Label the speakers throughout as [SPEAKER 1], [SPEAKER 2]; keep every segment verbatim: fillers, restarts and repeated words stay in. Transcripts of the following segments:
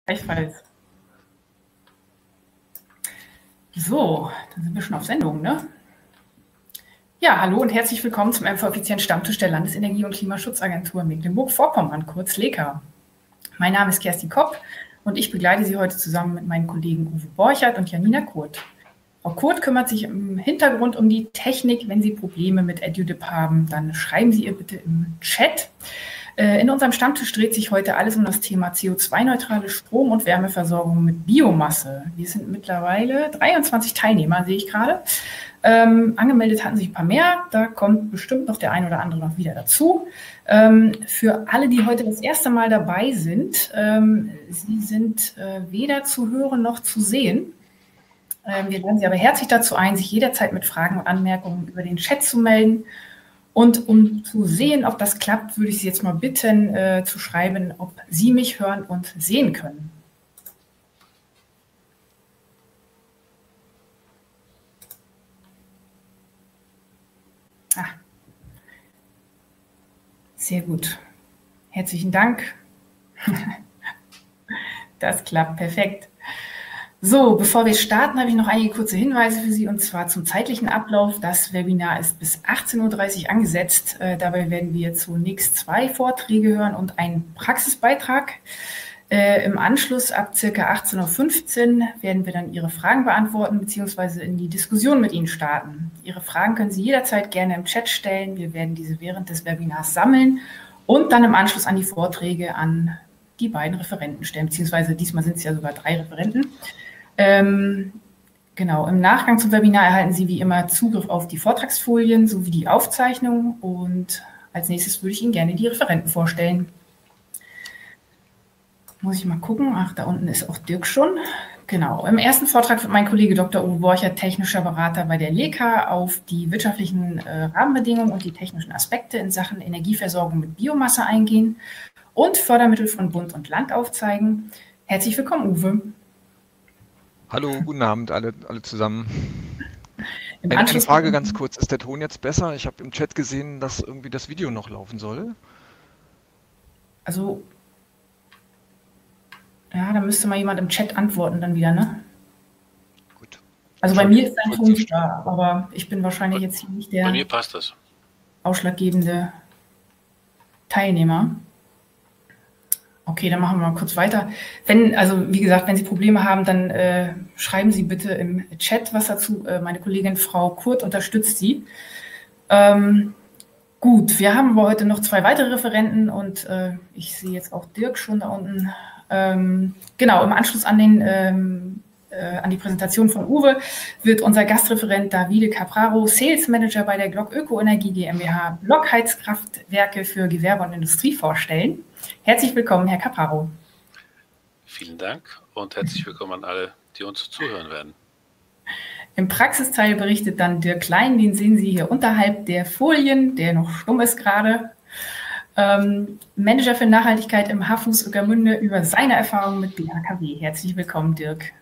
[SPEAKER 1] Gleichfalls. So, dann sind wir schon auf Sendung, ne? Ja, hallo und herzlich willkommen zum M V-Effizient-Stammtisch der Landesenergie- und Klimaschutzagentur Mecklenburg-Vorpommern, kurz LEKA. Mein Name ist Kerstin Kopp und ich begleite Sie heute zusammen mit meinen Kollegen Uwe Borchert und Janina Kurt. Frau Kurt kümmert sich im Hintergrund um die Technik. Wenn Sie Probleme mit EduDip haben, dann schreiben Sie ihr bitte im Chat. In unserem Stammtisch dreht sich heute alles um das Thema C O zwei neutrale Strom- und Wärmeversorgung mit Biomasse. Wir sind mittlerweile dreiundzwanzig Teilnehmer, sehe ich gerade. Ähm, angemeldet hatten sich ein paar mehr, da kommt bestimmt noch der ein oder andere noch wieder dazu. Ähm, für alle, die heute das erste Mal dabei sind, ähm, Sie sind äh, weder zu hören noch zu sehen. Ähm, wir laden Sie aber herzlich dazu ein, sich jederzeit mit Fragen und Anmerkungen über den Chat zu melden. Und um zu sehen, ob das klappt, würde ich Sie jetzt mal bitten, äh, zu schreiben, ob Sie mich hören und sehen können. Ah. Sehr gut. Herzlichen Dank. Das klappt perfekt. So, bevor wir starten, habe ich noch einige kurze Hinweise für Sie, und zwar zum zeitlichen Ablauf. Das Webinar ist bis achtzehn Uhr dreißig angesetzt. Äh, dabei werden wir zunächst zwei Vorträge hören und einen Praxisbeitrag. Äh, Im Anschluss ab ca. achtzehn Uhr fünfzehn werden wir dann Ihre Fragen beantworten bzw. in die Diskussion mit Ihnen starten. Ihre Fragen können Sie jederzeit gerne im Chat stellen. Wir werden diese während des Webinars sammeln und dann im Anschluss an die Vorträge an die beiden Referenten stellen, beziehungsweise diesmal sind es ja sogar drei Referenten. Ähm, genau, im Nachgang zum Webinar erhalten Sie wie immer Zugriff auf die Vortragsfolien sowie die Aufzeichnung, und als nächstes würde ich Ihnen gerne die Referenten vorstellen. Muss ich mal gucken. Ach, da unten ist auch Dirk schon. Genau. Im ersten Vortrag wird mein Kollege Doktor Uwe Borchert, technischer Berater bei der LEKA, auf die wirtschaftlichen äh, Rahmenbedingungen und die technischen Aspekte in Sachen Energieversorgung mit Biomasse eingehen und Fördermittel von Bund und Land aufzeigen. Herzlich willkommen, Uwe.
[SPEAKER 2] Hallo, guten Abend alle, alle zusammen. Eine, eine Frage ganz kurz, ist der Ton jetzt besser? Ich habe im Chat gesehen, dass irgendwie das Video noch laufen soll.
[SPEAKER 1] Also, ja, da müsste mal jemand im Chat antworten dann wieder, ne?
[SPEAKER 2] Gut.
[SPEAKER 1] Also bei mir ist ein Ton da, aber ich bin wahrscheinlich jetzt hier nicht der
[SPEAKER 3] bei mir passt das.
[SPEAKER 1] ausschlaggebende Teilnehmer. Okay, dann machen wir mal kurz weiter. Wenn, also wie gesagt, wenn Sie Probleme haben, dann äh, schreiben Sie bitte im Chat was dazu. Äh, meine Kollegin Frau Kurt unterstützt Sie. Ähm, gut, wir haben aber heute noch zwei weitere Referenten und äh, ich sehe jetzt auch Dirk schon da unten. Ähm, genau, im Anschluss an den ähm, äh, an die Präsentation von Uwe wird unser Gastreferent Davide Capraro, Sales Manager bei der Glock Ökoenergie GmbH, Blockheizkraftwerke für Gewerbe und Industrie vorstellen. Herzlich willkommen, Herr Capraro.
[SPEAKER 3] Vielen Dank und herzlich willkommen an alle, die uns zuhören werden.
[SPEAKER 1] Im Praxisteil berichtet dann Dirk Klein, den sehen Sie hier unterhalb der Folien, der noch stumm ist gerade. Ähm, Manager für Nachhaltigkeit im Hafens Ueckermünde, über seine Erfahrungen mit B H K W. Herzlich willkommen, Dirk.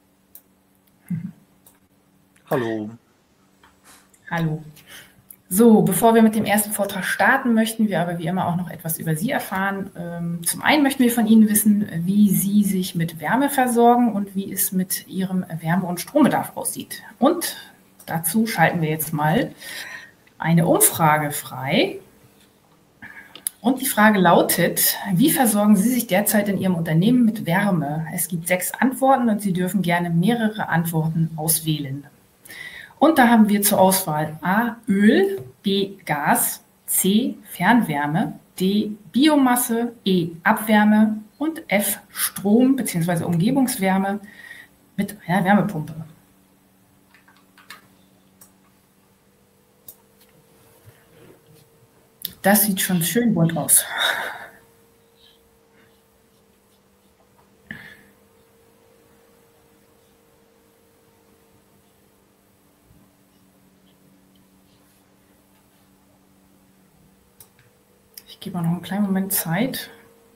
[SPEAKER 4] Hallo.
[SPEAKER 1] Hallo. So, bevor wir mit dem ersten Vortrag starten, möchten wir aber wie immer auch noch etwas über Sie erfahren. Ähm, zum einen möchten wir von Ihnen wissen, wie Sie sich mit Wärme versorgen und wie es mit Ihrem Wärme- und Strombedarf aussieht. Und dazu schalten wir jetzt mal eine Umfrage frei. Und die Frage lautet: Wie versorgen Sie sich derzeit in Ihrem Unternehmen mit Wärme? Es gibt sechs Antworten und Sie dürfen gerne mehrere Antworten auswählen. Und da haben wir zur Auswahl A, Öl, B, Gas, C, Fernwärme, D, Biomasse, E, Abwärme und F, Strom bzw. Umgebungswärme mit einer Wärmepumpe. Das sieht schon schön bunt aus. Ich gebe mal noch einen kleinen Moment Zeit.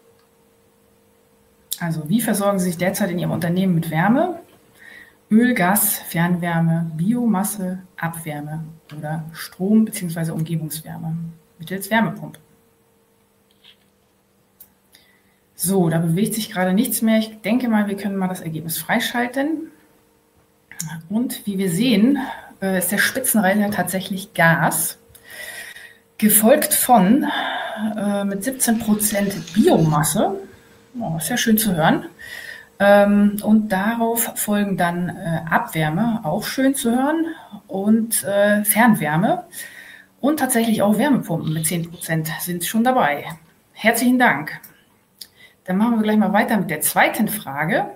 [SPEAKER 1] Also, wie versorgen Sie sich derzeit in Ihrem Unternehmen mit Wärme? Öl, Gas, Fernwärme, Biomasse, Abwärme oder Strom bzw. Umgebungswärme mittels Wärmepumpe. So, da bewegt sich gerade nichts mehr. Ich denke mal, wir können mal das Ergebnis freischalten. Und wie wir sehen, äh, ist der Spitzenreiter tatsächlich Gas, gefolgt von äh, mit siebzehn Prozent Biomasse. Oh, ist ja schön zu hören. Ähm, und darauf folgen dann äh, Abwärme, auch schön zu hören, und äh, Fernwärme. Und tatsächlich auch Wärmepumpen mit zehn Prozent sind schon dabei. Herzlichen Dank. Dann machen wir gleich mal weiter mit der zweiten Frage.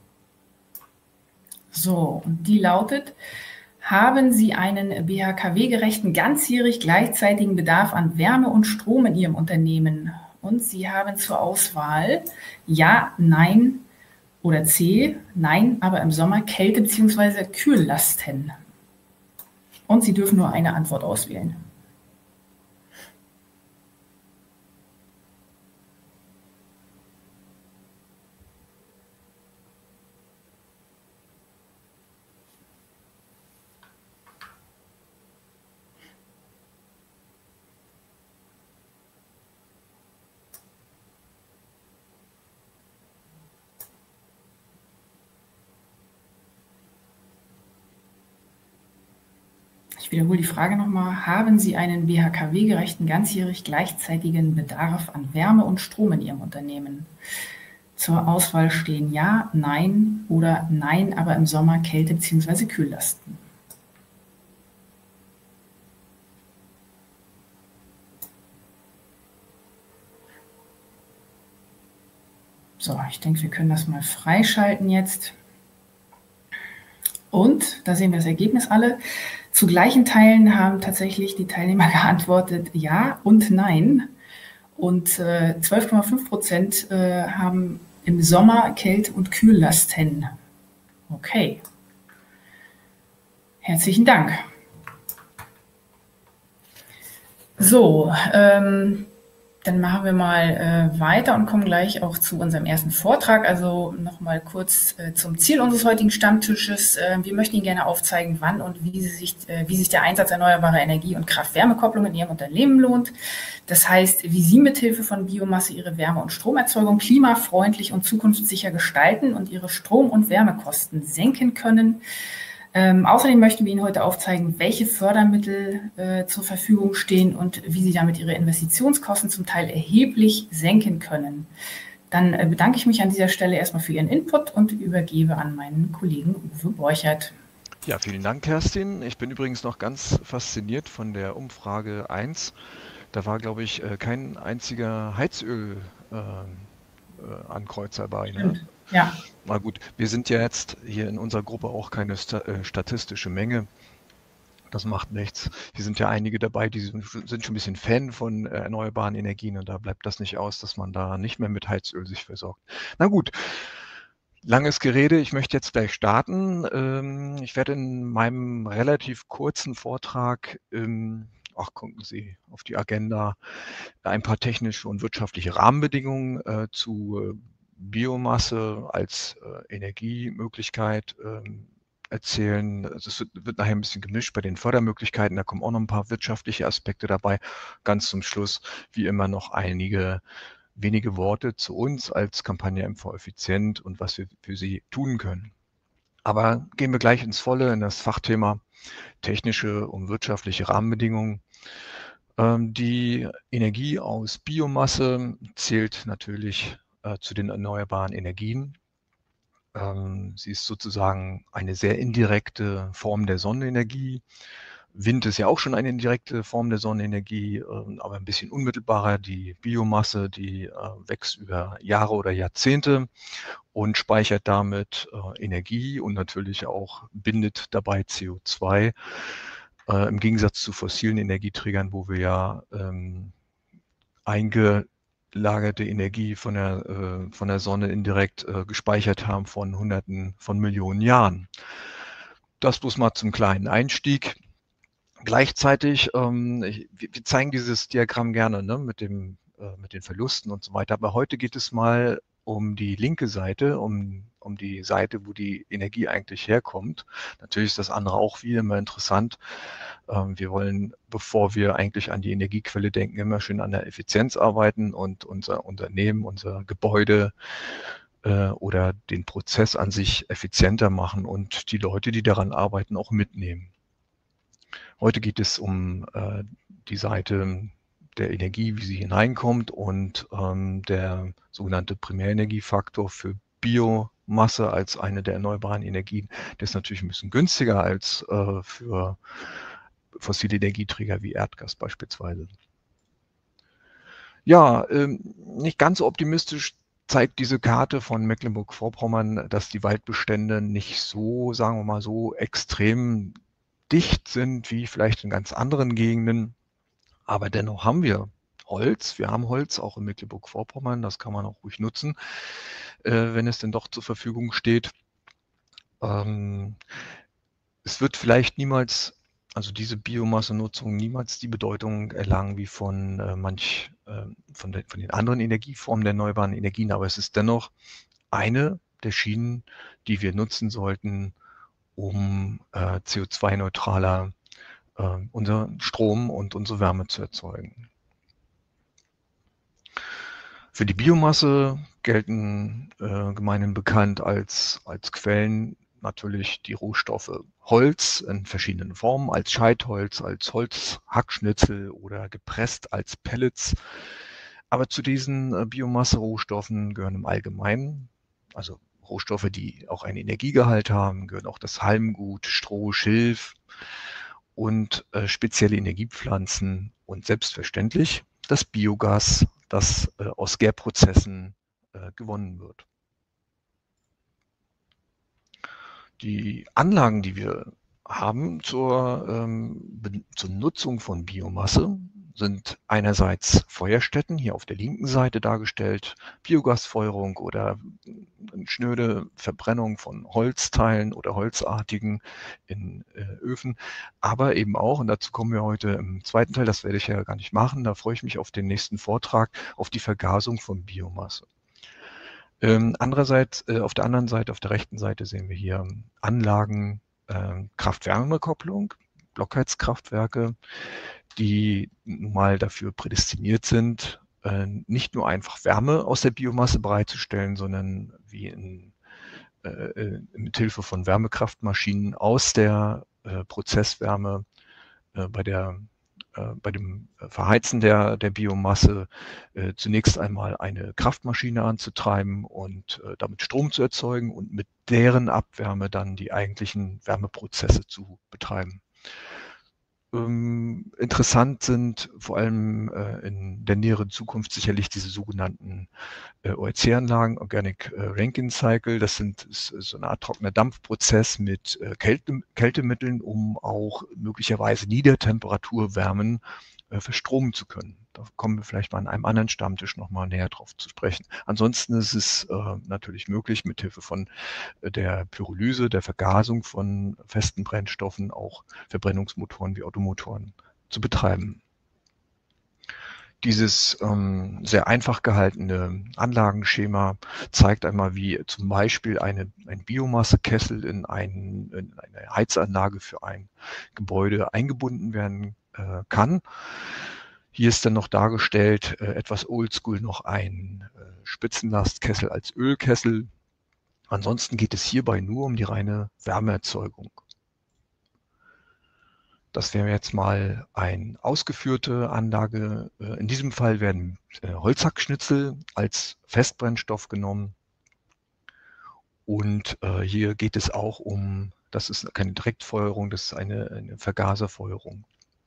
[SPEAKER 1] So, und die lautet: Haben Sie einen B H K W-gerechten, ganzjährig gleichzeitigen Bedarf an Wärme und Strom in Ihrem Unternehmen? Und Sie haben zur Auswahl Ja, Nein oder C, Nein, aber im Sommer Kälte- bzw. Kühllasten. Und Sie dürfen nur eine Antwort auswählen. Ich wiederhole die Frage nochmal. Haben Sie einen B H K W-gerechten, ganzjährig gleichzeitigen Bedarf an Wärme und Strom in Ihrem Unternehmen? Zur Auswahl stehen Ja, Nein oder Nein, aber im Sommer Kälte- bzw. Kühllasten. So, ich denke, wir können das mal freischalten jetzt. Und da sehen wir das Ergebnis alle. Zu gleichen Teilen haben tatsächlich die Teilnehmer geantwortet Ja und Nein. Und äh, zwölf Komma fünf Prozent äh, haben im Sommer Kälte- und Kühllasten. Okay. Herzlichen Dank. So, ähm, dann machen wir mal äh, weiter und kommen gleich auch zu unserem ersten Vortrag. Also nochmal kurz äh, zum Ziel unseres heutigen Stammtisches. Äh, wir möchten Ihnen gerne aufzeigen, wann und wie, sie sich, äh, wie sich der Einsatz erneuerbarer Energie und Kraft-Wärme-Kopplung in Ihrem Unternehmen lohnt. Das heißt, wie Sie mithilfe von Biomasse Ihre Wärme- und Stromerzeugung klimafreundlich und zukunftssicher gestalten und Ihre Strom- und Wärmekosten senken können. Ähm, außerdem möchten wir Ihnen heute aufzeigen, welche Fördermittel äh, zur Verfügung stehen und wie Sie damit Ihre Investitionskosten zum Teil erheblich senken können. Dann äh, bedanke ich mich an dieser Stelle erstmal für Ihren Input und übergebe an meinen Kollegen Uwe Borchert.
[SPEAKER 2] Ja, vielen Dank, Kerstin. Ich bin übrigens noch ganz fasziniert von der Umfrage eins. Da war, glaube ich, kein einziger Heizöl-Ankreuzer äh, bei. Ne?
[SPEAKER 1] Ja.
[SPEAKER 2] Na gut, wir sind ja jetzt hier in unserer Gruppe auch keine sta äh, statistische Menge. Das macht nichts. Hier sind ja einige dabei, die sind, sind schon ein bisschen Fan von äh, erneuerbaren Energien, und da bleibt das nicht aus, dass man da nicht mehr mit Heizöl sich versorgt. Na gut, langes Gerede, ich möchte jetzt gleich starten. Ähm, ich werde in meinem relativ kurzen Vortrag, ähm, ach, gucken Sie auf die Agenda, ein paar technische und wirtschaftliche Rahmenbedingungen äh, zu äh, Biomasse als äh, Energiemöglichkeit ähm, erzählen. Also es wird, wird nachher ein bisschen gemischt bei den Fördermöglichkeiten. Da kommen auch noch ein paar wirtschaftliche Aspekte dabei. Ganz zum Schluss, wie immer, noch einige wenige Worte zu uns als Kampagne M V Effizient und was wir für Sie tun können. Aber gehen wir gleich ins Volle, in das Fachthema technische und wirtschaftliche Rahmenbedingungen. Ähm, die Energie aus Biomasse zählt natürlich äh, zu den erneuerbaren Energien. Ähm, sie ist sozusagen eine sehr indirekte Form der Sonnenenergie. Wind ist ja auch schon eine indirekte Form der Sonnenenergie, äh, aber ein bisschen unmittelbarer. Die Biomasse, die äh, wächst über Jahre oder Jahrzehnte und speichert damit äh, Energie und natürlich auch bindet dabei C O zwei. Äh, im Gegensatz zu fossilen Energieträgern, wo wir ja ähm, eingelagerte Energie von der, äh, von der Sonne indirekt äh, gespeichert haben von Hunderten von Millionen Jahren. Das bloß mal zum kleinen Einstieg. Gleichzeitig, ähm, ich, wir zeigen dieses Diagramm gerne, ne, mit, dem, äh, mit den Verlusten und so weiter, aber heute geht es mal um die linke Seite, um um die Seite, wo die Energie eigentlich herkommt. Natürlich ist das andere auch wieder immer interessant. Ähm, wir wollen, bevor wir eigentlich an die Energiequelle denken, immer schön an der Effizienz arbeiten und unser Unternehmen, unser Gebäude äh, oder den Prozess an sich effizienter machen und die Leute, die daran arbeiten, auch mitnehmen. Heute geht es um äh, die Seite der Energie, wie sie hineinkommt und ähm, der sogenannte Primärenergiefaktor für Biomasse als eine der erneuerbaren Energien. Der ist natürlich ein bisschen günstiger als äh, für fossile Energieträger wie Erdgas beispielsweise. Ja, ähm, nicht ganz so optimistisch zeigt diese Karte von Mecklenburg-Vorpommern, dass die Waldbestände nicht so, sagen wir mal so, extrem dicht sind wie vielleicht in ganz anderen Gegenden. Aber dennoch haben wir Holz. Wir haben Holz auch in Mecklenburg-Vorpommern. Das kann man auch ruhig nutzen, äh, wenn es denn doch zur Verfügung steht. Ähm, es wird vielleicht niemals, also diese Biomassenutzung niemals die Bedeutung erlangen wie von äh, manch, äh, von, de, von den anderen Energieformen der erneuerbaren Energien. Aber es ist dennoch eine der Schienen, die wir nutzen sollten, um äh, C O zwei neutraler äh, unseren Strom und unsere Wärme zu erzeugen. Für die Biomasse gelten äh, gemeinhin bekannt als, als Quellen natürlich die Rohstoffe Holz in verschiedenen Formen, als Scheitholz, als Holzhackschnitzel oder gepresst als Pellets. Aber zu diesen äh, Biomasse-Rohstoffen gehören im Allgemeinen, also Rohstoffe, die auch einen Energiegehalt haben, gehören auch das Halmgut, Stroh, Schilf und äh, spezielle Energiepflanzen und selbstverständlich das Biogas, das äh, aus Gärprozessen äh, gewonnen wird. Die Anlagen, die wir haben zur, ähm, zur Nutzung von Biomasse, sind einerseits Feuerstätten, hier auf der linken Seite dargestellt, Biogasfeuerung oder eine schnöde Verbrennung von Holzteilen oder Holzartigen in äh, Öfen, aber eben auch, und dazu kommen wir heute im zweiten Teil, das werde ich ja gar nicht machen, da freue ich mich auf den nächsten Vortrag, auf die Vergasung von Biomasse. Ähm, andererseits, äh, auf der anderen Seite, auf der rechten Seite sehen wir hier Anlagen, äh, Kraft-Wärme-Kopplung, Blockheizkraftwerke, die nun mal dafür prädestiniert sind, äh, nicht nur einfach Wärme aus der Biomasse bereitzustellen, sondern wie in, äh, mit Hilfe von Wärmekraftmaschinen aus der äh, Prozesswärme äh, bei der äh, bei dem Verheizen der, der Biomasse äh, zunächst einmal eine Kraftmaschine anzutreiben und äh, damit Strom zu erzeugen und mit deren Abwärme dann die eigentlichen Wärmeprozesse zu betreiben. Ähm, interessant sind vor allem äh, in der näheren Zukunft sicherlich diese sogenannten äh, O R C-Anlagen, Organic äh, Rankine Cycle. Das sind ist so eine Art trockener Dampfprozess mit äh, Kälte, Kältemitteln, um auch möglicherweise Niedertemperaturwärmen äh, verstromen zu können. Da kommen wir vielleicht mal an einem anderen Stammtisch nochmal näher drauf zu sprechen. Ansonsten ist es äh, natürlich möglich, mithilfe von äh, der Pyrolyse, der Vergasung von festen Brennstoffen auch Verbrennungsmotoren wie Automotoren zu betreiben. Dieses ähm, sehr einfach gehaltene Anlagenschema zeigt einmal, wie zum Beispiel eine, ein Biomassekessel in, ein, in eine Heizanlage für ein Gebäude eingebunden werden äh, kann. Hier ist dann noch dargestellt, äh, etwas oldschool, noch ein äh, Spitzenlastkessel als Ölkessel. Ansonsten geht es hierbei nur um die reine Wärmeerzeugung. Das wäre jetzt mal eine ausgeführte Anlage. In diesem Fall werden Holzhackschnitzel als Festbrennstoff genommen. Und hier geht es auch um, das ist keine Direktfeuerung, das ist eine, eine Vergaserfeuerung.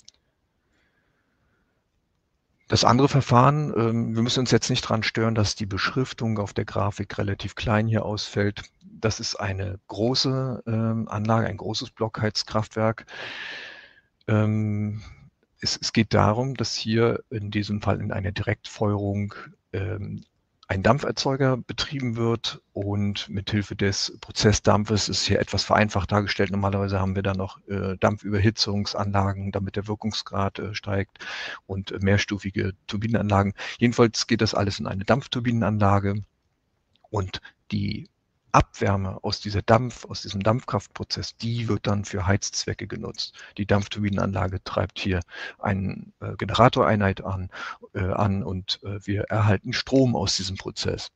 [SPEAKER 2] Das andere Verfahren, wir müssen uns jetzt nicht daran stören, dass die Beschriftung auf der Grafik relativ klein hier ausfällt. Das ist eine große Anlage, ein großes Blockheizkraftwerk. Ähm, es, es geht darum, dass hier in diesem Fall in einer Direktfeuerung ähm, ein Dampferzeuger betrieben wird und mithilfe des Prozessdampfes ist hier etwas vereinfacht dargestellt. Normalerweise haben wir da noch äh, Dampfüberhitzungsanlagen, damit der Wirkungsgrad äh, steigt und äh, mehrstufige Turbinenanlagen. Jedenfalls geht das alles in eine Dampfturbinenanlage und die Abwärme aus dieser Dampf, aus diesem Dampfkraftprozess, die wird dann für Heizzwecke genutzt. Die Dampfturbinenanlage treibt hier eine äh, Generatoreinheit an, äh, an und äh, wir erhalten Strom aus diesem Prozess.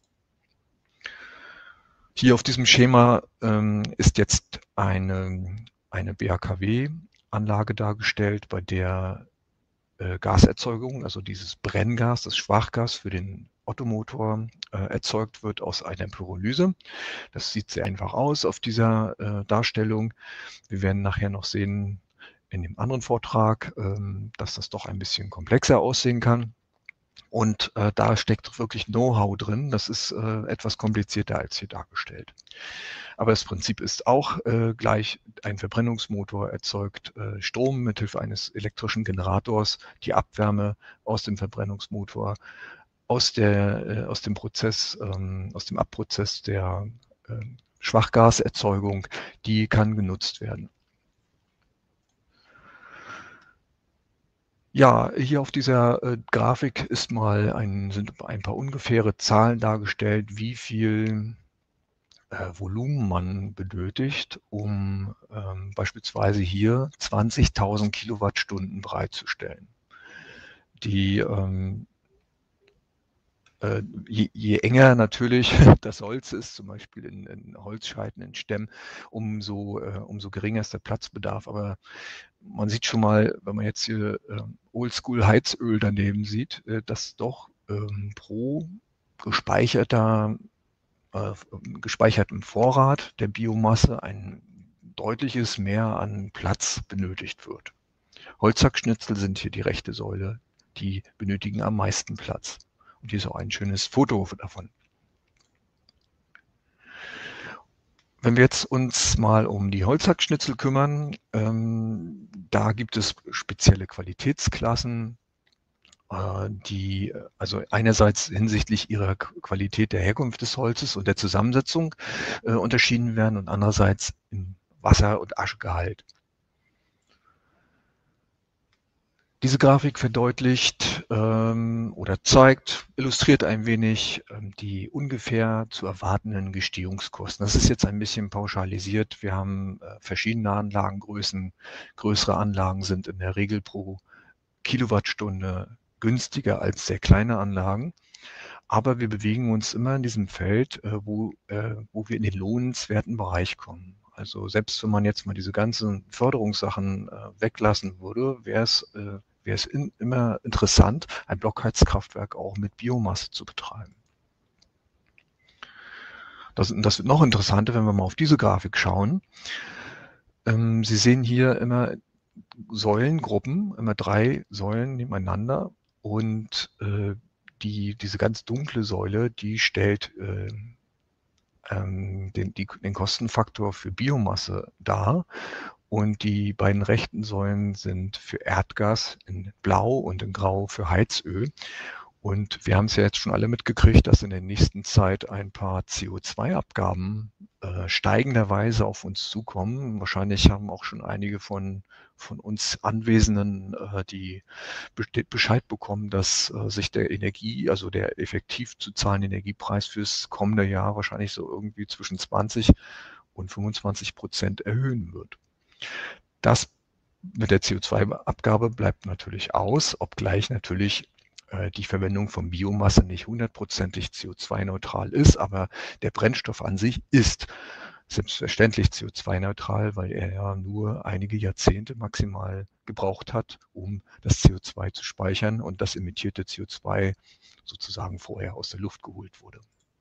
[SPEAKER 2] Hier auf diesem Schema ähm, ist jetzt eine, eine B H K W-Anlage dargestellt, bei der äh, Gaserzeugung, also dieses Brenngas, das Schwachgas für den Ottomotor äh, erzeugt wird aus einer Pyrolyse. Das sieht sehr einfach aus auf dieser äh, Darstellung. Wir werden nachher noch sehen in dem anderen Vortrag, ähm, dass das doch ein bisschen komplexer aussehen kann. Und äh, da steckt wirklich Know-how drin. Das ist äh, etwas komplizierter als hier dargestellt. Aber das Prinzip ist auch äh, gleich. Ein Verbrennungsmotor erzeugt äh, Strom mithilfe eines elektrischen Generators, die Abwärme aus dem Verbrennungsmotor, aus, der, äh, aus dem Prozess, ähm, aus dem Abprozess der äh, Schwachgaserzeugung, die kann genutzt werden. Ja, hier auf dieser äh, Grafik ist mal ein, sind ein paar ungefähre Zahlen dargestellt, wie viel äh, Volumen man benötigt, um ähm, beispielsweise hier zwanzigtausend Kilowattstunden bereitzustellen. Die, ähm, äh, je, je enger natürlich das Holz ist, zum Beispiel in, in Holzscheiten, in Stämmen, umso, äh, umso geringer ist der Platzbedarf. Aber man sieht schon mal, wenn man jetzt hier äh, Oldschool-Heizöl daneben sieht, äh, dass doch ähm, pro gespeicherter, äh, gespeichertem Vorrat der Biomasse ein deutliches Mehr an Platz benötigt wird. Holzhackschnitzel sind hier die rechte Säule, die benötigen am meisten Platz. Und hier ist auch ein schönes Foto davon. Wenn wir jetzt uns mal um die Holzhackschnitzel kümmern, ähm, da gibt es spezielle Qualitätsklassen, äh, die also einerseits hinsichtlich ihrer Qualität der Herkunft des Holzes und der Zusammensetzung äh, unterschieden werden und andererseits im Wasser- und Aschegehalt. Diese Grafik verdeutlicht ähm, oder zeigt, illustriert ein wenig ähm, die ungefähr zu erwartenden Gestehungskosten. Das ist jetzt ein bisschen pauschalisiert. Wir haben äh, verschiedene Anlagengrößen. Größere Anlagen sind in der Regel pro Kilowattstunde günstiger als sehr kleine Anlagen. Aber wir bewegen uns immer in diesem Feld, äh, wo, äh, wo wir in den lohnenswerten Bereich kommen. Also selbst wenn man jetzt mal diese ganzen Förderungssachen äh, weglassen würde, wäre es äh, wäre es in, immer interessant, ein Blockheizkraftwerk auch mit Biomasse zu betreiben. Das, das wird noch interessanter, wenn wir mal auf diese Grafik schauen. Ähm, Sie sehen hier immer Säulengruppen, immer drei Säulen nebeneinander und äh, die, diese ganz dunkle Säule, die stellt äh, ähm, den, die, den Kostenfaktor für Biomasse dar. Und die beiden rechten Säulen sind für Erdgas in Blau und in Grau für Heizöl. Und wir haben es ja jetzt schon alle mitgekriegt, dass in der nächsten Zeit ein paar C O zwei Abgaben äh, steigenderweise auf uns zukommen. Wahrscheinlich haben auch schon einige von, von uns Anwesenden äh, die Bescheid bekommen, dass äh, sich der Energie, also der effektiv zu zahlende Energiepreis fürs kommende Jahr wahrscheinlich so irgendwie zwischen zwanzig und fünfundzwanzig Prozent erhöhen wird. Das mit der C O zwei Abgabe bleibt natürlich aus, obgleich natürlich äh, die Verwendung von Biomasse nicht hundertprozentig C O zwei neutral ist, aber der Brennstoff an sich ist selbstverständlich C O zwei neutral, weil er ja nur einige Jahrzehnte maximal gebraucht hat, um das C O zwei zu speichern und das emittierte C O zwei sozusagen vorher aus der Luft geholt wurde.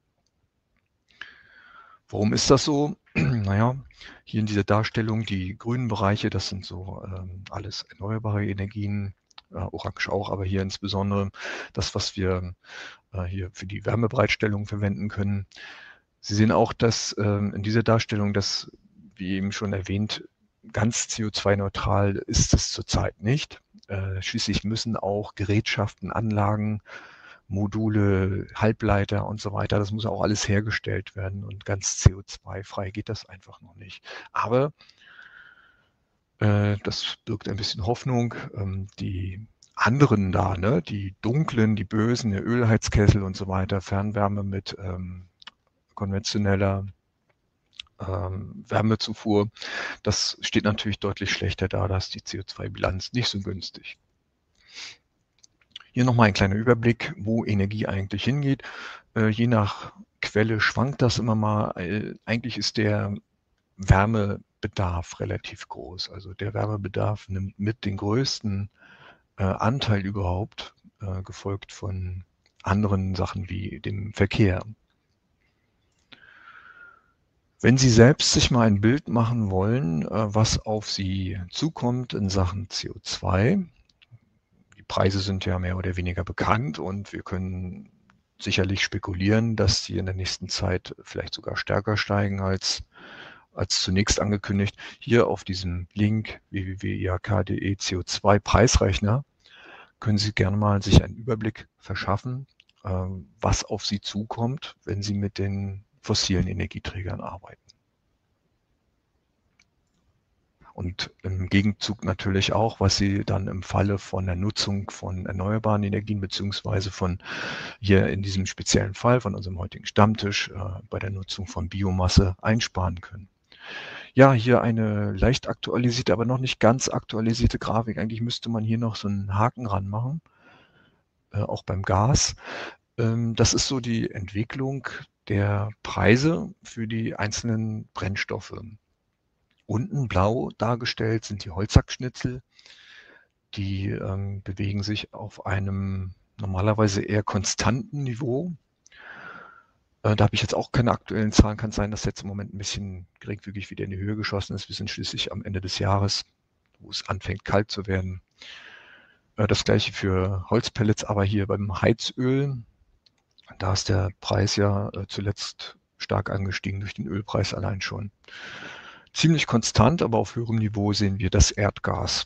[SPEAKER 2] Warum ist das so? Naja, hier in dieser Darstellung, die grünen Bereiche, das sind so ähm, alles erneuerbare Energien, äh, orange auch, aber hier insbesondere das, was wir äh, hier für die Wärmebereitstellung verwenden können. Sie sehen auch, dass ähm, in dieser Darstellung, dass, wie eben schon erwähnt, ganz C O zwei neutral ist es zurzeit nicht. Äh, schließlich müssen auch Gerätschaften, Anlagen, Module, Halbleiter und so weiter, das muss auch alles hergestellt werden und ganz C O zwei frei geht das einfach noch nicht. Aber äh, das birgt ein bisschen Hoffnung. Ähm, die anderen da, ne, die dunklen, die bösen, der Ölheizkessel und so weiter, Fernwärme mit, ähm, konventioneller ähm, Wärmezufuhr. Das steht natürlich deutlich schlechter da, da ist die C O zwei Bilanz nicht so günstig. Hier nochmal ein kleiner Überblick, wo Energie eigentlich hingeht. Äh, je nach Quelle schwankt das immer mal. Äh, eigentlich ist der Wärmebedarf relativ groß. Also der Wärmebedarf nimmt mit den größten äh, Anteil überhaupt, äh, gefolgt von anderen Sachen wie dem Verkehr. Wenn Sie selbst sich mal ein Bild machen wollen, äh, was auf Sie zukommt in Sachen C O zwei, die Preise sind ja mehr oder weniger bekannt und wir können sicherlich spekulieren, dass sie in der nächsten Zeit vielleicht sogar stärker steigen als, als zunächst angekündigt. Hier auf diesem Link w w w punkt i h k punkt d e C O zwei Preisrechner können Sie gerne mal sich einen Überblick verschaffen, ähm, was auf Sie zukommt, wenn Sie mit den fossilen Energieträgern arbeiten. Und im Gegenzug natürlich auch, was Sie dann im Falle von der Nutzung von erneuerbaren Energien beziehungsweise von hier in diesem speziellen Fall von unserem heutigen Stammtisch äh, bei der Nutzung von Biomasse einsparen können. Ja, hier eine leicht aktualisierte, aber noch nicht ganz aktualisierte Grafik. Eigentlich müsste man hier noch so einen Haken ranmachen, äh, auch beim Gas. Ähm, das ist so die Entwicklung der Preise für die einzelnen Brennstoffe. Unten blau dargestellt sind die Holzhackschnitzel. Die ähm, bewegen sich auf einem normalerweise eher konstanten Niveau. Äh, da habe ich jetzt auch keine aktuellen Zahlen. Kann sein, dass jetzt im Moment ein bisschen geringfügig wieder in die Höhe geschossen ist. Wir sind schließlich am Ende des Jahres, wo es anfängt kalt zu werden. Äh, das gleiche für Holzpellets, aber hier beim Heizöl, da ist der Preis ja äh, zuletzt stark angestiegen durch den Ölpreis allein schon. Ziemlich konstant, aber auf höherem Niveau sehen wir das Erdgas.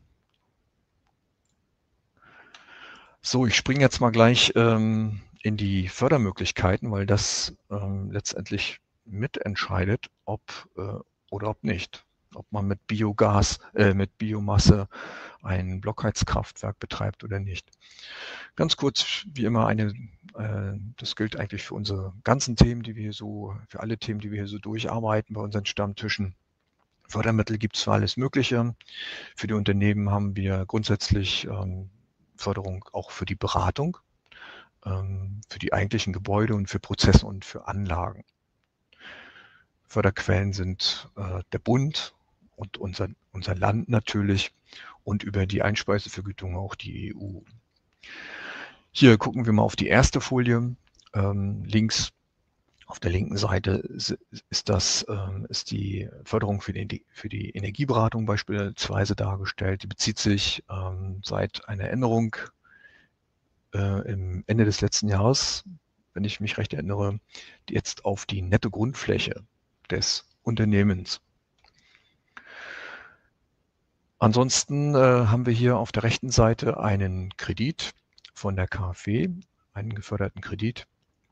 [SPEAKER 2] So, ich springe jetzt mal gleich ähm, in die Fördermöglichkeiten, weil das ähm, letztendlich mitentscheidet, ob äh, oder ob nicht. Ob man mit Biogas, äh, mit Biomasse ein Blockheizkraftwerk betreibt oder nicht. Ganz kurz, wie immer, eine, äh, das gilt eigentlich für unsere ganzen Themen, die wir hier so, für alle Themen, die wir hier so durcharbeiten bei unseren Stammtischen. Fördermittel gibt es für alles Mögliche. Für die Unternehmen haben wir grundsätzlich ähm, Förderung auch für die Beratung, ähm, für die eigentlichen Gebäude und für Prozesse und für Anlagen. Förderquellen sind äh, der Bund und unser, unser Land natürlich und über die Einspeisevergütung auch die E U. Hier gucken wir mal auf die erste Folie. Ähm, links auf der linken Seite ist, das, ähm, ist die Förderung für die, für die Energieberatung beispielsweise dargestellt. Die bezieht sich ähm, seit einer Änderung äh, im Ende des letzten Jahres, wenn ich mich recht erinnere, jetzt auf die nette Grundfläche des Unternehmens. Ansonsten äh, haben wir hier auf der rechten Seite einen Kredit von der KfW, einen geförderten Kredit.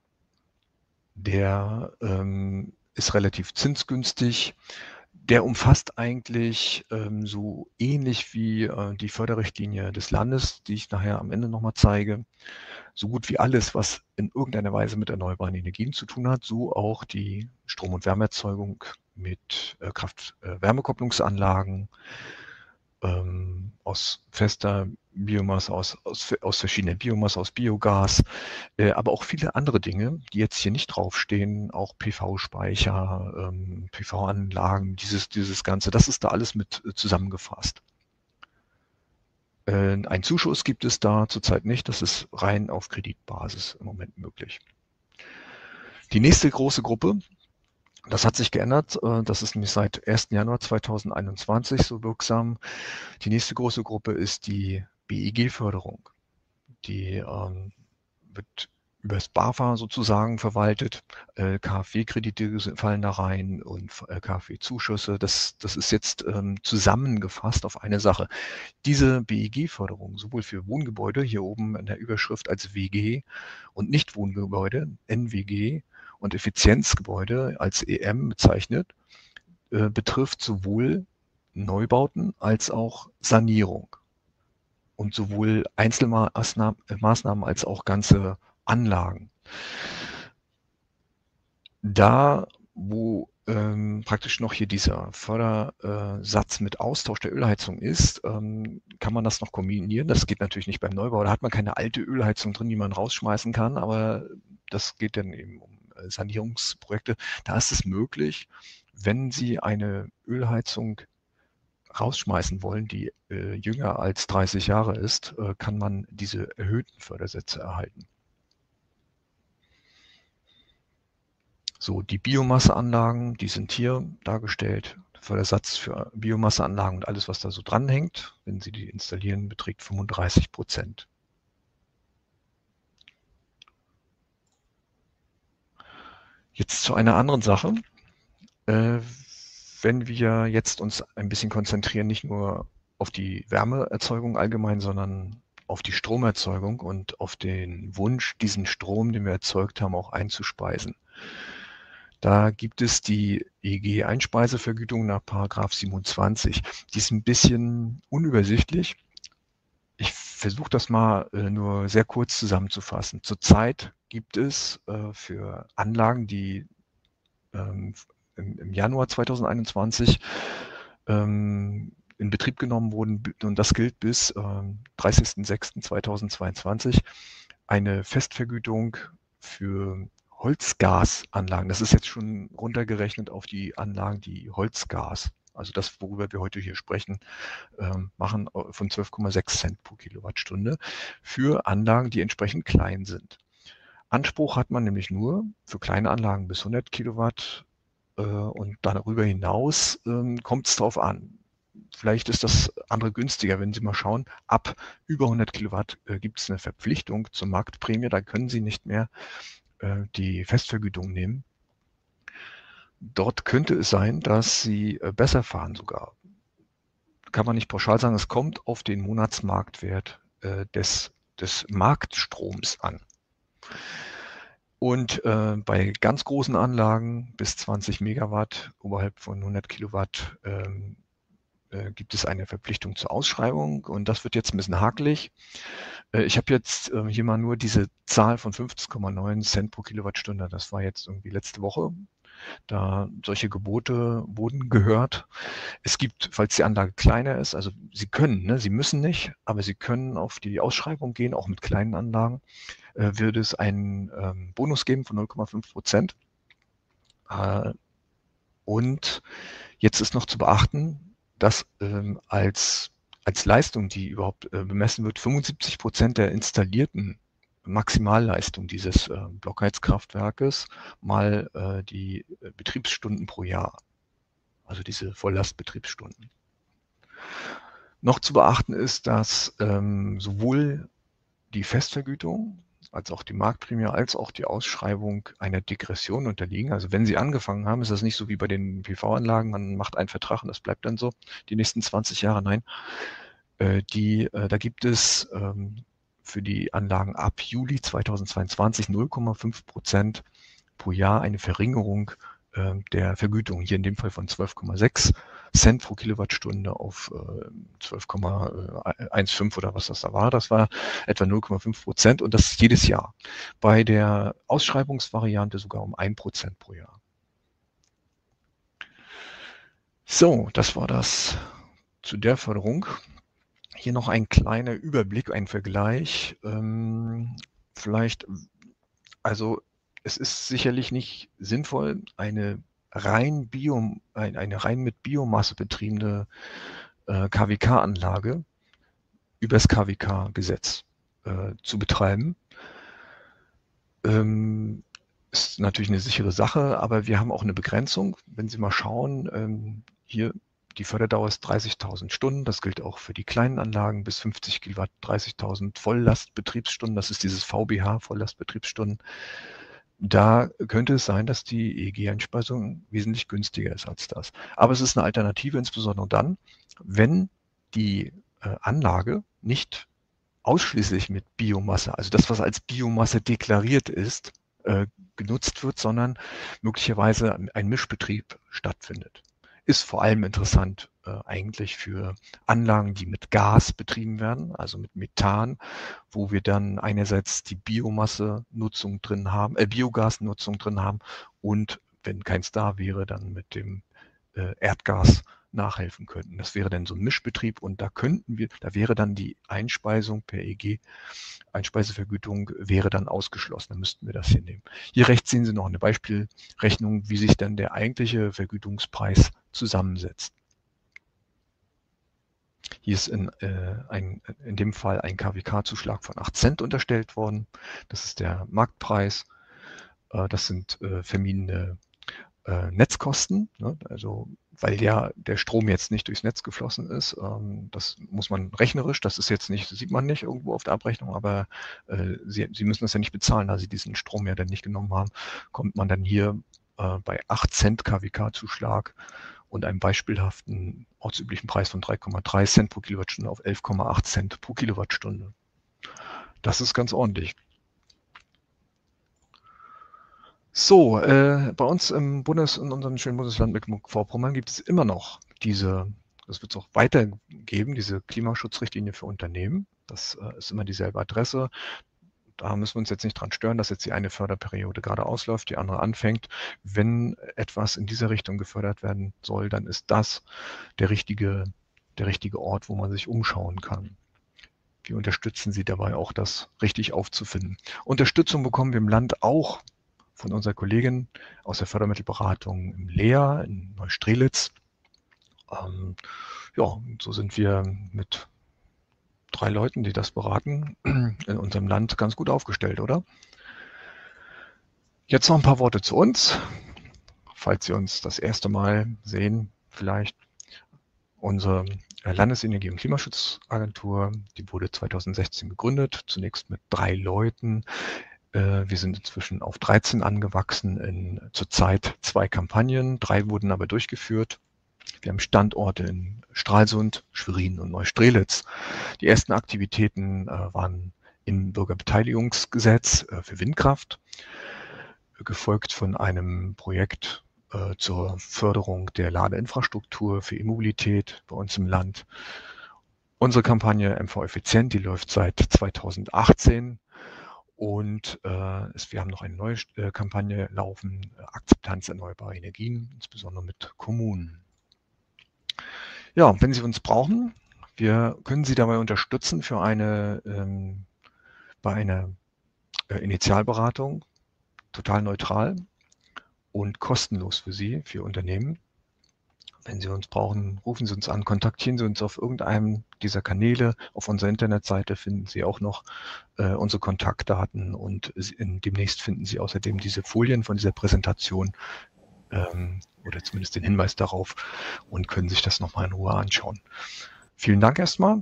[SPEAKER 2] Der ähm, ist relativ zinsgünstig. Der umfasst eigentlich ähm, so ähnlich wie äh, die Förderrichtlinie des Landes, die ich nachher am Ende nochmal zeige, so gut wie alles, was in irgendeiner Weise mit erneuerbaren Energien zu tun hat, so auch die Strom- und Wärmeerzeugung mit äh, Kraft-Wärmekopplungsanlagen ähm, aus fester Biomasse, aus, aus, aus verschiedenen Biomasse, aus Biogas, äh, aber auch viele andere Dinge, die jetzt hier nicht draufstehen, auch P V-Speicher, ähm, P V-Anlagen, dieses, dieses Ganze, das ist da alles mit äh, zusammengefasst. Äh, ein Zuschuss gibt es da zurzeit nicht, das ist rein auf Kreditbasis im Moment möglich. Die nächste große Gruppe, das hat sich geändert, äh, das ist nämlich seit ersten Januar zweitausendeinundzwanzig so wirksam. Die nächste große Gruppe ist die B E G-Förderung. Die ähm, wird über das BAFA sozusagen verwaltet. Äh, KfW-Kredite fallen da rein und äh, KfW-Zuschüsse. Das, das ist jetzt ähm, zusammengefasst auf eine Sache. Diese B E G-Förderung, sowohl für Wohngebäude, hier oben in der Überschrift als W G und Nicht-Wohngebäude, N W G und Effizienzgebäude als E M bezeichnet, äh, betrifft sowohl Neubauten als auch Sanierung und sowohl Einzelmaßnahmen als auch ganze Anlagen. da, wo ähm, praktisch noch hier dieser Fördersatz mit Austausch der Ölheizung ist, ähm, kann man das noch kombinieren. Das geht natürlich nicht beim Neubau. Da hat man keine alte Ölheizung drin, die man rausschmeißen kann, aber das geht dann eben um äh, Sanierungsprojekte. Da ist es möglich, wenn Sie eine Ölheizung rausschmeißen wollen, die äh, jünger als dreißig Jahre ist, äh, kann man diese erhöhten Fördersätze erhalten. So, die Biomasseanlagen, die sind hier dargestellt. Der Fördersatz für Biomasseanlagen und alles, was da so dranhängt, wenn Sie die installieren, beträgt fünfunddreißig Prozent. Jetzt zu einer anderen Sache. Äh, wenn wir jetzt uns ein bisschen konzentrieren, nicht nur auf die Wärmeerzeugung allgemein, sondern auf die Stromerzeugung und auf den Wunsch, diesen Strom, den wir erzeugt haben, auch einzuspeisen. Da gibt es die E G-Einspeisevergütung nach Paragraph siebenundzwanzig. Die ist ein bisschen unübersichtlich. Ich versuche das mal äh, nur sehr kurz zusammenzufassen. Zurzeit gibt es äh, für Anlagen, die ähm, im, im Januar zweitausendeinundzwanzig ähm, in Betrieb genommen wurden, und das gilt bis ähm, dreißigsten sechsten zweitausendzweiundzwanzig, eine Festvergütung für Holzgasanlagen. Das ist jetzt schon runtergerechnet auf die Anlagen, die Holzgas, also das, worüber wir heute hier sprechen, ähm, machen, von zwölf Komma sechs Cent pro Kilowattstunde für Anlagen, die entsprechend klein sind. Anspruch hat man nämlich nur für kleine Anlagen bis hundert Kilowatt äh, und darüber hinaus ähm, kommt es drauf an. Vielleicht ist das andere günstiger, wenn Sie mal schauen, ab über hundert Kilowatt äh, gibt es eine Verpflichtung zur Marktprämie, da können Sie nicht mehr äh, die Festvergütung nehmen. Dort könnte es sein, dass Sie äh, besser fahren sogar. Kann man nicht pauschal sagen, es kommt auf den Monatsmarktwert äh, des, des Marktstroms an. Und äh, bei ganz großen Anlagen bis zwanzig Megawatt, oberhalb von hundert Kilowatt, ähm, äh, gibt es eine Verpflichtung zur Ausschreibung. Und das wird jetzt ein bisschen hakelig. Äh, ich habe jetzt äh, hier mal nur diese Zahl von fünfzehn Komma neun Cent pro Kilowattstunde. Das war jetzt irgendwie letzte Woche. Da solche Gebote wurden gehört. Es gibt, falls die Anlage kleiner ist, also Sie können, ne, Sie müssen nicht, aber Sie können auf die Ausschreibung gehen, auch mit kleinen Anlagen, äh, wird es einen ähm, Bonus geben von null Komma fünf Prozent. Äh, und jetzt ist noch zu beachten, dass ähm, als, als Leistung, die überhaupt äh, bemessen wird, fünfundsiebzig Prozent der installierten Maximalleistung dieses äh, Blockheizkraftwerkes mal äh, die äh, Betriebsstunden pro Jahr, also diese Volllastbetriebsstunden. Noch zu beachten ist, dass ähm, sowohl die Festvergütung als auch die Marktprämie als auch die Ausschreibung einer Degression unterliegen. Also wenn Sie angefangen haben, ist das nicht so wie bei den P V-Anlagen, man macht einen Vertrag und das bleibt dann so die nächsten zwanzig Jahre. Nein, äh, die, äh, da gibt es ähm, für die Anlagen ab Juli zweitausendzweiundzwanzig null Komma fünf Prozent pro Jahr eine Verringerung äh, der Vergütung, hier in dem Fall von zwölf Komma sechs Cent pro Kilowattstunde auf äh, zwölf Komma fünfzehn oder was das da war. Das war etwa null Komma fünf Prozent und das jedes Jahr. Bei der Ausschreibungsvariante sogar um ein Prozent pro Jahr. So, das war das zu der Förderung. Hier noch ein kleiner Überblick, ein Vergleich. Ähm, vielleicht, also es ist sicherlich nicht sinnvoll, eine rein Bio, eine rein mit Biomasse betriebene äh, K W K-Anlage übers K W K-Gesetz äh, zu betreiben. Ähm, ist natürlich eine sichere Sache, aber wir haben auch eine Begrenzung. Wenn Sie mal schauen, ähm, hier die Förderdauer ist dreißigtausend Stunden. Das gilt auch für die kleinen Anlagen bis fünfzig Kilowatt, dreißigtausend Volllastbetriebsstunden. Das ist dieses V B H, Volllastbetriebsstunden. Da könnte es sein, dass die E E G-Einspeisung wesentlich günstiger ist als das. Aber es ist eine Alternative, insbesondere dann, wenn die äh, Anlage nicht ausschließlich mit Biomasse, also das, was als Biomasse deklariert ist, äh, genutzt wird, sondern möglicherweise ein Mischbetrieb stattfindet. Ist vor allem interessant äh, eigentlich für Anlagen, die mit Gas betrieben werden, also mit Methan, wo wir dann einerseits die Biomasse-Nutzung drin haben, äh, Biogasnutzung drin haben und wenn keins da wäre, dann mit dem äh, Erdgas nachhelfen könnten. Das wäre dann so ein Mischbetrieb und da könnten wir, da wäre dann die Einspeisung per E G, Einspeisevergütung wäre dann ausgeschlossen. Dann müssten wir das hier nehmen. Hier rechts sehen Sie noch eine Beispielrechnung, wie sich dann der eigentliche Vergütungspreis zusammensetzt. Hier ist in, äh, ein, in dem Fall ein K W K-Zuschlag von acht Cent unterstellt worden. Das ist der Marktpreis. Äh, das sind äh, vermiedene äh, Netzkosten, ne? Also weil ja der Strom jetzt nicht durchs Netz geflossen ist. Ähm, das muss man rechnerisch, das ist jetzt nicht, das sieht man nicht irgendwo auf der Abrechnung, aber äh, Sie, Sie müssen das ja nicht bezahlen, da Sie diesen Strom ja dann nicht genommen haben, kommt man dann hier äh, bei acht Cent K W K-Zuschlag und einem beispielhaften ortsüblichen Preis von drei Komma drei Cent pro Kilowattstunde auf elf Komma acht Cent pro Kilowattstunde. Das ist ganz ordentlich. So, äh, bei uns im Bundes, in unserem schönen Bundesland Mecklenburg-Vorpommern gibt es immer noch diese, das wird es auch weitergeben, diese Klimaschutzrichtlinie für Unternehmen. Das äh, ist immer dieselbe Adresse. Da müssen wir uns jetzt nicht dran stören, dass jetzt die eine Förderperiode gerade ausläuft, die andere anfängt. Wenn etwas in dieser Richtung gefördert werden soll, dann ist das der richtige, der richtige Ort, wo man sich umschauen kann. Wir unterstützen Sie dabei auch, das richtig aufzufinden. Unterstützung bekommen wir im Land auch von unserer Kollegin aus der Fördermittelberatung im Lea in Neustrelitz. Ähm, ja, so sind wir mit drei Leuten, die das beraten, in unserem Land ganz gut aufgestellt, oder? Jetzt noch ein paar Worte zu uns, falls Sie uns das erste Mal sehen, vielleicht. Unsere Landesenergie- und Klimaschutzagentur, die wurde zweitausendsechzehn gegründet, zunächst mit drei Leuten. Wir sind inzwischen auf dreizehn angewachsen in zurzeit zwei Kampagnen. Drei wurden aber durchgeführt. Wir haben Standorte in Stralsund, Schwerin und Neustrelitz. Die ersten Aktivitäten äh, waren im Bürgerbeteiligungsgesetz äh, für Windkraft, gefolgt von einem Projekt äh, zur Förderung der Ladeinfrastruktur für E-Mobilität bei uns im Land. Unsere Kampagne M V Effizient, die läuft seit zweitausendachtzehn. Und äh, es, wir haben noch eine neue äh, Kampagne laufen, äh, Akzeptanz erneuerbarer Energien, insbesondere mit Kommunen. Ja, wenn Sie uns brauchen, wir können Sie dabei unterstützen für eine, ähm, bei einer äh, Initialberatung, total neutral und kostenlos für Sie, für Unternehmen. Wenn Sie uns brauchen, rufen Sie uns an, kontaktieren Sie uns auf irgendeinem dieser Kanäle. Auf unserer Internetseite finden Sie auch noch äh, unsere Kontaktdaten und in, demnächst finden Sie außerdem diese Folien von dieser Präsentation ähm, oder zumindest den Hinweis darauf und können sich das nochmal in Ruhe anschauen. Vielen Dank erstmal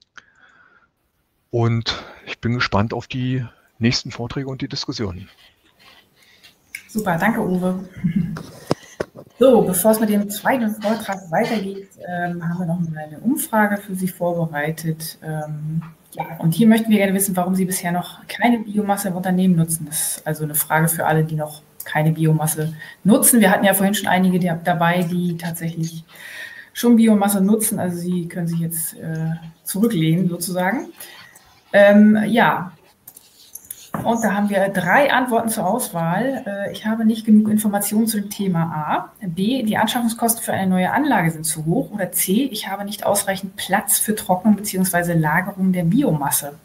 [SPEAKER 2] und ich bin gespannt auf die nächsten Vorträge und die Diskussionen.
[SPEAKER 1] Super, danke Uwe. So, bevor es mit dem zweiten Vortrag weitergeht, ähm, haben wir noch mal eine Umfrage für Sie vorbereitet. Ähm, ja, und hier möchten wir gerne wissen, warum Sie bisher noch keine Biomasse im Unternehmen nutzen. Das ist also eine Frage für alle, die noch keine Biomasse nutzen. Wir hatten ja vorhin schon einige die, dabei, die tatsächlich schon Biomasse nutzen. Also Sie können sich jetzt äh, zurücklehnen sozusagen. Ähm, ja. Und da haben wir drei Antworten zur Auswahl. Ich habe nicht genug Informationen zu dem Thema A. B, die Anschaffungskosten für eine neue Anlage sind zu hoch. Oder C, ich habe nicht ausreichend Platz für Trocknung bzw. Lagerung der Biomasse.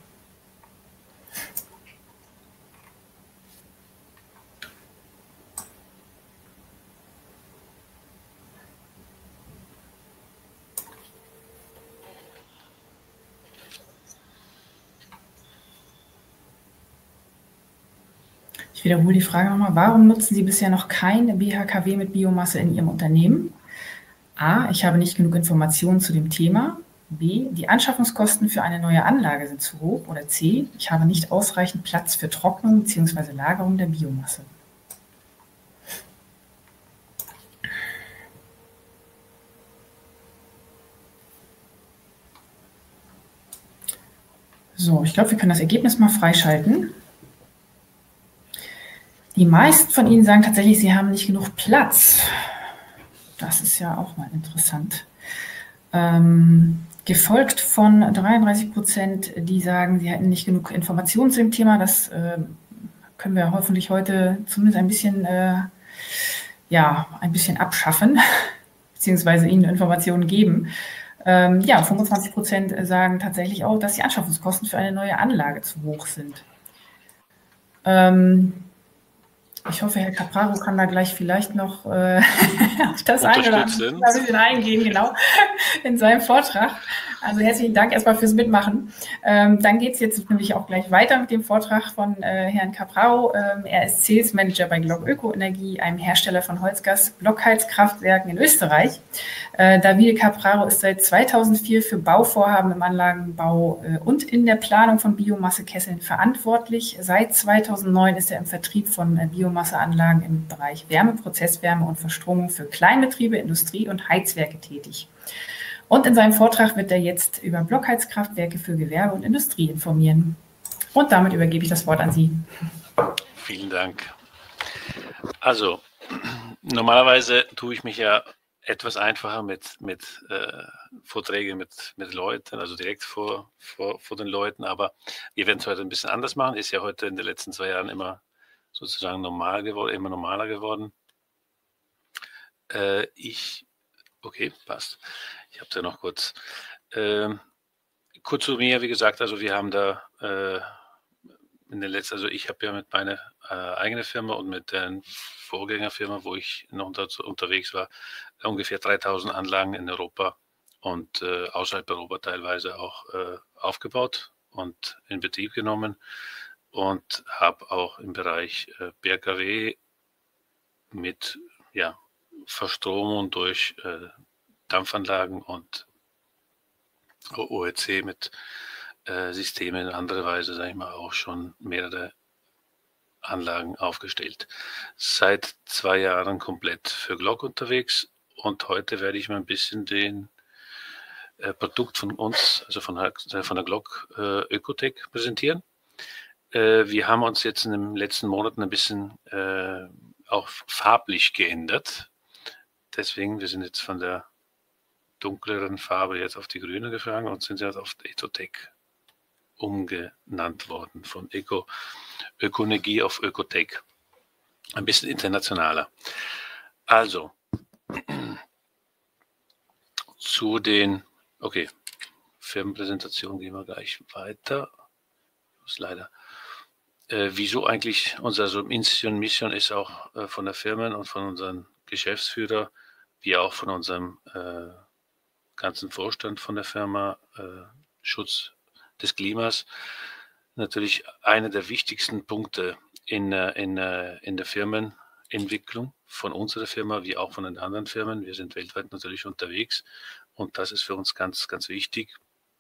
[SPEAKER 1] Ich wiederhole die Frage nochmal. Warum nutzen Sie bisher noch kein B H K W mit Biomasse in Ihrem Unternehmen? A, ich habe nicht genug Informationen zu dem Thema. B, die Anschaffungskosten für eine neue Anlage sind zu hoch. Oder C, ich habe nicht ausreichend Platz für Trocknung bzw. Lagerung der Biomasse. So, ich glaube, wir können das Ergebnis mal freischalten. Die meisten von Ihnen sagen tatsächlich, sie haben nicht genug Platz. Das ist ja auch mal interessant. Ähm, gefolgt von dreiunddreißig Prozent, die sagen, sie hätten nicht genug Informationen zu dem Thema. Das äh, können wir hoffentlich heute zumindest ein bisschen, äh, ja, ein bisschen abschaffen, beziehungsweise ihnen Informationen geben. Ähm, ja, fünfundzwanzig Prozent sagen tatsächlich auch, dass die Anschaffungskosten für eine neue Anlage zu hoch sind. Ähm, ich hoffe, Herr Capraro kann da gleich vielleicht noch äh, auf das eine oder andere ein bisschen eingehen, genau, in seinem Vortrag. Also herzlichen Dank erstmal fürs Mitmachen. Ähm, dann geht es jetzt nämlich auch gleich weiter mit dem Vortrag von äh, Herrn Capraro. Ähm, er ist Sales Manager bei Glock Ökoenergie, einem Hersteller von Holzgas-Blockheizkraftwerken in Österreich. Äh, Davide Capraro ist seit zweitausendvier für Bauvorhaben im Anlagenbau äh, und in der Planung von Biomassekesseln verantwortlich. Seit zweitausendneun ist er im Vertrieb von äh, Biomasseanlagen im Bereich Wärme, Prozesswärme und Verstromung für Kleinbetriebe, Industrie und Heizwerke tätig. Und in seinem Vortrag wird er jetzt über Blockheizkraftwerke für Gewerbe und Industrie informieren. Und damit übergebe ich das Wort an Sie.
[SPEAKER 3] Vielen Dank. Also, normalerweise tue ich mich ja etwas einfacher mit, mit äh, Vorträgen mit, mit Leuten, also direkt vor, vor, vor den Leuten, aber wir werden es heute ein bisschen anders machen. Ist ja heute in den letzten zwei Jahren immer sozusagen normal geworden, immer normaler geworden. Äh, ich, okay, passt. Ich habe es ja noch kurz. Äh, kurz zu mir, wie gesagt, also wir haben da äh, in den letzten, also ich habe ja mit meiner äh, eigenen Firma und mit der Vorgängerfirma, wo ich noch unter, unterwegs war, ungefähr dreitausend Anlagen in Europa und äh, außerhalb Europa teilweise auch äh, aufgebaut und in Betrieb genommen und habe auch im Bereich äh, B R K W mit ja, Verstromung durch äh, Dampfanlagen und O E C mit äh, Systemen in anderer Weise, sage ich mal, auch schon mehrere Anlagen aufgestellt. Seit zwei Jahren komplett für Glock unterwegs und heute werde ich mal ein bisschen den äh, Produkt von uns, also von, von der Glock äh, Ökotech präsentieren. Äh, wir haben uns jetzt in den letzten Monaten ein bisschen äh, auch farblich geändert. Deswegen, wir sind jetzt von der dunkleren Farbe jetzt auf die grüne gefahren und sind jetzt auf Ökotech umgenannt worden, von Öko, Ökoenergie auf Ökotech. Ein bisschen internationaler. Also, zu den, okay, Firmenpräsentation gehen wir gleich weiter. Das ist leider. Äh, wieso eigentlich unsere also Mission, Mission ist auch äh, von der Firmen und von unserem Geschäftsführer, wie auch von unserem äh, ganzen Vorstand von der Firma, äh, Schutz des Klimas, natürlich einer der wichtigsten Punkte in, in, in der Firmenentwicklung von unserer Firma, wie auch von den anderen Firmen. Wir sind weltweit natürlich unterwegs und das ist für uns ganz, ganz wichtig.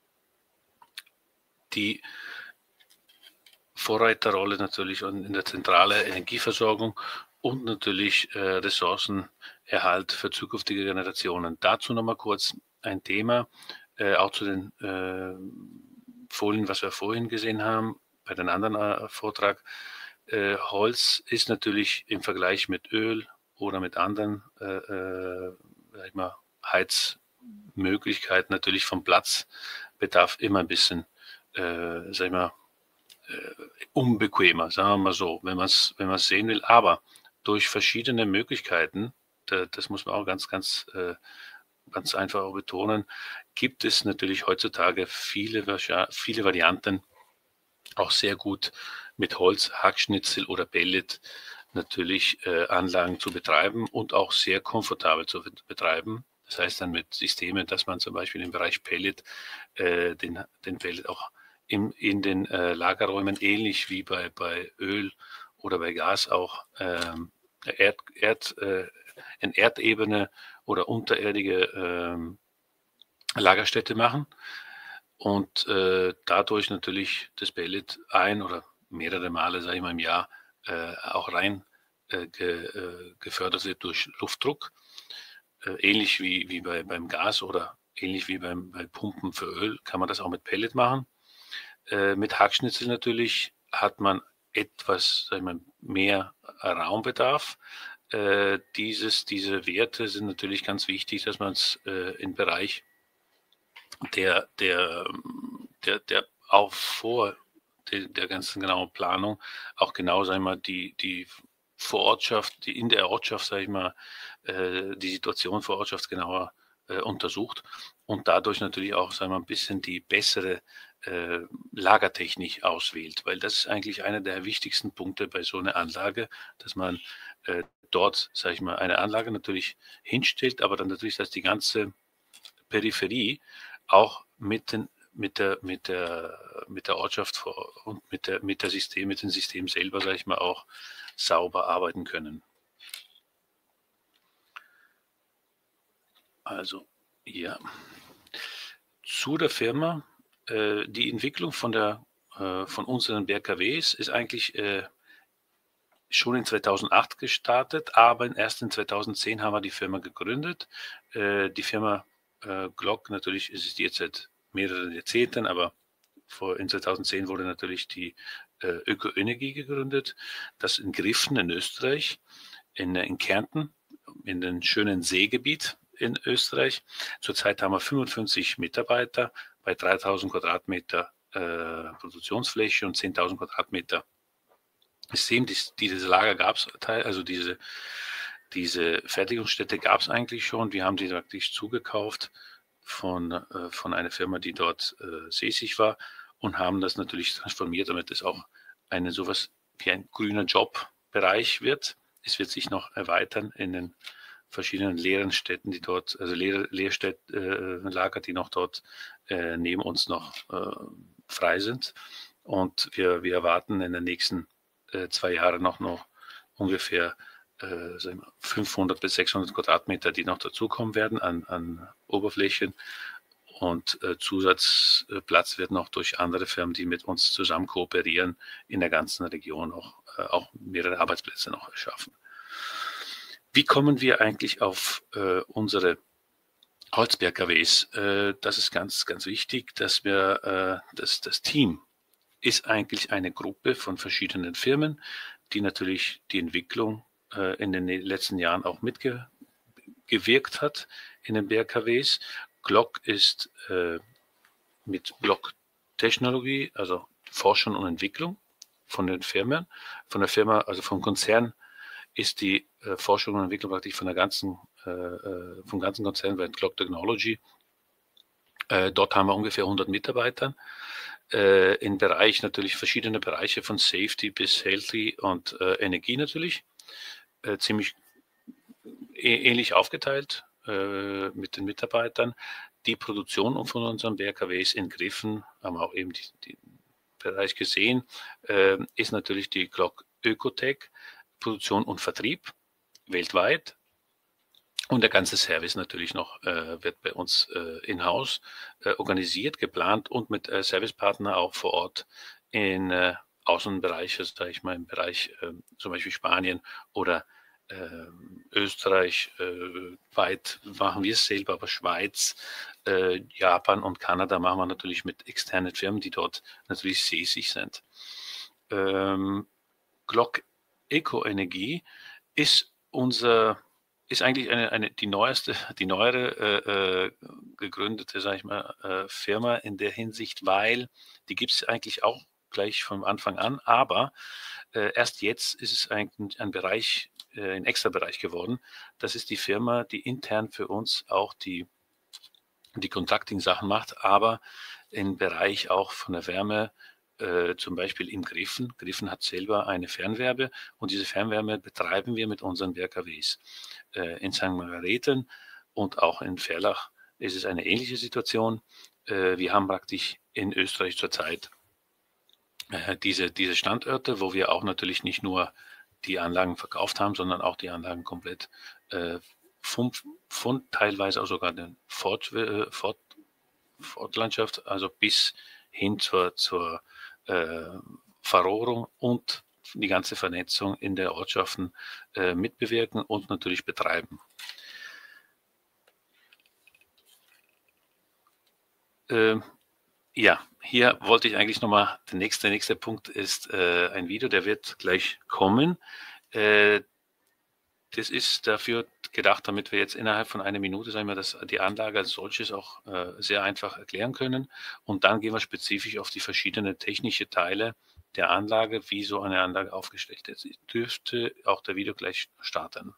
[SPEAKER 3] Die Vorreiterrolle natürlich in der zentralen Energieversorgung und natürlich äh, Ressourcenerhalt für zukünftige Generationen. Dazu nochmal kurz ein Thema, äh, auch zu den äh, Folien, was wir vorhin gesehen haben, bei den anderen äh, Vortrag. Äh, Holz ist natürlich im Vergleich mit Öl oder mit anderen äh, äh, sag ich mal, Heizmöglichkeiten natürlich vom Platzbedarf immer ein bisschen, äh, sag ich mal, äh, unbequemer, sagen wir mal so, wenn man es wenn man sehen will. Aber durch verschiedene Möglichkeiten, da, das muss man auch ganz, ganz äh, ganz einfach auch betonen, gibt es natürlich heutzutage viele, viele Varianten, auch sehr gut mit Holz, Hackschnitzel oder Pellet natürlich äh, Anlagen zu betreiben und auch sehr komfortabel zu betreiben. Das heißt dann mit Systemen, dass man zum Beispiel im Bereich Pellet äh, den, den Pellet auch im, in den äh, Lagerräumen ähnlich wie bei, bei Öl oder bei Gas auch ähm, Erd, Erd, äh, in Erdebene oder unterirdige ähm, Lagerstätte machen und äh, dadurch natürlich das Pellet ein oder mehrere Male, sage ich mal, im Jahr äh, auch rein äh, ge, äh, gefördert wird durch Luftdruck, äh, ähnlich wie, wie bei, beim Gas oder ähnlich wie beim, bei Pumpen für Öl kann man das auch mit Pellet machen. Äh, mit Hackschnitzel natürlich hat man etwas, sag ich mal, mehr Raumbedarf. Äh, dieses, diese Werte sind natürlich ganz wichtig, dass man es äh, im Bereich der, der, der, der auch vor der, der ganzen genauen Planung auch genau, sagen wir mal, die, die Vorortschaft, die in der Ortschaft, sage ich mal, äh, die Situation vor Ortschaft genauer äh, untersucht und dadurch natürlich auch, sagen wir mal, ein bisschen die bessere äh, Lagertechnik auswählt, weil das ist eigentlich einer der wichtigsten Punkte bei so einer Anlage, dass man äh, dort, sage ich mal, eine Anlage natürlich hinstellt, aber dann natürlich, dass die ganze Peripherie auch mit den mit der mit der mit der Ortschaft vor, und mit der mit der System mit dem System selber, sage ich mal, auch sauber arbeiten können. Also ja, zu der Firma, äh, die Entwicklung von der äh, von unseren B R K Ws ist eigentlich äh, schon in zweitausendacht gestartet, aber erst in zweitausendzehn haben wir die Firma gegründet. Äh, die Firma äh, Glock natürlich existiert seit mehreren Jahrzehnten, aber vor, in zweitausendzehn wurde natürlich die äh, Öko-Energie gegründet, das in Griffen in Österreich, in, in Kärnten, in dem schönen Seegebiet in Österreich. Zurzeit haben wir fünfundfünfzig Mitarbeiter bei dreitausend Quadratmeter äh, Produktionsfläche und zehntausend Quadratmeter System. Dies, dieses Lager gab es, also diese, diese Fertigungsstätte gab es eigentlich schon. Wir haben sie praktisch zugekauft von, äh, von einer Firma, die dort äh, sässig war und haben das natürlich transformiert, damit es auch eine sowas wie ein grüner Jobbereich wird. Es wird sich noch erweitern in den verschiedenen leeren Städten, die dort, also leere Leerlager, äh, die noch dort äh, neben uns noch äh, frei sind. Und wir, wir erwarten in den nächsten äh, zwei Jahren noch, noch ungefähr äh, fünfhundert bis sechshundert Quadratmeter, die noch dazukommen werden an, an Oberflächen. Und äh, Zusatzplatz wird noch durch andere Firmen, die mit uns zusammen kooperieren, in der ganzen Region auch, äh, auch mehrere Arbeitsplätze noch erschaffen. Wie kommen wir eigentlich auf äh, unsere Holz-B R K Ws? Äh, das ist ganz, ganz wichtig, dass wir äh, das, das Team ist eigentlich eine Gruppe von verschiedenen Firmen, die natürlich die Entwicklung äh, in den letzten Jahren auch mitgewirkt hat in den B R K Ws. Glock ist äh, mit Block-Technologie, also Forschung und Entwicklung von den Firmen, von der Firma, also vom Konzern ist die äh, Forschung und Entwicklung praktisch von der ganzen, äh, vom ganzen Konzern bei Glock Technology. Äh, dort haben wir ungefähr hundert Mitarbeiter. Äh, im Bereich natürlich verschiedene Bereiche von Safety bis Healthy und äh, Energie natürlich. Äh, ziemlich ähnlich aufgeteilt äh, mit den Mitarbeitern. Die Produktion von unseren B R K Ws in Griffen, haben wir auch eben den Bereich gesehen, äh, ist natürlich die Glock Ökotech, Produktion und Vertrieb weltweit. Und der ganze Service natürlich noch äh, wird bei uns äh, in-house äh, organisiert, geplant und mit äh, Servicepartner auch vor Ort in äh, Außenbereiche, sage ich mal, im Bereich äh, zum Beispiel Spanien oder äh, Österreich, äh, weit machen wir es selber, aber Schweiz, äh, Japan und Kanada machen wir natürlich mit externen Firmen, die dort natürlich sässig sind. Ähm, Glock Eco-Energie ist unser ist eigentlich eine, eine die neueste, die neuere äh, gegründete, sage ich mal, äh, Firma in der Hinsicht, weil die gibt es eigentlich auch gleich von Anfang an, aber äh, erst jetzt ist es ein, ein Bereich, äh, ein extra Bereich geworden. Das ist die Firma, die intern für uns auch die, die Contracting-Sachen macht, aber im Bereich auch von der Wärme, äh, zum Beispiel in Griffen. Griffen hat selber eine Fernwärme und diese Fernwärme betreiben wir mit unseren B R K Ws. Äh, in Sankt Margarethen und auch in Verlach ist es eine ähnliche Situation. Äh, wir haben praktisch in Österreich zurzeit äh, diese, diese Standorte, wo wir auch natürlich nicht nur die Anlagen verkauft haben, sondern auch die Anlagen komplett äh, von, von teilweise auch sogar den Fort, äh, Fort, Fortlandschaft, also bis hin zur, zur äh, Verrohrung und die ganze Vernetzung in der Ortschaften äh, mitbewirken und natürlich betreiben. Äh, ja, hier wollte ich eigentlich nochmal, der nächste, der nächste Punkt ist äh, ein Video, der wird gleich kommen. Äh, das ist dafür gedacht, damit wir jetzt innerhalb von einer Minute, sagen wir, das, die Anlage als solches auch äh, sehr einfach erklären können. Und dann gehen wir spezifisch auf die verschiedenen technischen Teile der Anlage, wie so eine Anlage aufgestellt ist. Dürfte auch der Video gleich starten.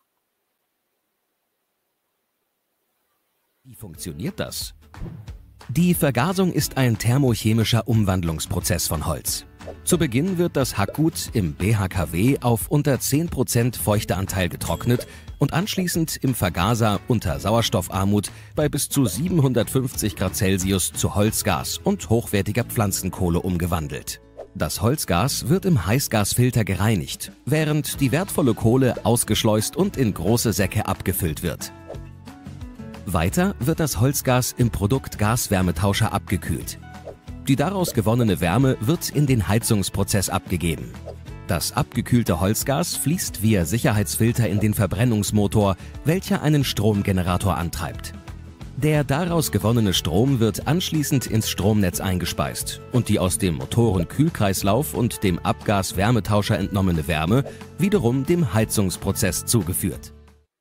[SPEAKER 4] Wie funktioniert das? Die Vergasung ist ein thermochemischer Umwandlungsprozess von Holz. Zu Beginn wird das Hackgut im B H K W auf unter zehn Prozent Feuchteanteil getrocknet und anschließend im Vergaser unter Sauerstoffarmut bei bis zu siebenhundertfünfzig Grad Celsius zu Holzgas und hochwertiger Pflanzenkohle umgewandelt. Das Holzgas wird im Heißgasfilter gereinigt, während die wertvolle Kohle ausgeschleust und in große Säcke abgefüllt wird. Weiter wird das Holzgas im Produkt-Gas-Wärmetauscher abgekühlt. Die daraus gewonnene Wärme wird in den Heizungsprozess abgegeben. Das abgekühlte Holzgas fließt via Sicherheitsfilter in den Verbrennungsmotor, welcher einen Stromgenerator antreibt. Der daraus gewonnene Strom wird anschließend ins Stromnetz eingespeist und die aus dem Motorenkühlkreislauf und dem Abgas-Wärmetauscher entnommene Wärme wiederum dem Heizungsprozess zugeführt.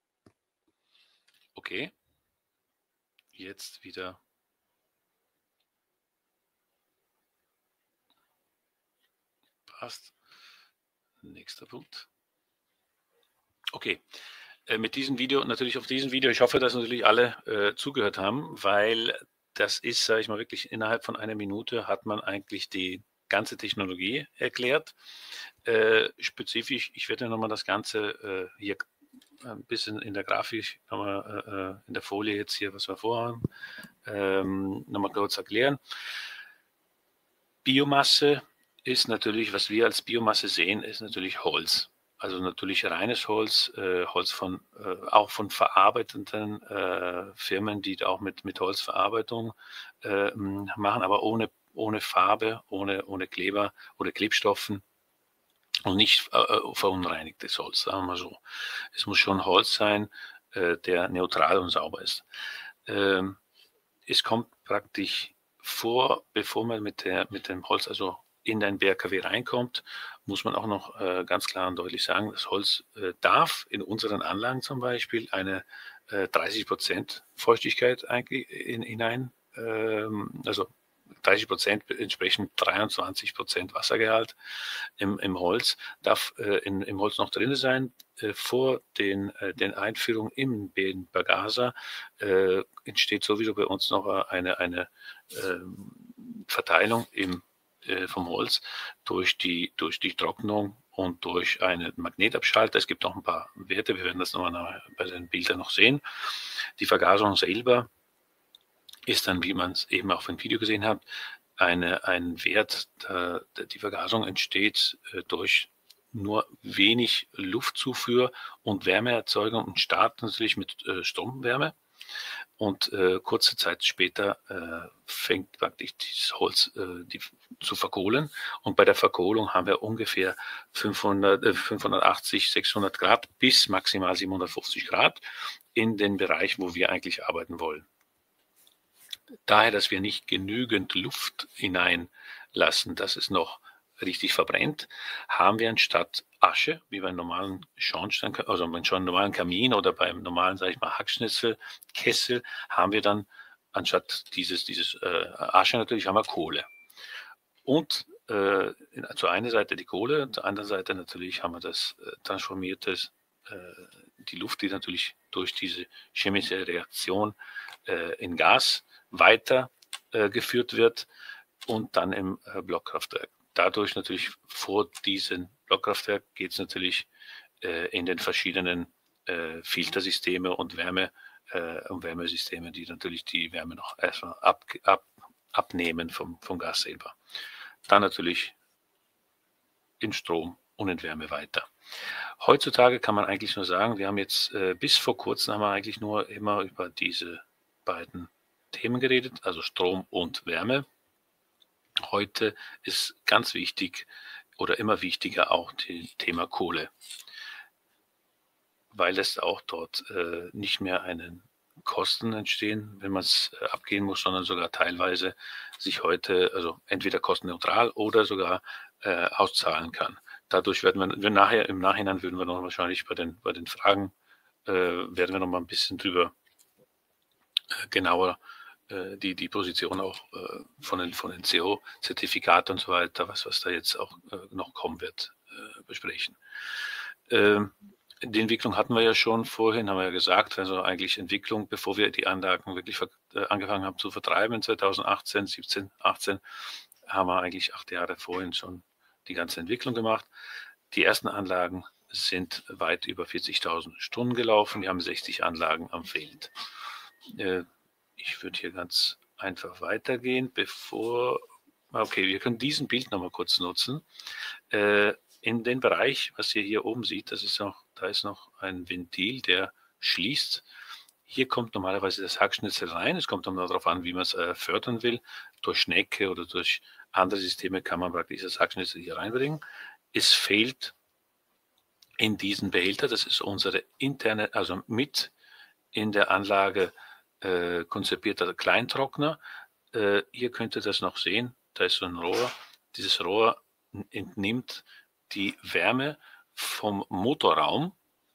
[SPEAKER 3] Okay. Jetzt wieder passt. Nächster Punkt. Okay, äh, mit diesem Video, natürlich auf diesem Video, ich hoffe, dass natürlich alle äh, zugehört haben, weil das ist, sage ich mal, wirklich innerhalb von einer Minute hat man eigentlich die ganze Technologie erklärt. Äh, spezifisch, ich werde nochmal das Ganze äh, hier ein bisschen in der Grafik, nochmal äh, in der Folie jetzt hier, was wir vorhaben, ähm, nochmal kurz erklären. Biomasse ist natürlich, was wir als Biomasse sehen, ist natürlich Holz. Also natürlich reines Holz, äh, Holz von, äh, auch von verarbeitenden äh, Firmen, die auch mit, mit Holzverarbeitung äh, machen, aber ohne, ohne Farbe, ohne, ohne Kleber oder Klebstoffen. Und nicht äh, verunreinigtes Holz, sagen wir mal so. Es muss schon Holz sein, äh, der neutral und sauber ist. Ähm, es kommt praktisch vor, bevor man mit, der, mit dem Holz also in den B H K W reinkommt, muss man auch noch äh, ganz klar und deutlich sagen, das Holz äh, darf in unseren Anlagen zum Beispiel eine äh, dreißig Prozent Feuchtigkeit eigentlich in, hinein, ähm, also dreißig Prozent entsprechend dreiundzwanzig Prozent Wassergehalt im, im Holz, darf äh, in, im Holz noch drin sein. Äh, vor den, äh, den Einführung im Vergaser äh, entsteht sowieso bei uns noch eine, eine äh, Verteilung im, äh, vom Holz durch die, durch die Trocknung und durch einen Magnetabschalter. Es gibt noch ein paar Werte, wir werden das nochmal bei den Bildern noch sehen. Die Vergasung selber ist dann, wie man es eben auch im Video gesehen hat, eine, ein Wert, der, der die Vergasung entsteht äh, durch nur wenig Luftzufuhr und Wärmeerzeugung und startet natürlich mit äh, Stromwärme. Und äh, kurze Zeit später äh, fängt praktisch dieses Holz äh, die, zu verkohlen. Und bei der Verkohlung haben wir ungefähr fünfhundert, äh, fünfhundertachtzig, sechshundert Grad bis maximal siebenhundertfünfzig Grad in den Bereich, wo wir eigentlich arbeiten wollen. Daher, dass wir nicht genügend Luft hineinlassen, dass es noch richtig verbrennt, haben wir anstatt Asche, wie beim normalen Schornstein, also beim normalen Kamin oder beim normalen, sage ich mal, Hackschnitzelkessel, haben wir dann anstatt dieses, dieses äh, Asche natürlich haben wir Kohle. Und äh, zur einen Seite die Kohle, zur anderen Seite natürlich haben wir das äh, transformiertes, äh, die Luft, die natürlich durch diese chemische Reaktion äh, in Gas weitergeführt äh, wird und dann im äh, Blockkraftwerk. Dadurch natürlich vor diesem Blockkraftwerk geht es natürlich äh, in den verschiedenen äh, Filtersysteme und Wärme äh, und Wärmesysteme, die natürlich die Wärme noch erstmal ab, ab, abnehmen vom, vom Gas selber. Dann natürlich in Strom und in Wärme weiter. Heutzutage kann man eigentlich nur sagen, wir haben jetzt äh, bis vor kurzem haben wir eigentlich nur immer über diese beiden Themen geredet, also Strom und Wärme. Heute ist ganz wichtig oder immer wichtiger auch das Thema Kohle, weil es auch dort äh, nicht mehr einen Kosten entstehen, wenn man es äh, abgehen muss, sondern sogar teilweise sich heute, also entweder kostenneutral oder sogar äh, auszahlen kann. dadurch werden wir, wir nachher, im Nachhinein würden wir noch wahrscheinlich bei den, bei den Fragen, äh, werden wir noch mal ein bisschen drüber äh, genauer äh, die, die Position auch äh, von den, von den C O-Zertifikaten und so weiter, was, was da jetzt auch äh, noch kommen wird, äh, besprechen. Ähm, Die Entwicklung hatten wir ja schon vorhin, haben wir ja gesagt, also eigentlich Entwicklung, bevor wir die Anlagen wirklich äh, angefangen haben zu vertreiben, zweitausendachtzehn, siebzehn, achtzehn, haben wir eigentlich acht Jahre vorhin schon die ganze Entwicklung gemacht. Die ersten Anlagen sind weit über vierzigtausend Stunden gelaufen, wir haben sechzig Anlagen am Feld. Äh, ich würde hier ganz einfach weitergehen, bevor, okay, wir können diesen Bild nochmal kurz nutzen. Äh, In den Bereich, was ihr hier oben seht, das ist noch, da ist noch ein Ventil, der schließt. Hier kommt normalerweise das Hackschnitzel rein. Es kommt dann darauf an, wie man es äh, fördern will. Durch Schnecke oder durch andere Systeme kann man praktisch das Hackschnitzel hier reinbringen. Es fehlt in diesen Behälter, das ist unsere interne, also mit in der Anlage äh, konzipierter Kleintrockner. Äh, hier könnt ihr das noch sehen. Da ist so ein Rohr. Dieses Rohr entnimmt die Wärme vom Motorraum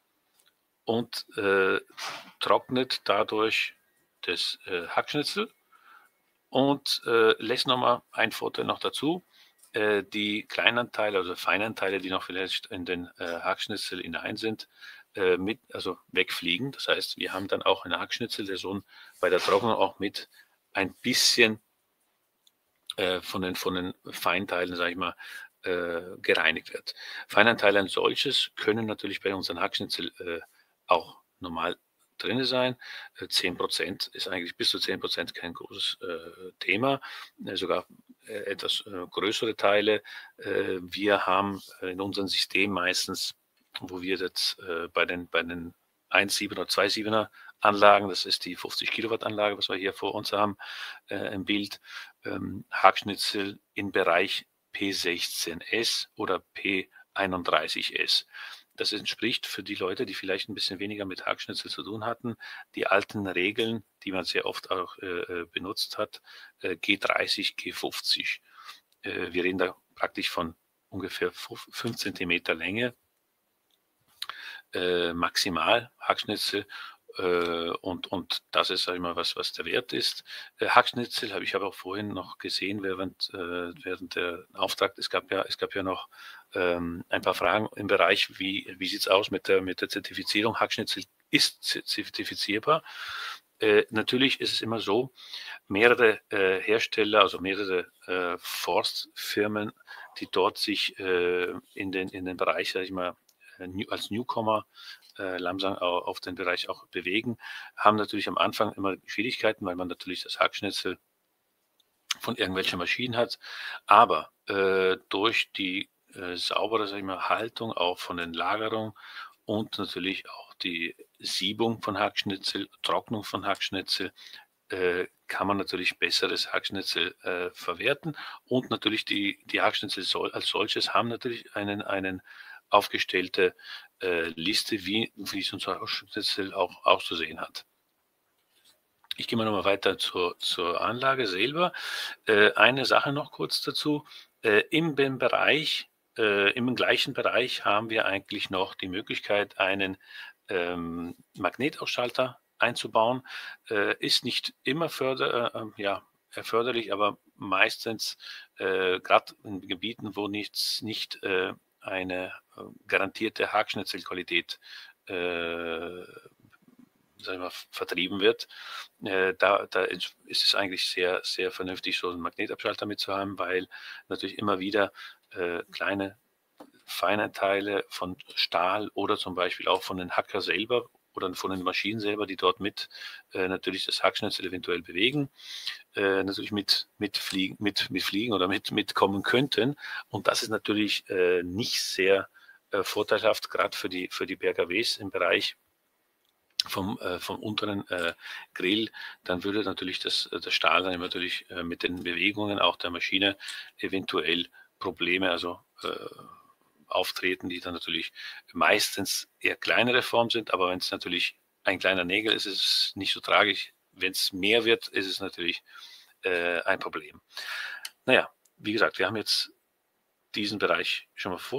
[SPEAKER 3] und äh, trocknet dadurch das äh, Hackschnitzel und äh, lässt nochmal ein Vorteil noch dazu. Äh, die Kleinanteile, also Feinanteile, die noch vielleicht in den äh, Hackschnitzel hinein sind, äh, mit, also wegfliegen. Das heißt, wir haben dann auch einen Hackschnitzel, der so bei der Trocknung auch mit ein bisschen äh, von, den, von den Feinteilen, sage ich mal, gereinigt wird. Feinanteile als solches können natürlich bei unseren Hackschnitzel äh, auch normal drin sein. Äh, zehn Prozent ist eigentlich bis zu zehn Prozent kein großes äh, Thema, äh, sogar äh, etwas äh, größere Teile. Äh, wir haben in unserem System meistens, wo wir jetzt äh, bei den, bei den eins Komma sieben oder zwei Komma siebener Anlagen, das ist die fünfzig Kilowatt Anlage, was wir hier vor uns haben, äh, im Bild, ähm, Hackschnitzel im Bereich P sechzehn S oder P einunddreißig S. Das entspricht für die Leute, die vielleicht ein bisschen weniger mit Hackschnitzel zu tun hatten, die alten Regeln, die man sehr oft auch äh, benutzt hat, äh, G dreißig, G fünfzig. Äh, wir reden da praktisch von ungefähr fünf Zentimeter Länge, äh, maximal Hackschnitzel. Und, und das ist, sag ich mal, was, was der Wert ist. Hackschnitzel habe ich aber auch vorhin noch gesehen, während, während der Auftrag, es gab ja, es gab ja noch ähm, ein paar Fragen im Bereich, wie, wie sieht es aus mit der, mit der Zertifizierung. Hackschnitzel ist zertifizierbar. Äh, natürlich ist es immer so, mehrere äh, Hersteller, also mehrere äh, Forstfirmen, die dort sich äh, in, den, in den Bereich, sag ich mal, als Newcomer äh, langsam auf den Bereich auch bewegen, haben natürlich am Anfang immer Schwierigkeiten, weil man natürlich das Hackschnitzel von irgendwelchen Maschinen hat, aber äh, durch die äh, saubere, sag ich mal, Haltung auch von den Lagerungen und natürlich auch die Siebung von Hackschnitzel, Trocknung von Hackschnitzel, äh, kann man natürlich besseres Hackschnitzel äh, verwerten und natürlich die, die Hackschnitzel soll, als solches haben natürlich einen, einen aufgestellte äh, Liste, wie, wie es unser Hackschnitzel auch auszusehen hat. Ich gehe mal nochmal weiter zur, zur Anlage selber. Äh, eine Sache noch kurz dazu. Äh, im Bereich, äh, im gleichen Bereich haben wir eigentlich noch die Möglichkeit, einen ähm, Magnetausschalter einzubauen. Äh, ist nicht immer förder, äh, ja, erforderlich, aber meistens, äh, gerade in Gebieten, wo nichts, nicht äh, eine äh, garantierte Hackschnitzelqualität äh, sagen wir, vertrieben wird, äh, da, da ist es eigentlich sehr, sehr vernünftig, so einen Magnetabschalter mitzuhaben, weil natürlich immer wieder äh, kleine feine Teile von Stahl oder zum Beispiel auch von den Hacker selber oder von den Maschinen selber, die dort mit äh, natürlich das Hackschnitzel eventuell bewegen, äh, natürlich mit, mit, fliegen, mit, mit fliegen oder mit, mitkommen könnten. Und das ist natürlich äh, nicht sehr äh, vorteilhaft, gerade für die, für die B R K Ws im Bereich vom, äh, vom unteren äh, Grill. Dann würde natürlich das, das Stahl dann natürlich äh, mit den Bewegungen auch der Maschine eventuell Probleme, also äh, auftreten, die dann natürlich meistens eher kleinere Form sind, aber wenn es natürlich ein kleiner Nägel ist, ist es nicht so tragisch. Wenn es mehr wird, ist es natürlich äh, ein Problem. Naja, wie gesagt, wir haben jetzt diesen Bereich schon mal vor,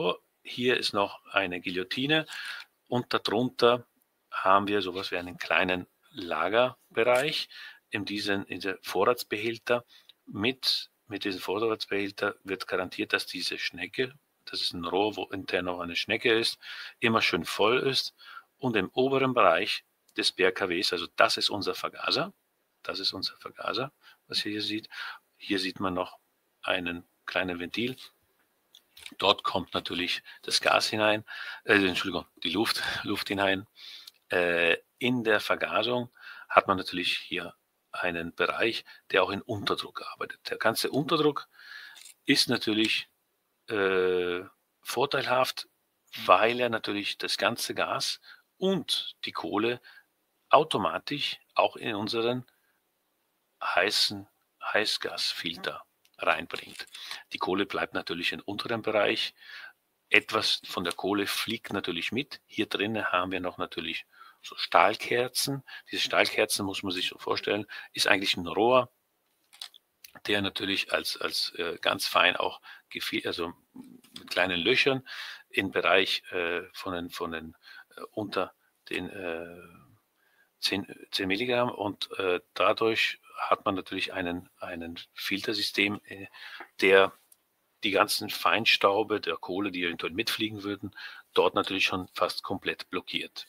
[SPEAKER 3] hier ist noch eine Guillotine und darunter haben wir sowas wie einen kleinen Lagerbereich. In diesen, in diesem Vorratsbehälter, mit, mit diesem Vorratsbehälter wird garantiert, dass diese Schnecke, das ist ein Rohr, wo intern noch eine Schnecke ist, immer schön voll ist. Und im oberen Bereich des B H K Ws, also das ist unser Vergaser, das ist unser Vergaser, was ihr hier seht. Hier sieht man noch einen kleinen Ventil. Dort kommt natürlich das Gas hinein, äh, Entschuldigung, die Luft, Luft hinein. Äh, in der Vergasung hat man natürlich hier einen Bereich, der auch in Unterdruck arbeitet. Der ganze Unterdruck ist natürlich äh, vorteilhaft, weil er natürlich das ganze Gas und die Kohle automatisch auch in unseren heißen Heißgasfilter reinbringt. Die Kohle bleibt natürlich im unteren Bereich. Etwas von der Kohle fliegt natürlich mit. Hier drinnen haben wir noch natürlich so Stahlkerzen. Diese Stahlkerzen, muss man sich so vorstellen, ist eigentlich ein Rohr, der natürlich als, als äh, ganz fein auch, also mit kleinen Löchern im Bereich äh, von den, von den äh, unter den äh, zehn Milligramm und äh, dadurch hat man natürlich einen, einen Filtersystem, äh, der die ganzen Feinstaube der Kohle, die eventuell mitfliegen würden, dort natürlich schon fast komplett blockiert.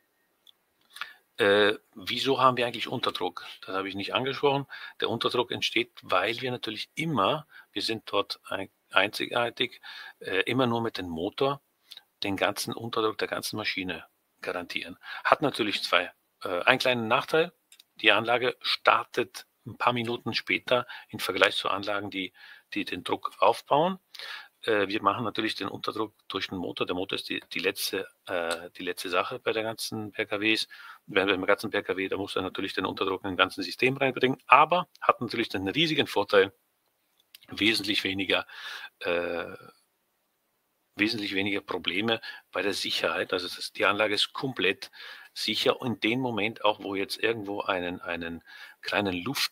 [SPEAKER 3] Äh, wieso haben wir eigentlich Unterdruck? Das habe ich nicht angesprochen. Der Unterdruck entsteht, weil wir natürlich immer, wir sind dort ein, einzigartig, äh, immer nur mit dem Motor den ganzen Unterdruck der ganzen Maschine garantieren. Hat natürlich zwei, äh, einen kleinen Nachteil. Die Anlage startet ein paar Minuten später im Vergleich zu Anlagen, die, die den Druck aufbauen. Äh, wir machen natürlich den Unterdruck durch den Motor. Der Motor ist die, die, letzte, äh, die letzte Sache bei der ganzen P K Ws. Beim ganzen P K W, da muss er natürlich den Unterdruck in den ganzen System reinbringen, aber hat natürlich den riesigen Vorteil, wesentlich weniger, äh, wesentlich weniger Probleme bei der Sicherheit. Also das, die Anlage ist komplett sicher und in dem Moment auch, wo jetzt irgendwo einen, einen kleinen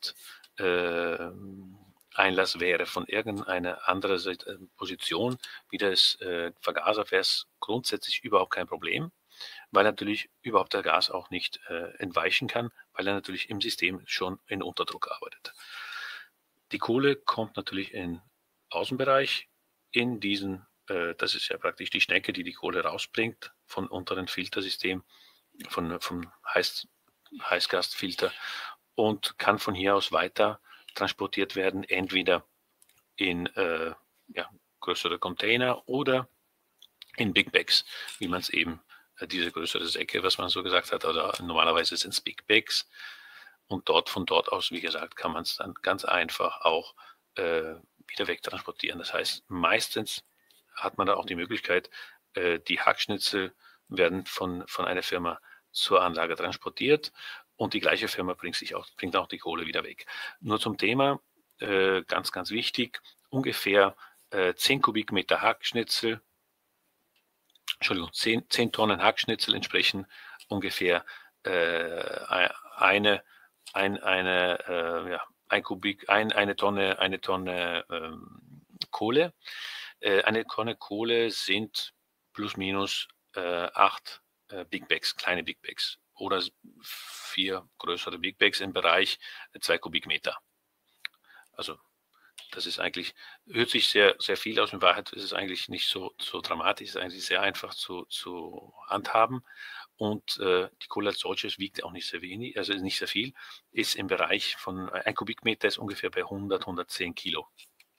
[SPEAKER 3] Lufteinlass äh, wäre von irgendeiner anderen Position, wie das äh, Vergaser, wäre es grundsätzlich überhaupt kein Problem, weil natürlich überhaupt der Gas auch nicht äh, entweichen kann, weil er natürlich im System schon in Unterdruck arbeitet. Die Kohle kommt natürlich im Außenbereich in diesen, äh, das ist ja praktisch die Schnecke, die die Kohle rausbringt von unteren Filtersystem, von, vom Heiß, Heißgasfilter und kann von hier aus weiter transportiert werden, entweder in äh, ja, größere Container oder in Big Bags, wie man es eben diese größere Säcke, was man so gesagt hat, oder normalerweise sind es Big Bags und dort von dort aus, wie gesagt, kann man es dann ganz einfach auch äh, wieder wegtransportieren. Das heißt, meistens hat man da auch die Möglichkeit, äh, die Hackschnitzel werden von, von einer Firma zur Anlage transportiert und die gleiche Firma bringt, sich auch, bringt auch die Kohle wieder weg. Nur zum Thema, äh, ganz, ganz wichtig, ungefähr äh, zehn Kubikmeter Hackschnitzel, Entschuldigung, zehn, zehn Tonnen Hackschnitzel entsprechen ungefähr äh, eine, ein, eine, äh, ja, ein Kubik, ein, eine Tonne, eine Tonne ähm, Kohle. Äh, eine Tonne Kohle sind plus minus äh, acht äh, Big Bags, kleine Big Bags oder vier größere Big Bags im Bereich äh, zwei Kubikmeter. Also das ist eigentlich, hört sich sehr, sehr viel aus. In Wahrheit ist es eigentlich nicht so, so dramatisch, es ist eigentlich sehr einfach zu, zu handhaben. Und äh, die Kohle als solches wiegt auch nicht sehr wenig, also nicht sehr viel, ist im Bereich von ein Kubikmeter ist ungefähr bei hundert, hundertzehn Kilo.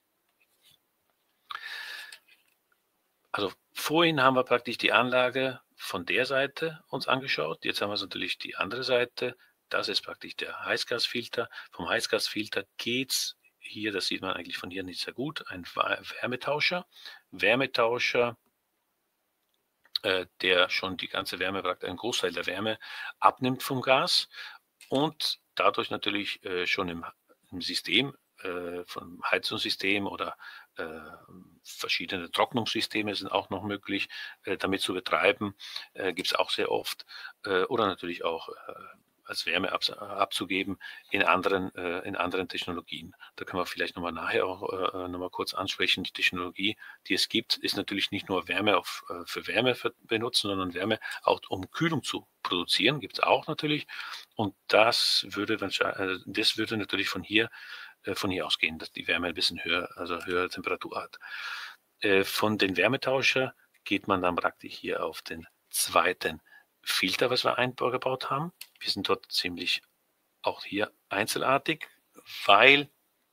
[SPEAKER 3] Also vorhin haben wir praktisch die Anlage von der Seite uns angeschaut. Jetzt haben wir natürlich die andere Seite. Das ist praktisch der Heißgasfilter. Vom Heißgasfilter geht es hier, das sieht man eigentlich von hier nicht sehr gut, ein Wärmetauscher. Wärmetauscher, äh, der schon die ganze Wärme, praktisch einen Großteil der Wärme abnimmt vom Gas und dadurch natürlich äh, schon im, im System, äh, vom Heizungssystem oder äh, verschiedene Trocknungssysteme sind auch noch möglich, äh, damit zu betreiben, äh, gibt es auch sehr oft. Äh, oder natürlich auch äh, als Wärme ab, abzugeben in anderen, äh, in anderen Technologien. Da können wir vielleicht nochmal nachher auch äh, nochmal kurz ansprechen. Die Technologie, die es gibt, ist natürlich nicht nur Wärme auf, äh, für Wärme für, benutzen, sondern Wärme auch um Kühlung zu produzieren, gibt es auch natürlich. Und das würde, äh, das würde natürlich von hier, äh, von hier ausgehen, dass die Wärme ein bisschen höher, also höhere Temperatur hat. Äh, von den Wärmetauscher geht man dann praktisch hier auf den zweiten Filter, was wir eingebaut haben. Wir sind dort ziemlich auch hier einzelartig, weil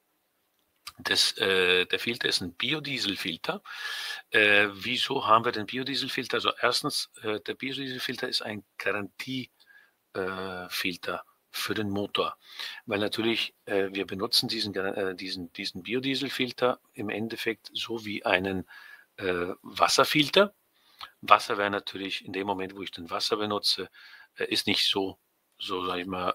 [SPEAKER 3] das, äh, der Filter ist ein Biodieselfilter. Äh, wieso haben wir den Biodieselfilter? Also erstens, äh, der Biodieselfilter ist ein Garantiefilter äh, für den Motor, weil natürlich äh, wir benutzen diesen, äh, diesen, diesen Biodieselfilter im Endeffekt so wie einen äh, Wasserfilter. Wasser wäre natürlich in dem Moment, wo ich den Wasser benutze, äh, ist nicht so, so sag ich mal,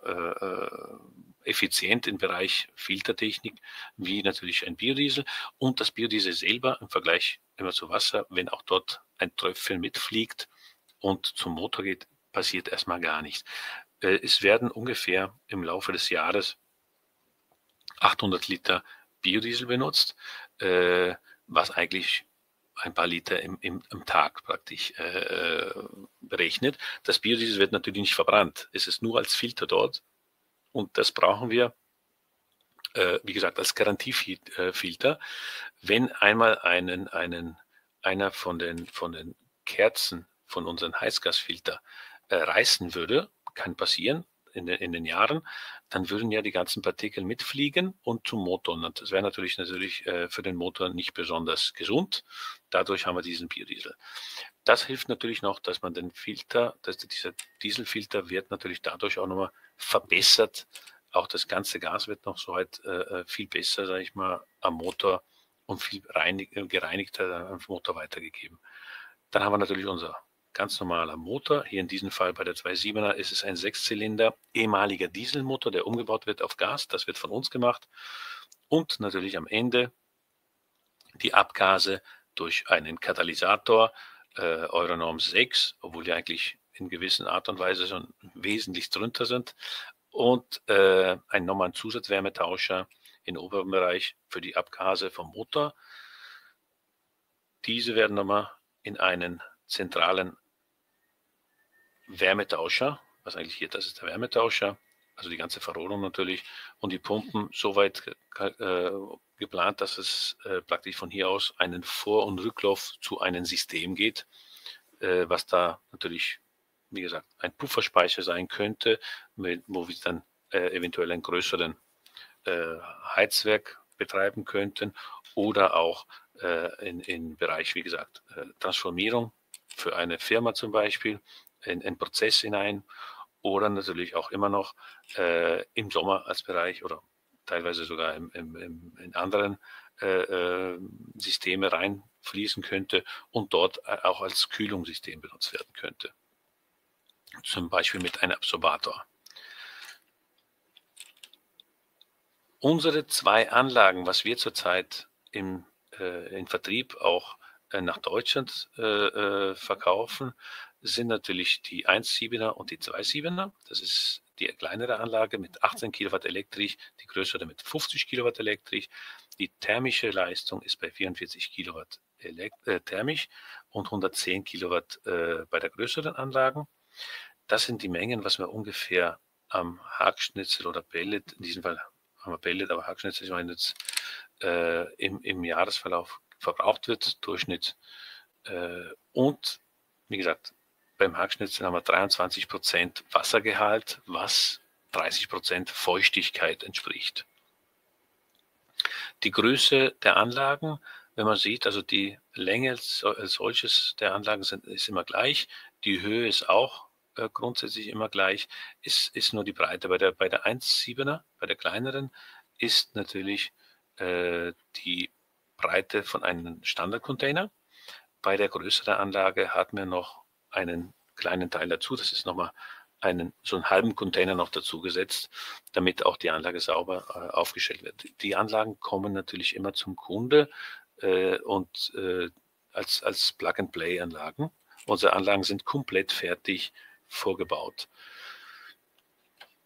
[SPEAKER 3] äh, effizient im Bereich Filtertechnik wie natürlich ein Biodiesel. Und das Biodiesel selber im Vergleich immer zu Wasser, wenn auch dort ein Tröpfchen mitfliegt und zum Motor geht, passiert erstmal gar nichts. Äh, es werden ungefähr im Laufe des Jahres achthundert Liter Biodiesel benutzt, äh, was eigentlich ein paar Liter im, im, im Tag praktisch äh, berechnet. Das Biodiesel wird natürlich nicht verbrannt. Es ist nur als Filter dort. Und das brauchen wir, äh, wie gesagt, als Garantiefilter. Wenn einmal einen, einen, einer von den, von den Kerzen von unseren Heizgasfilter äh, reißen würde, kann passieren in den, in den Jahren, dann würden ja die ganzen Partikel mitfliegen und zum Motor. Und das wäre natürlich, natürlich äh, für den Motor nicht besonders gesund. Dadurch haben wir diesen Biodiesel. Das hilft natürlich noch, dass man den Filter, dass dieser Dieselfilter wird natürlich dadurch auch nochmal verbessert. Auch das ganze Gas wird noch so weit äh, viel besser, sage ich mal, am Motor und viel reinig, gereinigter am Motor weitergegeben. Dann haben wir natürlich unser ganz normaler Motor. Hier in diesem Fall bei der zwei Komma siebener ist es ein Sechszylinder ehemaliger Dieselmotor, der umgebaut wird auf Gas. Das wird von uns gemacht. Und natürlich am Ende die Abgase durch einen Katalysator, äh, Euronorm sechs, obwohl die eigentlich in gewisser Art und Weise schon wesentlich drunter sind. Und äh, ein nochmal ein Zusatzwärmetauscher im oberen Bereich für die Abgase vom Motor. Diese werden nochmal in einen zentralen Wärmetauscher, was eigentlich hier, das ist der Wärmetauscher, also die ganze Verrohrung natürlich, und die Pumpen soweit äh, geplant, dass es äh, praktisch von hier aus einen Vor- und Rücklauf zu einem System geht, äh, was da natürlich, wie gesagt, ein Pufferspeicher sein könnte, mit, wo wir dann äh, eventuell einen größeren äh, Heizwerk betreiben könnten oder auch äh, in, in Bereich, wie gesagt, äh, Transformierung für eine Firma zum Beispiel, in einen Prozess hinein oder natürlich auch immer noch äh, im Sommer als Bereich oder teilweise sogar im, im, im, in anderen äh, äh, Systeme reinfließen könnte und dort auch als Kühlungssystem benutzt werden könnte. Zum Beispiel mit einem Absorbator. Unsere zwei Anlagen, was wir zurzeit im, äh, im Vertrieb auch äh, nach Deutschland äh, äh, verkaufen, sind natürlich die eins Komma siebener und die zwei Komma siebener. Das ist die kleinere Anlage mit achtzehn Kilowatt elektrisch, die größere mit fünfzig Kilowatt elektrisch. Die thermische Leistung ist bei vierundvierzig Kilowatt äh, thermisch und hundertzehn Kilowatt äh, bei der größeren Anlagen. Das sind die Mengen, was wir ungefähr am Hackschnitzel oder Pellet, in diesem Fall haben wir Pellet, aber Hackschnitzel, ich meine jetzt, äh, im, im Jahresverlauf verbraucht wird, Durchschnitt. Äh, und wie gesagt, beim Hackschnitzel haben wir dreiundzwanzig Prozent Wassergehalt, was dreißig Prozent Feuchtigkeit entspricht. Die Größe der Anlagen, wenn man sieht, also die Länge als solches der Anlagen sind, ist immer gleich, die Höhe ist auch äh, grundsätzlich immer gleich, ist, ist nur die Breite. Bei der, bei der eins Komma siebener, bei der kleineren, ist natürlich äh, die Breite von einem Standardcontainer. Bei der größeren Anlage hat man noch einen kleinen Teil dazu. Das ist nochmal einen, so einen halben Container noch dazu gesetzt, damit auch die Anlage sauber äh, aufgestellt wird. Die Anlagen kommen natürlich immer zum Kunde äh, und äh, als, als Plug-and-Play-Anlagen. Unsere Anlagen sind komplett fertig vorgebaut.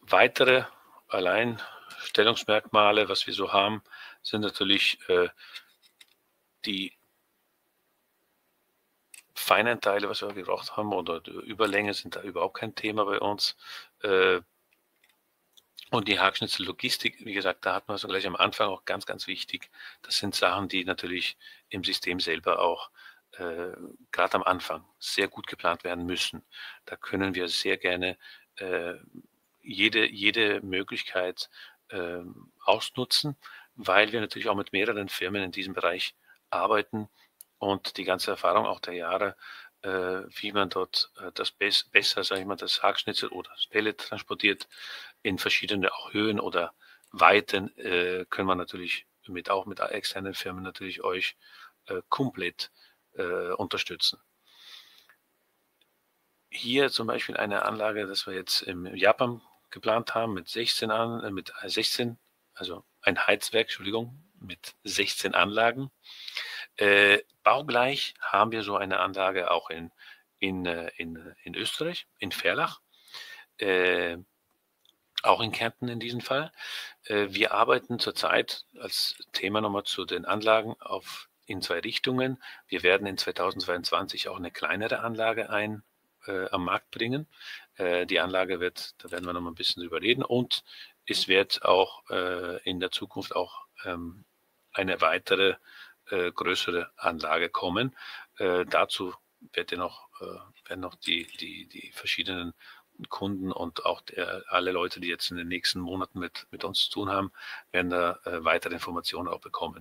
[SPEAKER 3] weitere Alleinstellungsmerkmale, was wir so haben, sind natürlich äh, die feinen Teile, was wir gebraucht haben, oder die Überlänge sind da überhaupt kein Thema bei uns. Äh, und die Hackschnitzel-Logistik, wie gesagt, da hat man so gleich am Anfang auch ganz, ganz wichtig. Das sind Sachen, die natürlich im System selber auch äh, gerade am Anfang sehr gut geplant werden müssen. Da können wir sehr gerne äh, jede, jede Möglichkeit äh, ausnutzen, weil wir natürlich auch mit mehreren Firmen in diesem Bereich arbeiten und die ganze Erfahrung auch der Jahre, äh, wie man dort äh, das bess besser, sage ich mal, das Hackschnitzel oder das Pellet transportiert in verschiedene auch Höhen oder Weiten, äh, können wir natürlich mit auch mit externen Firmen natürlich euch äh, komplett äh, unterstützen. Hier zum Beispiel eine Anlage, das wir jetzt im Japan geplant haben, mit sechzehn, an, äh, mit sechzehn, also ein Heizwerk, Entschuldigung, mit sechzehn Anlagen. Äh, baugleich haben wir so eine Anlage auch in, in, in, in Österreich, in Verlach, äh, auch in Kärnten in diesem Fall. Äh, wir arbeiten zurzeit als Thema nochmal zu den Anlagen auf, in zwei Richtungen. Wir werden in zweitausendzweiundzwanzig auch eine kleinere Anlage ein, äh, am Markt bringen. Äh, die Anlage wird, da werden wir nochmal ein bisschen drüber reden, und es wird auch äh, in der Zukunft auch ähm, eine weitere Äh, größere Anlage kommen. Äh, dazu wird ja noch, äh, werden noch die, die, die verschiedenen Kunden und auch der, alle Leute, die jetzt in den nächsten Monaten mit, mit uns zu tun haben, werden da äh, weitere Informationen auch bekommen.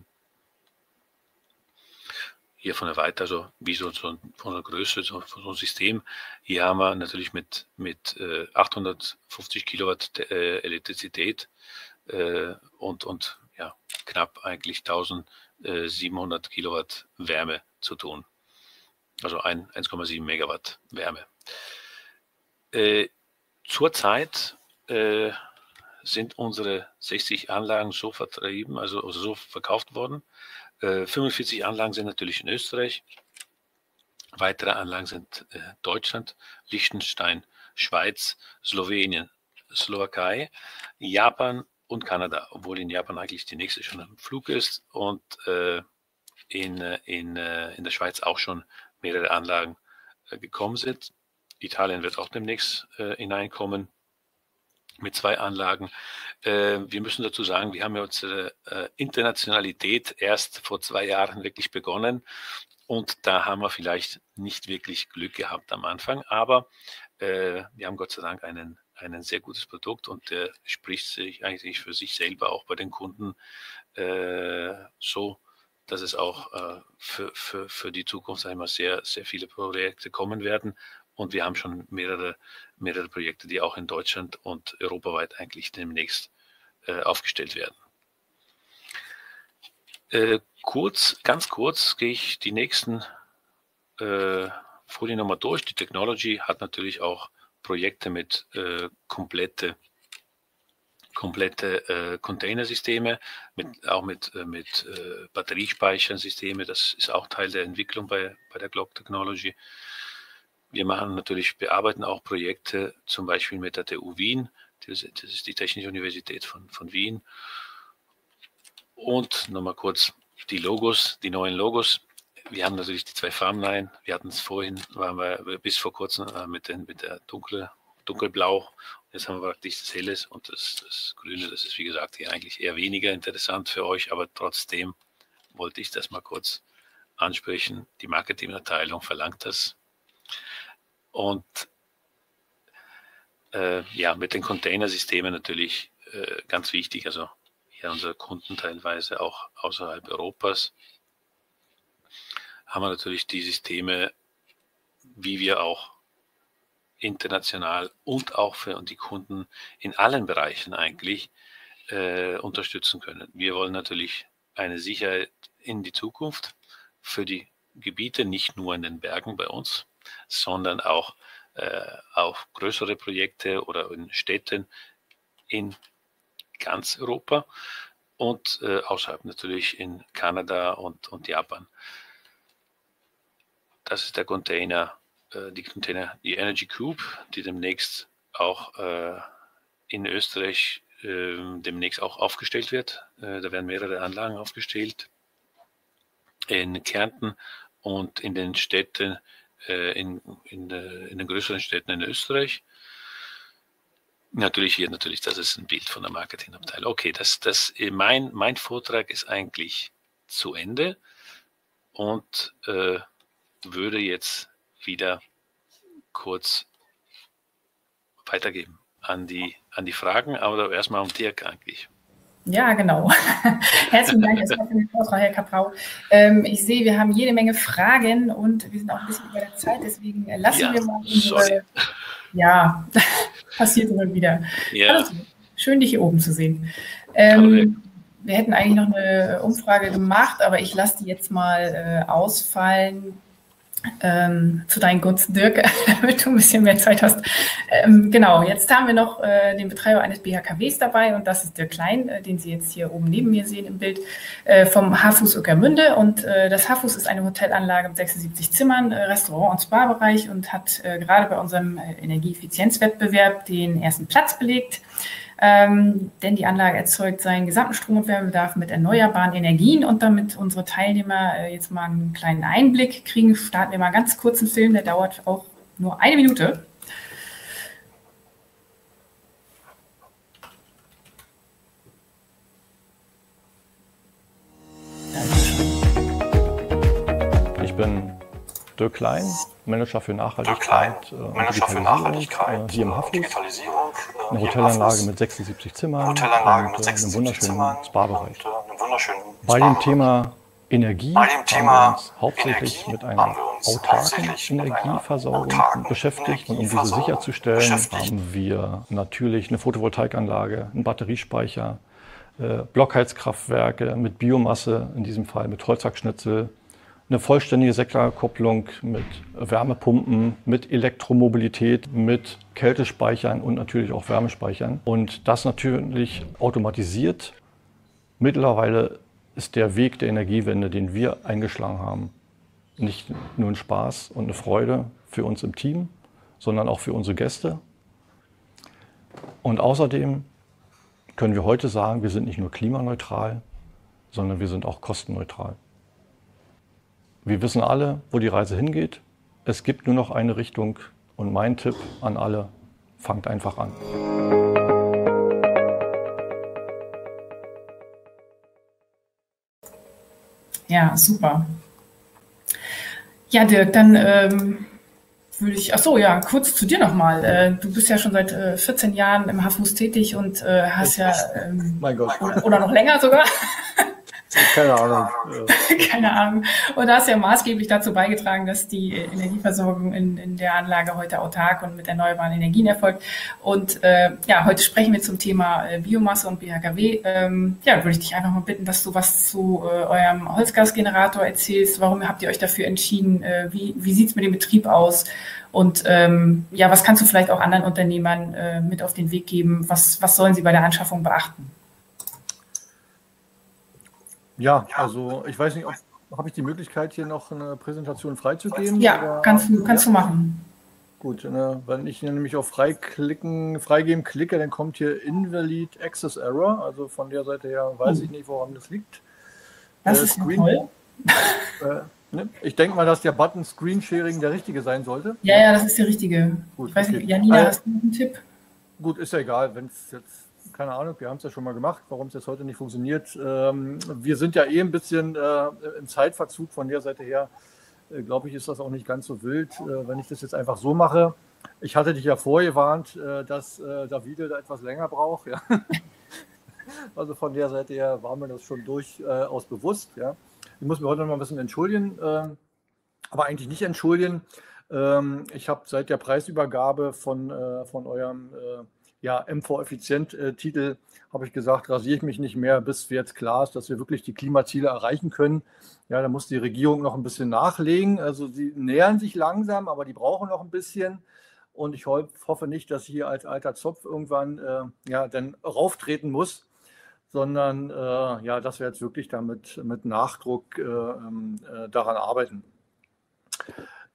[SPEAKER 3] Hier von der Weite, also wie so, so von der Größe, so, von so einem System. Hier haben wir natürlich mit, mit äh, achthundertfünfzig Kilowatt äh, Elektrizität äh, und, und ja, knapp eigentlich eintausendsiebenhundert Kilowatt Wärme zu tun. Also eins Komma sieben Megawatt Wärme. Äh, zurzeit äh, sind unsere sechzig Anlagen so vertrieben, also, also so verkauft worden. Äh, fünfundvierzig Anlagen sind natürlich in Österreich. Weitere Anlagen sind äh, Deutschland, Liechtenstein, Schweiz, Slowenien, Slowakei, Japan und Kanada, obwohl in Japan eigentlich die nächste schon am Flug ist, und äh, in, in, äh, in der Schweiz auch schon mehrere Anlagen äh, gekommen sind. Italien wird auch demnächst äh, hineinkommen mit zwei Anlagen. Äh, wir müssen dazu sagen, wir haben ja unsere äh, Internationalität erst vor zwei Jahren wirklich begonnen, und da haben wir vielleicht nicht wirklich Glück gehabt am Anfang, aber äh, wir haben Gott sei Dank einen ein sehr gutes Produkt, und der spricht sich eigentlich für sich selber auch bei den Kunden äh, so, dass es auch äh, für, für, für die Zukunft einmal sehr, sehr viele Projekte kommen werden. Und wir haben schon mehrere, mehrere Projekte, die auch in Deutschland und europaweit eigentlich demnächst äh, aufgestellt werden. Äh, kurz, ganz kurz gehe ich die nächsten äh, Folien nochmal durch. Die Technology hat natürlich auch Projekte mit äh, komplette, komplette äh, Containersysteme, mit, auch mit, äh, mit äh, Batteriespeichersysteme. Das ist auch Teil der Entwicklung bei, bei der Glock Technology. Wir machen natürlich, bearbeiten auch Projekte, zum Beispiel mit der T U Wien. Das, das ist die Technische Universität von, von Wien. Und nochmal kurz die Logos, die neuen Logos. Wir haben natürlich die zwei Farbenreihen. Wir hatten es vorhin, waren wir bis vor kurzem mit, den, mit der dunkle, dunkelblau. Jetzt haben wir praktisch das Helles und das, das Grüne. Das ist, wie gesagt, hier eigentlich eher weniger interessant für euch, aber trotzdem wollte ich das mal kurz ansprechen. Die Marketingabteilung verlangt das. Und äh, ja, mit den Containersystemen natürlich äh, ganz wichtig. Also hier unsere Kunden teilweise auch außerhalb Europas, haben wir natürlich die Systeme, wie wir auch international und auch für die Kunden in allen Bereichen eigentlich äh, unterstützen können. Wir wollen natürlich eine Sicherheit in die Zukunft für die Gebiete, nicht nur in den Bergen bei uns, sondern auch äh, auf größere Projekte oder in Städten in ganz Europa und äh, außerhalb natürlich in Kanada und, und Japan. Das ist der Container, äh, die Container, die Energy Cube, die demnächst auch äh, in Österreich äh, demnächst auch aufgestellt wird. Äh, da werden mehrere Anlagen aufgestellt in Kärnten und in den Städten, äh, in, in, äh, in den größeren Städten in Österreich. Natürlich hier, natürlich, das ist ein Bild von der Marketingabteilung. Okay, das, das, mein, mein Vortrag ist eigentlich zu Ende und äh, würde jetzt wieder kurz weitergeben an die, an die Fragen, aber erstmal um Dirk eigentlich.
[SPEAKER 1] Ja, genau. Herzlichen Dank erstmal für den Vortrag, Herr Kaprau. Ähm, ich sehe, wir haben jede Menge Fragen und wir sind auch ein bisschen über der Zeit, deswegen lassen ja, wir mal unsere... Ja, passiert immer wieder.
[SPEAKER 3] Ja.
[SPEAKER 1] Also, schön, dich hier oben zu sehen. Ähm, wir hätten eigentlich noch eine Umfrage gemacht, aber ich lasse die jetzt mal äh, ausfallen. Ähm, zu deinen Gunsten, Dirk, damit du ein bisschen mehr Zeit hast. Ähm, genau, jetzt haben wir noch äh, den Betreiber eines B H K Ws dabei und das ist Dirk Klein, äh, den Sie jetzt hier oben neben mir sehen im Bild, äh, vom Hafus Ueckermünde. Und äh, das Hafus ist eine Hotelanlage mit sechsundsiebzig Zimmern, äh, Restaurant- und Spa-Bereich und hat äh, gerade bei unserem äh, Energieeffizienzwettbewerb den ersten Platz belegt. Ähm, denn die Anlage erzeugt seinen gesamten Strom- und Wärmebedarf mit erneuerbaren Energien und damit unsere Teilnehmer äh, jetzt mal einen kleinen Einblick kriegen, starten wir mal einen ganz kurzen Film, der dauert auch nur eine Minute.
[SPEAKER 5] Ich bin Dirk Klein, Manager für Nachhaltigkeit,
[SPEAKER 6] Klein, äh, Manager für Nachhaltigkeit,
[SPEAKER 5] äh, hier im Hafus.
[SPEAKER 6] Digitalisierung, äh,
[SPEAKER 5] Eine Hotelanlage mit sechsundsiebzig Zimmern
[SPEAKER 6] Hotelanlage
[SPEAKER 5] und
[SPEAKER 6] mit
[SPEAKER 5] äh, einem
[SPEAKER 6] sechsundsiebzig
[SPEAKER 5] wunderschönen
[SPEAKER 6] Zimmern
[SPEAKER 5] Spa-Bereich.
[SPEAKER 6] und, äh, einem wunderschönen
[SPEAKER 5] Bei dem Thema Energie
[SPEAKER 6] Bei dem Thema
[SPEAKER 5] haben wir uns hauptsächlich
[SPEAKER 6] Energie
[SPEAKER 5] mit
[SPEAKER 6] haben
[SPEAKER 5] einer
[SPEAKER 6] wir uns
[SPEAKER 5] autarken
[SPEAKER 6] hauptsächlich mit einer
[SPEAKER 5] Energieversorgung
[SPEAKER 6] autarken
[SPEAKER 5] beschäftigt. Und um diese
[SPEAKER 6] Energieversorgung
[SPEAKER 5] sicherzustellen,
[SPEAKER 6] beschäftigt.
[SPEAKER 5] haben wir natürlich eine Photovoltaikanlage, einen Batteriespeicher, äh, Blockheizkraftwerke mit Biomasse, in diesem Fall mit Holzhackschnitzel, eine vollständige Sektorkopplung mit Wärmepumpen, mit Elektromobilität, mit Kältespeichern und natürlich auch Wärmespeichern. Und das natürlich automatisiert. Mittlerweile ist der Weg der Energiewende, den wir eingeschlagen haben, nicht nur ein Spaß und eine Freude für uns im Team, sondern auch für unsere Gäste. Und außerdem können wir heute sagen, wir sind nicht nur klimaneutral, sondern wir sind auch kostenneutral. Wir wissen alle, wo die Reise hingeht. Es gibt nur noch eine Richtung und mein Tipp an alle, fangt einfach an.
[SPEAKER 1] Ja, super. Ja, Dirk, dann ähm, würde ich, ach so, ja, kurz zu dir nochmal. Äh, du bist ja schon seit äh, vierzehn Jahren im Hafus tätig und äh, hast ja, ähm,
[SPEAKER 5] Mein Gott.
[SPEAKER 1] oder, oder noch länger sogar.
[SPEAKER 5] Keine Ahnung.
[SPEAKER 1] Keine Ahnung. Und du hast ja maßgeblich dazu beigetragen, dass die Energieversorgung in, in der Anlage heute autark und mit erneuerbaren Energien erfolgt. Und äh, ja, heute sprechen wir zum Thema äh, Biomasse und B H K W. Ähm, ja, würde ich dich einfach mal bitten, dass du was zu äh, eurem Holzgasgenerator erzählst. Warum habt ihr euch dafür entschieden? Äh, wie wie sieht es mit dem Betrieb aus? Und ähm, ja, was kannst du vielleicht auch anderen Unternehmern äh, mit auf den Weg geben? Was, was sollen sie bei der Anschaffung beachten?
[SPEAKER 7] Ja, also ich weiß nicht, ob habe ich die Möglichkeit, hier noch eine Präsentation freizugeben?
[SPEAKER 1] Ja,
[SPEAKER 7] oder?
[SPEAKER 1] kannst, du, kannst
[SPEAKER 7] ja?
[SPEAKER 1] du machen.
[SPEAKER 7] Gut, ne, wenn ich nämlich auf Freiklicken, Freigeben klicke, dann kommt hier Invalid Access Error. Also von der Seite her weiß
[SPEAKER 1] Oh.
[SPEAKER 7] ich nicht, woran das liegt.
[SPEAKER 1] Das
[SPEAKER 7] Äh,
[SPEAKER 1] ist ja
[SPEAKER 7] Screen-
[SPEAKER 1] toll.
[SPEAKER 7] Äh, ne? Ich denke mal, dass der Button Screen Sharing der richtige sein sollte.
[SPEAKER 1] Ja, ja, das ist die richtige.
[SPEAKER 7] Gut,
[SPEAKER 1] Ich weiß
[SPEAKER 7] okay.
[SPEAKER 1] nicht, Janina,
[SPEAKER 7] Äh,
[SPEAKER 1] hast du noch einen Tipp?
[SPEAKER 7] Gut, ist ja egal, wenn es jetzt, keine Ahnung, wir haben es ja schon mal gemacht, warum es jetzt heute nicht funktioniert. Ähm, wir sind ja eh ein bisschen äh, im Zeitverzug von der Seite her. Äh, Glaube ich, ist das auch nicht ganz so wild, äh, wenn ich das jetzt einfach so mache. Ich hatte dich ja vorgewarnt, äh, dass äh, Davide da etwas länger braucht. Ja. Also von der Seite her war mir das schon durchaus bewusst. Ja. Ich muss mich heute noch mal ein bisschen entschuldigen, äh, aber eigentlich nicht entschuldigen. Ähm, ich habe seit der Preisübergabe von, äh, von eurem äh, ja, M V-Effizient-Titel, habe ich gesagt, rasiere ich mich nicht mehr, bis jetzt klar ist, dass wir wirklich die Klimaziele erreichen können. Ja, da muss die Regierung noch ein bisschen nachlegen. Also sie nähern sich langsam, aber die brauchen noch ein bisschen. Und ich ho hoffe nicht, dass ich hier als alter Zopf irgendwann äh, ja, dann rauftreten muss, sondern äh, ja, dass wir jetzt wirklich damit mit Nachdruck äh, äh, daran arbeiten.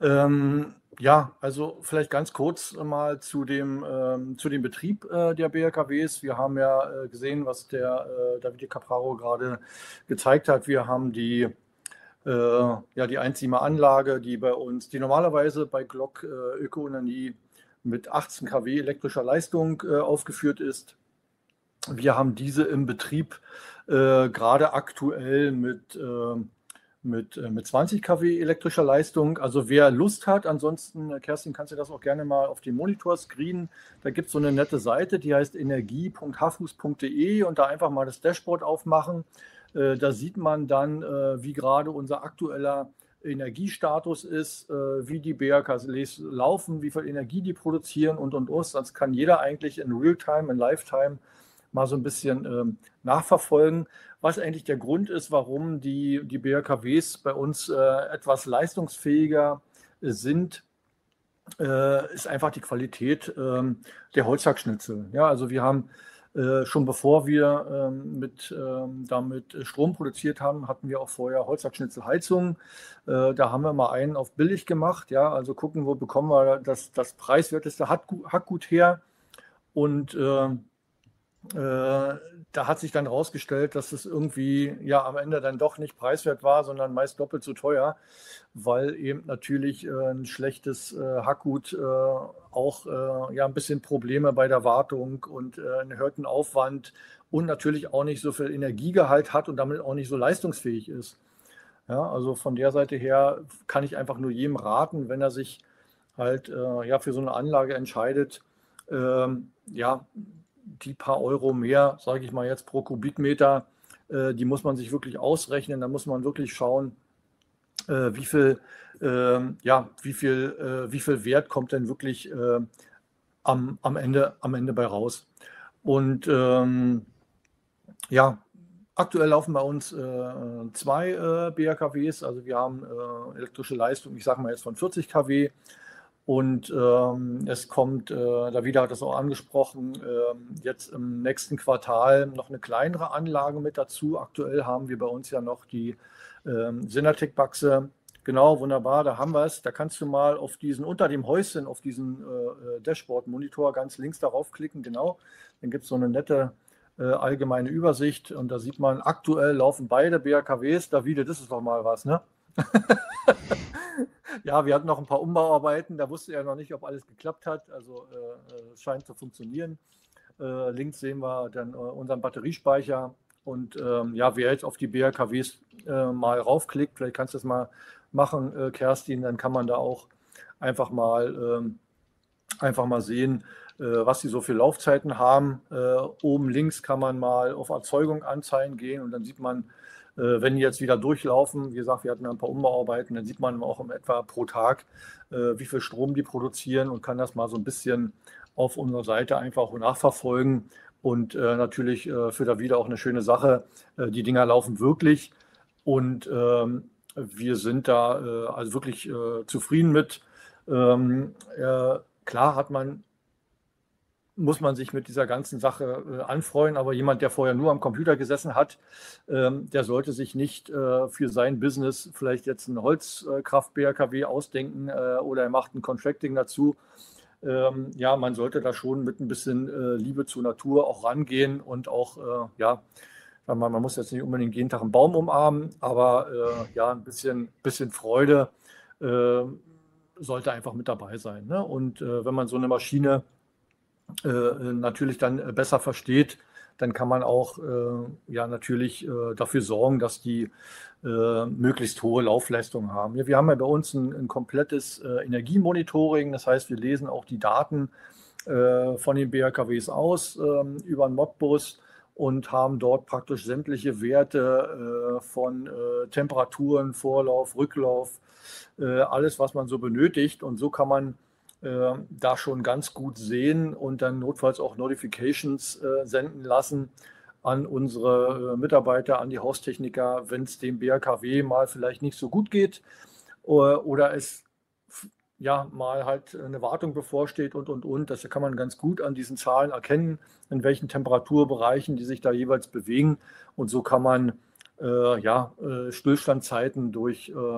[SPEAKER 7] Ähm, ja, also vielleicht ganz kurz mal zu dem, ähm, zu dem Betrieb äh, der B R K Ws. Wir haben ja äh, gesehen, was der äh, Davide Capraro gerade gezeigt hat. Wir haben die, äh, ja, die Einzimmer-Anlage, die bei uns, die normalerweise bei Glock äh, Ökoenergie mit achtzehn Kilowatt elektrischer Leistung äh, aufgeführt ist. Wir haben diese im Betrieb äh, gerade aktuell mit, äh, mit, äh, mit zwanzig Kilowatt elektrischer Leistung. Also wer Lust hat, ansonsten, äh, Kerstin, kannst du das auch gerne mal auf dem Monitor screenen. Da gibt es so eine nette Seite, die heißt energie punkt hafus punkt de und da einfach mal das Dashboard aufmachen. Äh, da sieht man dann, äh, wie gerade unser aktueller Energiestatus ist, äh, wie die B R Ks laufen, wie viel Energie die produzieren und und und. Das kann jeder eigentlich in Realtime, in Lifetime mal so ein bisschen ähm, nachverfolgen, was eigentlich der Grund ist, warum die, die B R K Ws bei uns äh, etwas leistungsfähiger äh, sind, äh, ist einfach die Qualität ähm, der Holzhackschnitzel. Ja, also wir haben äh, schon bevor wir ähm, mit, ähm, damit Strom produziert haben, hatten wir auch vorher Holzhackschnitzelheizungen. Äh, da haben wir mal einen auf billig gemacht. Ja, also gucken, wo bekommen wir das, das preiswerteste Hackgut, Hackgut her. Und äh, Äh, da hat sich dann herausgestellt, dass es irgendwie ja am Ende dann doch nicht preiswert war, sondern meist doppelt so teuer, weil eben natürlich äh, ein schlechtes äh, Hackgut äh, auch äh, ja ein bisschen Probleme bei der Wartung und äh, einen erhöhten Aufwand und natürlich auch nicht so viel Energiegehalt hat und damit auch nicht so leistungsfähig ist. Ja, also von der Seite her kann ich einfach nur jedem raten, wenn er sich halt äh, ja für so eine Anlage entscheidet, ähm, ja, die paar Euro mehr, sage ich mal jetzt pro Kubikmeter, äh, die muss man sich wirklich ausrechnen. Da muss man wirklich schauen, äh, wie viel, äh, ja, wie viel, äh, wie viel Wert kommt denn wirklich äh, am, am, Ende, am Ende bei raus. Und ähm, ja, aktuell laufen bei uns äh, zwei äh, B R K Ws. Also wir haben äh, elektrische Leistung, ich sage mal jetzt von vierzig Kilowatt. Und ähm, es kommt, äh, Davide hat das auch angesprochen, äh, jetzt im nächsten Quartal noch eine kleinere Anlage mit dazu. Aktuell haben wir bei uns ja noch die ähm, Synertec-Buchse. Genau, wunderbar, da haben wir es. Da kannst du mal auf diesen, unter dem Häuschen, auf diesen äh, Dashboard-Monitor ganz links darauf klicken, genau. Dann gibt es so eine nette äh, allgemeine Übersicht und da sieht man, aktuell laufen beide B R K Ws. Davide, das ist doch mal was, ne? Ja, wir hatten noch ein paar Umbauarbeiten, da wusste er noch nicht, ob alles geklappt hat. Also äh, es scheint zu funktionieren. Äh, links sehen wir dann äh, unseren Batteriespeicher. Und ähm, ja, wer jetzt auf die B R K Ws äh, mal raufklickt, vielleicht kannst du das mal machen, äh, Kerstin, dann kann man da auch einfach mal, ähm, einfach mal sehen, äh, was sie so für Laufzeiten haben. Äh, oben links kann man mal auf Erzeugung anzeigen gehen und dann sieht man, wenn die jetzt wieder durchlaufen, wie gesagt, wir hatten ein paar Umbauarbeiten, dann sieht man auch in etwa pro Tag, wie viel Strom die produzieren und kann das mal so ein bisschen auf unserer Seite einfach nachverfolgen. Und natürlich für Davide auch eine schöne Sache, die Dinger laufen wirklich und wir sind da also wirklich zufrieden mit. Klar hat man muss man sich mit dieser ganzen Sache äh, anfreuen. Aber jemand, der vorher nur am Computer gesessen hat, ähm, der sollte sich nicht äh, für sein Business vielleicht jetzt einen Holzkraft-B R K W ausdenken äh, oder er macht ein Contracting dazu. Ähm, ja, man sollte da schon mit ein bisschen äh, Liebe zur Natur auch rangehen und auch, äh, ja, man, man muss jetzt nicht unbedingt jeden Tag einen Baum umarmen, aber äh, ja, ein bisschen, bisschen Freude äh, sollte einfach mit dabei sein. Ne? Und äh, wenn man so eine Maschine Äh, natürlich dann besser versteht, dann kann man auch äh, ja natürlich äh, dafür sorgen, dass die äh, möglichst hohe Laufleistung haben. Ja, wir haben ja bei uns ein, ein komplettes äh, Energiemonitoring, das heißt, wir lesen auch die Daten äh, von den B R K Ws aus äh, über einen Modbus und haben dort praktisch sämtliche Werte äh, von äh, Temperaturen, Vorlauf, Rücklauf, äh, alles, was man so benötigt. Und so kann man Äh, da schon ganz gut sehen und dann notfalls auch Notifications äh, senden lassen an unsere äh, Mitarbeiter, an die Haustechniker, wenn es dem B R K W mal vielleicht nicht so gut geht oder, oder es ja mal halt eine Wartung bevorsteht und, und, und. Das kann man ganz gut an diesen Zahlen erkennen, in welchen Temperaturbereichen die sich da jeweils bewegen. Und so kann man äh, ja, äh, Stillstandzeiten durch äh,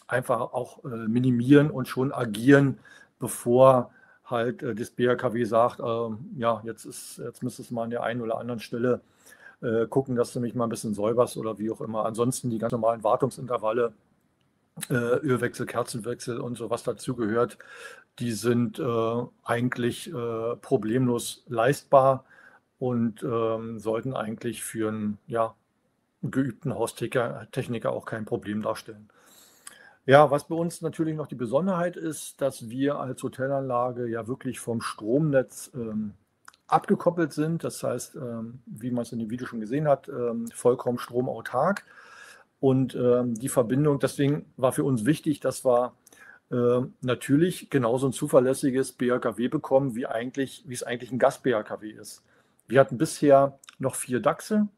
[SPEAKER 7] einfach auch äh, minimieren und schon agieren, bevor halt äh, das B H K W sagt, äh, ja, jetzt, ist, jetzt müsstest du mal an der einen oder anderen Stelle äh, gucken, dass du mich mal ein bisschen säuberst oder wie auch immer. Ansonsten die ganz normalen Wartungsintervalle, äh, Ölwechsel, Kerzenwechsel und so, was dazugehört, die sind äh, eigentlich äh, problemlos leistbar und ähm, sollten eigentlich für einen ja, geübten Haustechniker auch kein Problem darstellen. Ja, was bei uns natürlich noch die Besonderheit ist, dass wir als Hotelanlage ja wirklich vom Stromnetz ähm, abgekoppelt sind. Das heißt, ähm, wie man es in dem Video schon gesehen hat, ähm, vollkommen stromautark. Und ähm, die Verbindung, deswegen war für uns wichtig, dass wir äh, natürlich genauso ein zuverlässiges B H K W bekommen, wie, eigentlich, wie es eigentlich ein Gas-B H K W ist. Wir hatten bisher noch vier Dachse,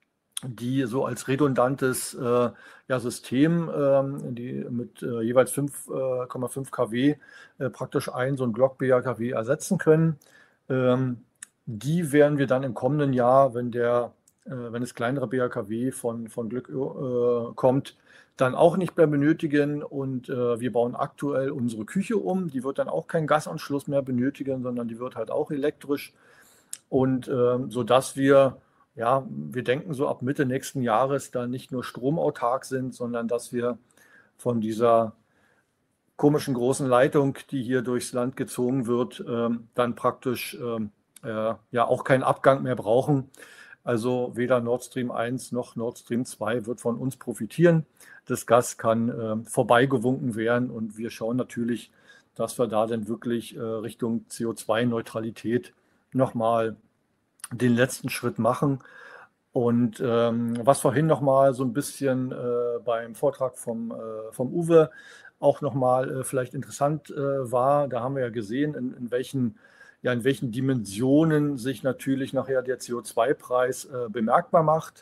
[SPEAKER 7] die so als redundantes äh, ja, System, ähm, die mit äh, jeweils fünf Komma fünf Kilowatt äh, praktisch ein so ein Glock-B H K W ersetzen können. Ähm, die werden wir dann im kommenden Jahr, wenn, der, äh, wenn das kleinere B H K W von, von Glück äh, kommt, dann auch nicht mehr benötigen. Und äh, wir bauen aktuell unsere Küche um. Die wird dann auch keinen Gasanschluss mehr benötigen, sondern die wird halt auch elektrisch. Und äh, sodass wir Ja, wir denken so ab Mitte nächsten Jahres dann nicht nur stromautark sind, sondern dass wir von dieser komischen großen Leitung, die hier durchs Land gezogen wird, ähm, dann praktisch ähm, äh, ja auch keinen Abgang mehr brauchen. Also weder Nord Stream eins noch Nord Stream zwei wird von uns profitieren. Das Gas kann äh, vorbeigewunken werden und wir schauen natürlich, dass wir da dann wirklich äh, Richtung C O zwei Neutralität nochmal den letzten Schritt machen. Und ähm, was vorhin noch mal so ein bisschen äh, beim Vortrag vom, äh, vom Uwe auch noch mal äh, vielleicht interessant äh, war, da haben wir ja gesehen, in, in, welchen, ja, in welchen Dimensionen sich natürlich nachher der C O zwei Preis äh, bemerkbar macht.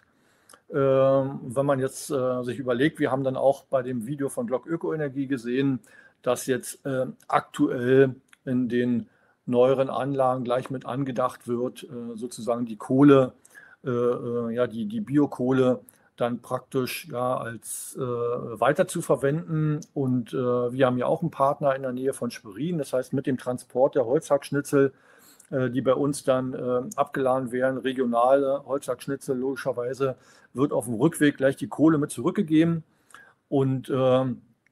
[SPEAKER 7] Ähm, wenn man jetzt äh, sich überlegt, wir haben dann auch bei dem Video von Glock Ökoenergie gesehen, dass jetzt äh, aktuell in den neueren Anlagen gleich mit angedacht wird, äh, sozusagen die Kohle, äh, ja, die, die Biokohle dann praktisch ja, als äh, weiter zu verwenden. Und äh, wir haben ja auch einen Partner in der Nähe von Schwerin, das heißt mit dem Transport der Holzhackschnitzel, äh, die bei uns dann äh, abgeladen werden, regionale Holzhackschnitzel, logischerweise wird auf dem Rückweg gleich die Kohle mit zurückgegeben. Und äh,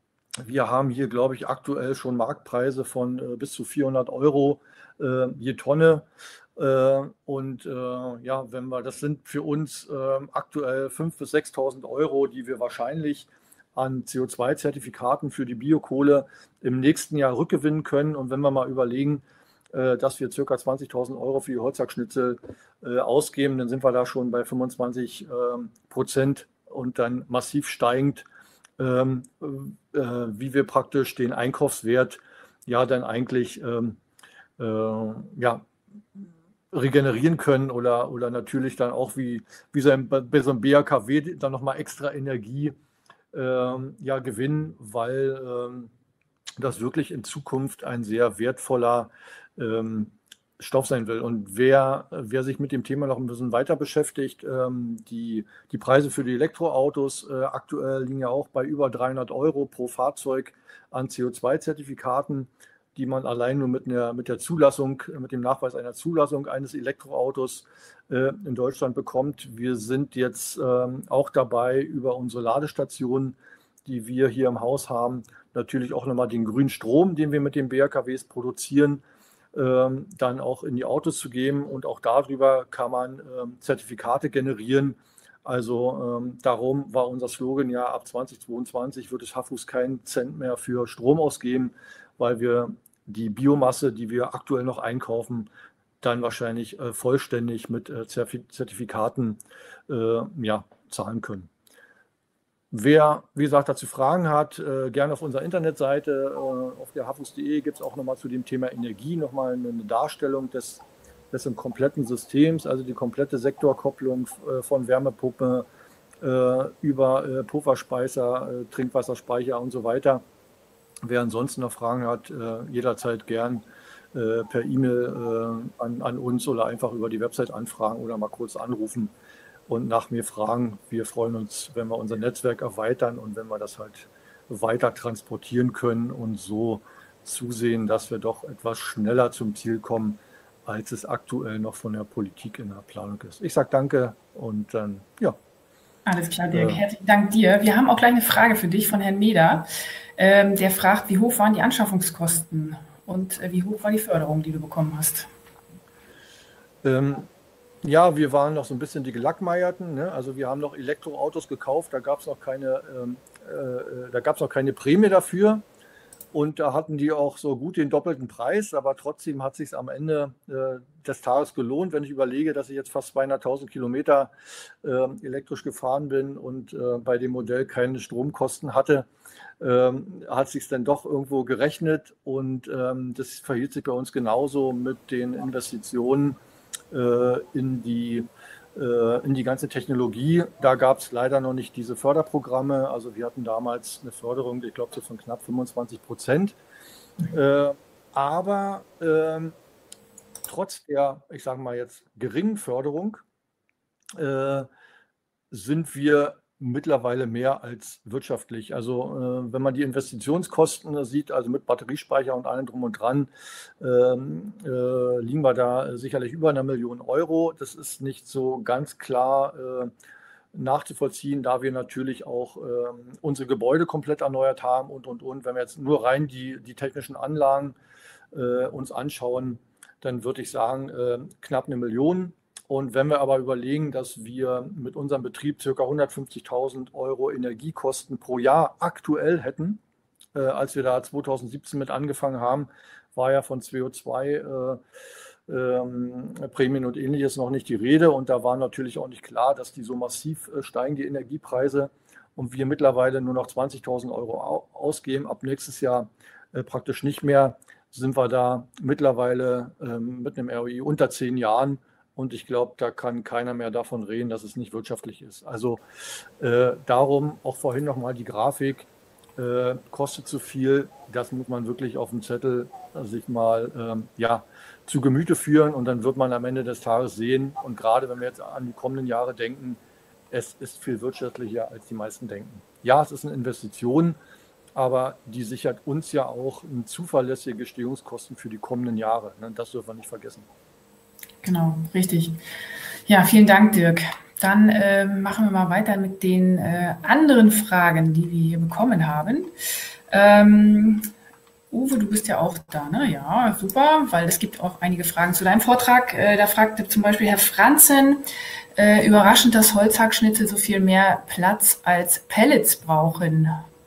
[SPEAKER 7] wir haben hier, glaube ich, aktuell schon Marktpreise von äh, bis zu vierhundert Euro äh, je Tonne. Äh, und äh, ja, wenn wir, das sind für uns äh, aktuell fünftausend bis sechstausend Euro, die wir wahrscheinlich an C O zwei Zertifikaten für die Biokohle im nächsten Jahr rückgewinnen können. Und wenn wir mal überlegen, äh, dass wir ca. zwanzigtausend Euro für die Holzhackschnitzel äh, ausgeben, dann sind wir da schon bei fünfundzwanzig Prozent und dann massiv steigend, ähm, äh, wie wir praktisch den Einkaufswert ja dann eigentlich ähm, äh, ja, regenerieren können oder, oder natürlich dann auch wie, wie so ein, bei so einem B H K W dann nochmal extra Energie ähm, ja, gewinnen, weil ähm, das wirklich in Zukunft ein sehr wertvoller ähm, Stoff sein will. Und wer, wer sich mit dem Thema noch ein bisschen weiter beschäftigt, ähm, die, die Preise für die Elektroautos äh, aktuell liegen ja auch bei über dreihundert Euro pro Fahrzeug an C O zwei Zertifikaten, die man allein nur mit, einer, mit der Zulassung, mit dem Nachweis einer Zulassung eines Elektroautos äh, in Deutschland bekommt. Wir sind jetzt ähm, auch dabei, über unsere Ladestationen, die wir hier im Haus haben, natürlich auch nochmal den grünen Strom, den wir mit den B H K Ws produzieren, ähm, dann auch in die Autos zu geben. Und auch darüber kann man ähm, Zertifikate generieren. Also ähm, darum war unser Slogan ja, ab zweitausendzweiundzwanzig wird es Hafus keinen Cent mehr für Strom ausgeben, weil wir die Biomasse, die wir aktuell noch einkaufen, dann wahrscheinlich äh, vollständig mit äh, Zertifikaten äh, ja, zahlen können. Wer, wie gesagt, dazu Fragen hat, äh, gerne auf unserer Internetseite, äh, auf der hafus punkt de gibt es auch nochmal zu dem Thema Energie nochmal eine Darstellung des, des im kompletten Systems, also die komplette Sektorkopplung äh, von Wärmepumpe äh, über äh, Pufferspeicher, äh, Trinkwasserspeicher und so weiter. Wer ansonsten noch Fragen hat, äh, jederzeit gern äh, per E-Mail äh, an, an uns oder einfach über die Website anfragen oder mal kurz anrufen und nach mir fragen. Wir freuen uns, wenn wir unser Netzwerk erweitern und wenn wir das halt weiter transportieren können und so zusehen, dass wir doch etwas schneller zum Ziel kommen, als es aktuell noch von der Politik in der Planung ist. Ich sage danke und dann, ja.
[SPEAKER 1] Alles klar, Dirk. Äh, Herzlichen Dank dir. Wir haben auch gleich eine Frage für dich von Herrn Meder. Ähm, der fragt, wie hoch waren die Anschaffungskosten und äh, wie hoch war die Förderung, die du bekommen hast?
[SPEAKER 7] Ähm, ja, wir waren noch so ein bisschen die Gelackmeierten. Ne? Also wir haben noch Elektroautos gekauft, da gab es noch keine, ähm, äh, da gab es noch keine Prämie dafür. Und da hatten die auch so gut den doppelten Preis, aber trotzdem hat es sich am Ende äh, des Tages gelohnt, wenn ich überlege, dass ich jetzt fast zweihunderttausend Kilometer äh, elektrisch gefahren bin und äh, bei dem Modell keine Stromkosten hatte, ähm, hat es sich dann doch irgendwo gerechnet. Und ähm, das verhielt sich bei uns genauso mit den Investitionen äh, in die in die ganze Technologie. Da gab es leider noch nicht diese Förderprogramme. Also wir hatten damals eine Förderung, ich glaube, so von knapp fünfundzwanzig Prozent. Äh, aber ähm, trotz der, ich sage mal jetzt, geringen Förderung äh, sind wir mittlerweile mehr als wirtschaftlich. Also äh, wenn man die Investitionskosten sieht, also mit Batteriespeicher und allem drum und dran, ähm, äh, liegen wir da sicherlich über einer Million Euro. Das ist nicht so ganz klar äh, nachzuvollziehen, da wir natürlich auch äh, unsere Gebäude komplett erneuert haben und, und, und. Wenn wir jetzt nur rein die, die technischen Anlagen äh, uns anschauen, dann würde ich sagen, äh, knapp eine Million. Und wenn wir aber überlegen, dass wir mit unserem Betrieb ca. hundertfünfzigtausend Euro Energiekosten pro Jahr aktuell hätten, äh, als wir da zweitausendsiebzehn mit angefangen haben, war ja von C O zwei äh, ähm, Prämien und Ähnliches noch nicht die Rede. Und da war natürlich auch nicht klar, dass die so massiv äh, steigen, die Energiepreise, und wir mittlerweile nur noch zwanzigtausend Euro au ausgeben, ab nächstes Jahr äh, praktisch nicht mehr, sind wir da mittlerweile äh, mit einem R O I unter zehn Jahren. Und ich glaube, da kann keiner mehr davon reden, dass es nicht wirtschaftlich ist. Also äh, darum auch vorhin nochmal die Grafik, äh, kostet zu viel. Das muss man wirklich auf dem Zettel äh, sich mal ähm, ja, zu Gemüte führen. Und dann wird man am Ende des Tages sehen. Und gerade wenn wir jetzt an die kommenden Jahre denken, es ist viel wirtschaftlicher, als die meisten denken. Ja, es ist eine Investition, aber die sichert uns ja auch zuverlässige Gestehungskosten für die kommenden Jahre. Das dürfen wir nicht vergessen.
[SPEAKER 1] Genau, richtig. Ja, vielen Dank, Dirk. Dann äh, machen wir mal weiter mit den äh, anderen Fragen, die wir hier bekommen haben. Ähm, Uwe, du bist ja auch da, ne? Ja, super, weil es gibt auch einige Fragen zu deinem Vortrag. Äh, da fragte zum Beispiel Herr Franzen, äh, überraschend, dass Holzhackschnitzel so viel mehr Platz als Pellets brauchen.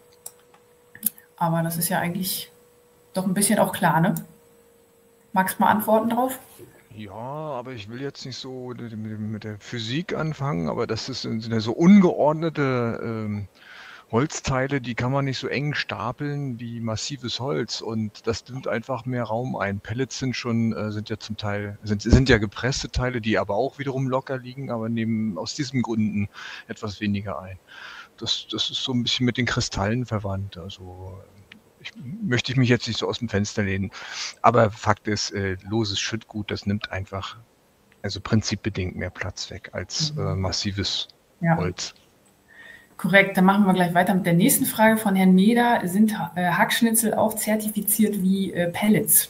[SPEAKER 1] Aber das ist ja eigentlich doch ein bisschen auch klar, ne? Magst du mal antworten drauf?
[SPEAKER 2] Ja, aber ich will jetzt nicht so mit der Physik anfangen, aber das ist, sind ja so ungeordnete ähm, Holzteile, die kann man nicht so eng stapeln wie massives Holz, und das nimmt einfach mehr Raum ein. Pellets sind schon, äh, sind ja zum Teil, sind, sind ja gepresste Teile, die aber auch wiederum locker liegen, aber nehmen aus diesen Gründen etwas weniger ein. Das, das ist so ein bisschen mit den Kristallen verwandt, also Ich, möchte ich mich jetzt nicht so aus dem Fenster lehnen. Aber Fakt ist, äh, loses Schüttgut, das nimmt einfach, also prinzipbedingt mehr Platz weg als äh, massives
[SPEAKER 1] ja.
[SPEAKER 2] Holz.
[SPEAKER 1] Korrekt, dann machen wir gleich weiter mit der nächsten Frage von Herrn Meder. Sind äh, Hackschnitzel auch zertifiziert wie äh, Pellets?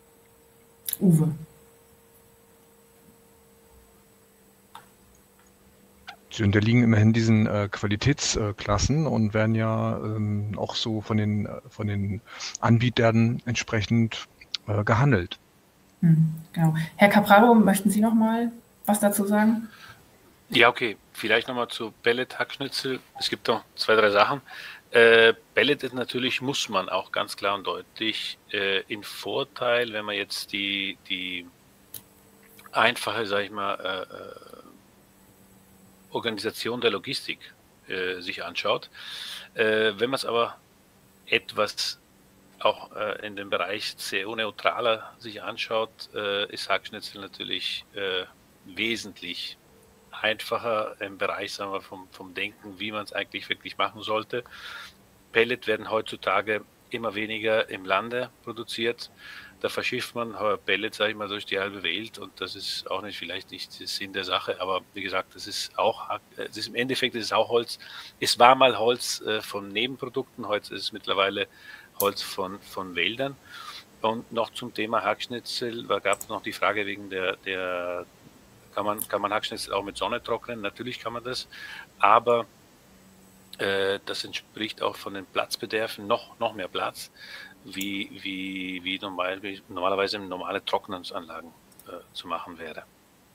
[SPEAKER 1] Uwe.
[SPEAKER 2] Sie unterliegen immerhin diesen äh, Qualitätsklassen äh, und werden ja ähm, auch so von den, von den Anbietern entsprechend äh, gehandelt.
[SPEAKER 1] Hm, genau. Herr Capraro, möchten Sie noch mal was dazu sagen?
[SPEAKER 3] Ja, okay. Vielleicht nochmal zu Pellet-Hackschnitzel. Es gibt doch zwei, drei Sachen. Äh, Pellet ist natürlich, muss man auch ganz klar und deutlich äh, in Vorteil, wenn man jetzt die, die einfache, sag ich mal, äh, Organisation der Logistik äh, sich anschaut. Äh, wenn man es aber etwas auch äh, in dem Bereich C O-neutraler sich anschaut, äh, ist Hackschnitzel natürlich äh, wesentlich einfacher im Bereich, sagen wir, vom, vom Denken, wie man es eigentlich wirklich machen sollte. Pellet werden heutzutage immer weniger im Lande produziert. da verschifft man Pellets, sage ich mal, durch die halbe Welt und das ist auch nicht vielleicht nicht der Sinn der Sache, aber wie gesagt, das ist auch, das ist im Endeffekt ist es auch Holz. Es war mal Holz äh, von Nebenprodukten, heute ist es mittlerweile Holz von, von Wäldern. Und noch zum Thema Hackschnitzel, da gab es noch die Frage wegen der, der kann man, kann man Hackschnitzel auch mit Sonne trocknen? Natürlich kann man das, aber äh, das entspricht auch von den Platzbedarfen noch, noch mehr Platz, wie, wie, wie, normal, wie normalerweise in normale Trocknungsanlagen äh, zu machen wäre.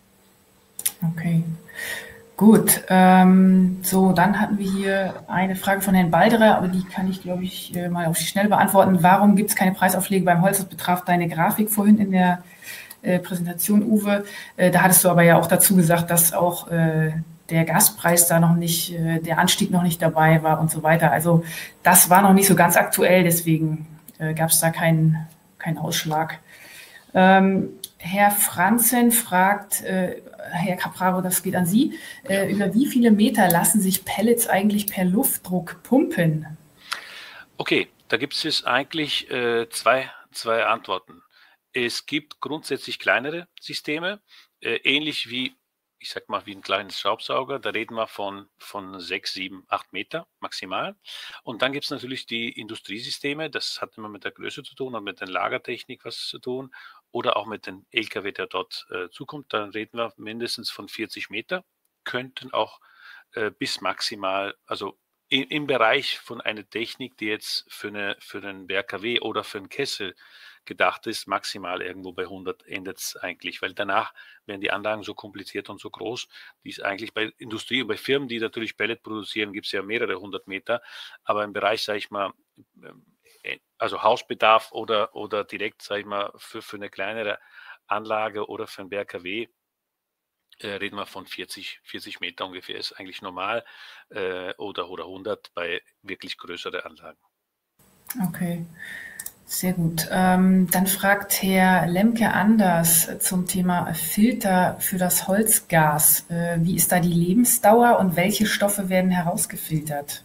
[SPEAKER 1] Okay, gut. Ähm, so, dann hatten wir hier eine Frage von Herrn Balderer, aber die kann ich, glaube ich, äh, mal auf die Schnelle beantworten. Warum gibt es keine Preisaufschläge beim Holz? Das betraf deine Grafik vorhin in der äh, Präsentation, Uwe. Äh, da hattest du aber ja auch dazu gesagt, dass auch äh, der Gaspreis da noch nicht, äh, der Anstieg noch nicht dabei war und so weiter. Also das war noch nicht so ganz aktuell, deswegen äh, gab es da keinen keinen Ausschlag. Ähm, Herr Franzen fragt, äh, Herr Capraro, das geht an Sie, äh, über wie viele Meter lassen sich Pellets eigentlich per Luftdruck pumpen?
[SPEAKER 3] Okay, da gibt es eigentlich äh, zwei, zwei Antworten. Es gibt grundsätzlich kleinere Systeme, äh, ähnlich wie, ich sag mal, wie ein kleines Staubsauger. Da reden wir von, von sechs, sieben, acht Meter maximal. Und dann gibt es natürlich die Industriesysteme. Das hat immer mit der Größe zu tun und mit der Lagertechnik was zu tun. Oder auch mit dem L K W, der dort äh, zukommt. Dann reden wir mindestens von vierzig Meter. Könnten auch äh, bis maximal, also im, im Bereich von einer Technik, die jetzt für, eine, für einen W K W oder für einen Kessel gedacht ist, maximal irgendwo bei hundert endet es eigentlich, weil danach werden die Anlagen so kompliziert und so groß, die ist eigentlich bei Industrie und bei Firmen, die natürlich Pellet produzieren, gibt es ja mehrere hundert Meter, aber im Bereich, sage ich mal, also Hausbedarf oder, oder direkt, sage ich mal, für, für eine kleinere Anlage oder für einen W K W, äh, reden wir von vierzig, vierzig Meter ungefähr, ist eigentlich normal, äh, oder, oder hundert bei wirklich größeren Anlagen.
[SPEAKER 1] Okay. Sehr gut. Ähm, dann fragt Herr Lemke anders zum Thema Filter für das Holzgas. Äh, wie ist da die Lebensdauer und welche Stoffe werden herausgefiltert?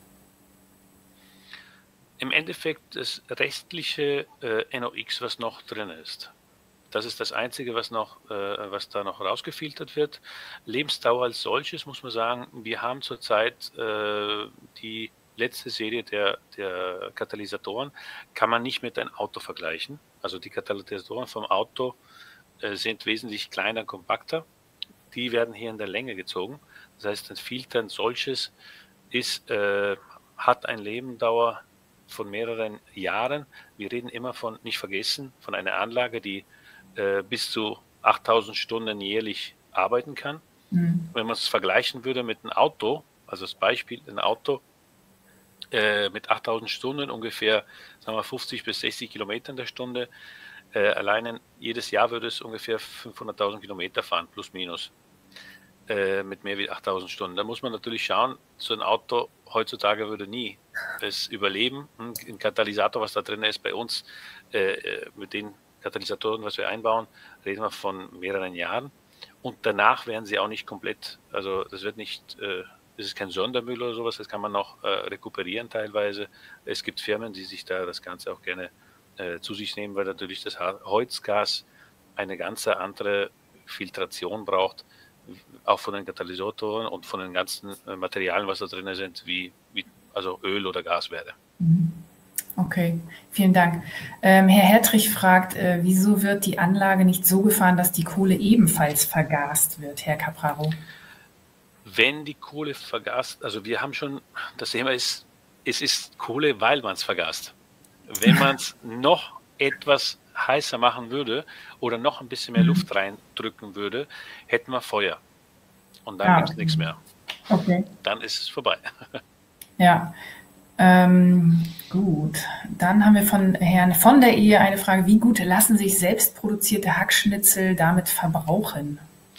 [SPEAKER 3] Im Endeffekt das restliche äh, N O X, was noch drin ist. Das ist das Einzige, was, noch, äh, was da noch rausgefiltert wird. Lebensdauer als solches muss man sagen, wir haben zurzeit äh, die letzte Serie der, der Katalysatoren kann man nicht mit einem Auto vergleichen. Also die Katalysatoren vom Auto äh, sind wesentlich kleiner, kompakter. Die werden hier in der Länge gezogen. Das heißt, ein Filter, ein solches, ist, äh, hat eine Lebensdauer von mehreren Jahren. Wir reden immer von, nicht vergessen, von einer Anlage, die äh, bis zu achttausend Stunden jährlich arbeiten kann. Mhm. Wenn man es vergleichen würde mit einem Auto, also das Beispiel, ein Auto, mit achttausend Stunden ungefähr, sagen wir fünfzig bis sechzig Kilometer in der Stunde. Äh, allein jedes Jahr würde es ungefähr fünfhunderttausend Kilometer fahren, plus minus, äh, mit mehr wie achttausend Stunden. Da muss man natürlich schauen, so ein Auto heutzutage würde nie es überleben. Ein Katalysator, was da drin ist bei uns, äh, mit den Katalysatoren, was wir einbauen, reden wir von mehreren Jahren. Und danach werden sie auch nicht komplett, also das wird nicht... Äh, Das ist kein Sondermüll oder sowas, das kann man noch äh, rekuperieren teilweise. Es gibt Firmen, die sich da das Ganze auch gerne äh, zu sich nehmen, weil natürlich das Holzgas eine ganz andere Filtration braucht, auch von den Katalysatoren und von den ganzen äh, Materialien, was da drin sind, wie, wie also Öl oder Gas wäre.
[SPEAKER 1] Okay, vielen Dank. Ähm, Herr Hertrich fragt, äh, wieso wird die Anlage nicht so gefahren, dass die Kohle ebenfalls vergast wird, Herr Capraro?
[SPEAKER 3] Wenn die Kohle vergast, also wir haben schon, das Thema ist, es ist Kohle, weil man es vergast. Wenn man es noch etwas heißer machen würde oder noch ein bisschen mehr Luft reindrücken würde, hätten wir Feuer. Und dann ja, gibt es nichts mehr.
[SPEAKER 1] Okay.
[SPEAKER 3] Dann ist es vorbei.
[SPEAKER 1] Ja, ähm, gut. Dann haben wir von Herrn von der Ehe eine Frage, wie gut lassen sich selbst produzierte Hackschnitzel damit verbrauchen?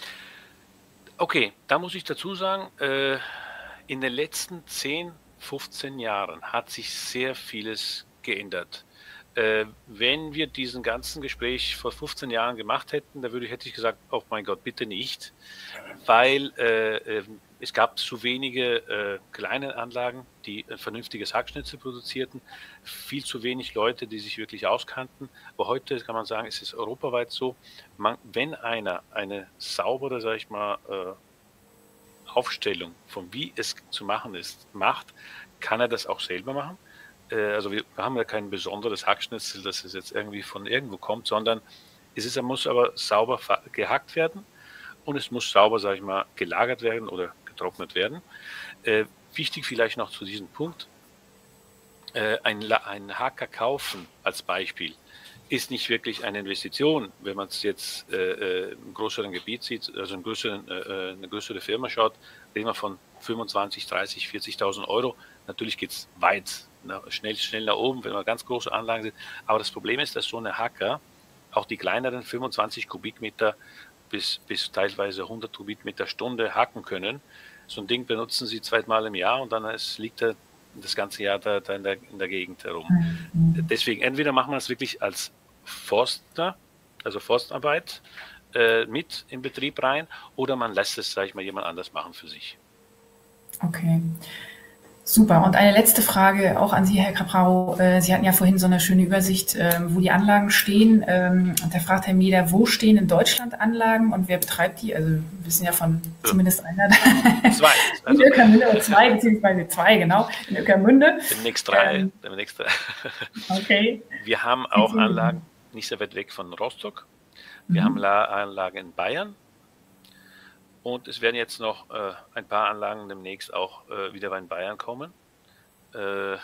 [SPEAKER 3] Okay, da muss ich dazu sagen, äh, in den letzten zehn, fünfzehn Jahren hat sich sehr vieles geändert. Äh, wenn wir diesen ganzen Gespräch vor fünfzehn Jahren gemacht hätten, da würde ich, hätte ich gesagt, oh mein Gott, bitte nicht, weil äh, es gab zu wenige äh, kleine Anlagen, die ein vernünftiges Hackschnitzel produzierten, viel zu wenig Leute, die sich wirklich auskannten. Aber heute kann man sagen, es ist europaweit so, man, wenn einer eine saubere, sag ich mal, äh, Aufstellung von wie es zu machen ist, macht, kann er das auch selber machen. Äh, also wir, wir haben ja kein besonderes Hackschnitzel, dass es jetzt irgendwie von irgendwo kommt, sondern es ist, er muss aber sauber gehackt werden und es muss sauber, sag ich mal, gelagert werden oder getrocknet werden. Äh, wichtig vielleicht noch zu diesem Punkt, äh, ein, ein Hacker kaufen als Beispiel ist nicht wirklich eine Investition, wenn man es jetzt äh, im größeren Gebiet sieht, also in größeren, äh, eine größere Firma schaut, reden wir von fünfundzwanzig, dreißig, vierzigtausend Euro. Natürlich geht es weit, na, schnell, schnell nach oben, wenn wir ganz große Anlagen sind. Aber das Problem ist, dass so eine Hacker, auch die kleineren fünfundzwanzig Kubikmeter bis, bis teilweise hundert Kubikmeter Stunde hacken können. So ein Ding benutzen sie zweimal im Jahr und dann ist, liegt er das ganze Jahr da, da in, der, in der Gegend herum. Mhm. Deswegen, entweder machen wir das wirklich als Forster, also Forstarbeit, äh, mit in Betrieb rein, oder man lässt es, sage ich mal, jemand anders machen für sich.
[SPEAKER 1] Okay, super. Und eine letzte Frage auch an Sie, Herr Capraro. Äh, Sie hatten ja vorhin so eine schöne Übersicht, äh, wo die Anlagen stehen. Ähm, und da fragt Herr Meder, wo stehen in Deutschland Anlagen und wer betreibt die? Also wir wissen ja von ja. zumindest einer.
[SPEAKER 3] Zwei.
[SPEAKER 1] Also in Ueckermünde, oder zwei, beziehungsweise zwei, genau, in Ueckermünde.
[SPEAKER 3] Demnächst drei.
[SPEAKER 1] Ähm,
[SPEAKER 3] demnächst drei.
[SPEAKER 1] Okay.
[SPEAKER 3] Wir haben auch Anlagen nicht sehr weit weg von Rostock. Wir mhm. haben La Anlagen in Bayern. Und es werden jetzt noch äh, ein paar Anlagen demnächst auch äh, wieder in Bayern kommen. Äh,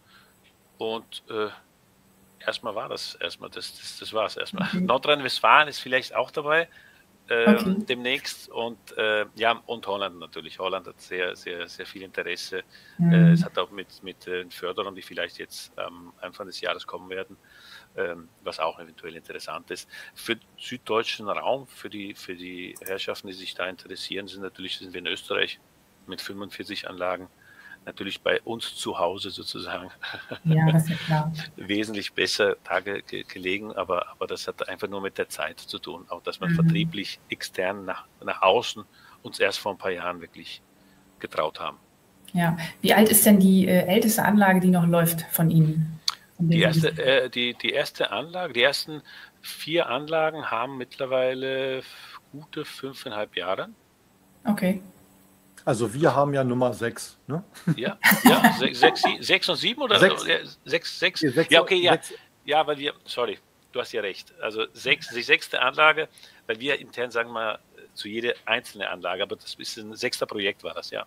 [SPEAKER 3] und äh, erstmal war das erstmal, das, das, das war es erstmal. Okay. Nordrhein-Westfalen ist vielleicht auch dabei äh, okay. demnächst und äh, ja, und Holland natürlich. Holland hat sehr, sehr, sehr viel Interesse. Mhm. Äh, es hat auch mit, mit äh, Förderern, die vielleicht jetzt am Anfang des Jahres kommen werden, was auch eventuell interessant ist. Für den süddeutschen Raum, für die, für die Herrschaften, die sich da interessieren, sind natürlich sind wir in Österreich mit fünfundvierzig Anlagen natürlich bei uns zu Hause sozusagen
[SPEAKER 1] ja, das ist klar.
[SPEAKER 3] wesentlich besser Tage ge gelegen, aber, aber das hat einfach nur mit der Zeit zu tun, auch dass man mhm. vertrieblich extern nach, nach außen uns erst vor ein paar Jahren wirklich getraut haben.
[SPEAKER 1] Ja, wie alt ist denn die äh, älteste Anlage, die noch läuft von Ihnen?
[SPEAKER 3] Die erste, äh, die, die erste Anlage, die ersten vier Anlagen haben mittlerweile gute fünfeinhalb Jahre.
[SPEAKER 1] Okay.
[SPEAKER 7] Also wir haben ja Nummer sechs, ne?
[SPEAKER 3] Ja, ja sechs, sechs, sechs und sieben oder
[SPEAKER 7] sechs?
[SPEAKER 3] Sechs, sechs.
[SPEAKER 7] sechs
[SPEAKER 3] ja, okay, ja.
[SPEAKER 7] Sechs.
[SPEAKER 3] Ja, weil wir, sorry, du hast ja recht. Also sechs, die sechste Anlage, weil wir intern sagen wir zu jeder einzelne Anlage, aber das ist ein sechster Projekt war das, ja.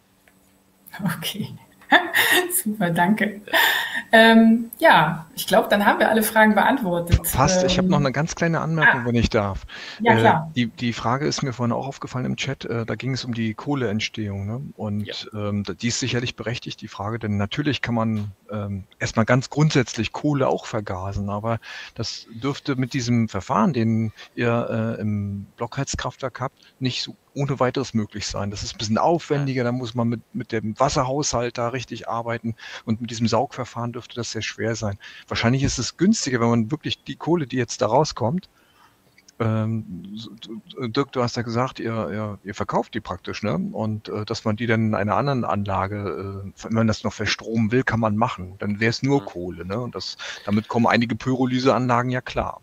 [SPEAKER 1] Okay. Super, danke. Ähm, ja, ich glaube, dann haben wir alle Fragen beantwortet.
[SPEAKER 2] Fast.
[SPEAKER 1] Ähm,
[SPEAKER 2] ich habe noch eine ganz kleine Anmerkung, ah, wenn ich darf.
[SPEAKER 1] Ja, klar.
[SPEAKER 2] Äh, die, die Frage ist mir vorhin auch aufgefallen im Chat. Äh, da ging es um die Kohleentstehung. Ne? Und ja. ähm, die ist sicherlich berechtigt, die Frage. Denn natürlich kann man ähm, erstmal ganz grundsätzlich Kohle auch vergasen. Aber das dürfte mit diesem Verfahren, den ihr äh, im Blockheizkraftwerk habt, nicht so ohne weiteres möglich sein. Das ist ein bisschen aufwendiger, da muss man mit, mit dem Wasserhaushalt da richtig arbeiten und mit diesem Saugverfahren dürfte das sehr schwer sein. Wahrscheinlich ist es günstiger, wenn man wirklich die Kohle, die jetzt da rauskommt, ähm, Dirk, du hast ja gesagt, ihr, ihr, ihr verkauft die praktisch, ne? Und äh, dass man die dann in einer anderen Anlage, äh, wenn man das noch verstromen will, kann man machen. Dann wäre es nur Kohle, ne? Und das, damit kommen einige Pyrolyseanlagen ja klar.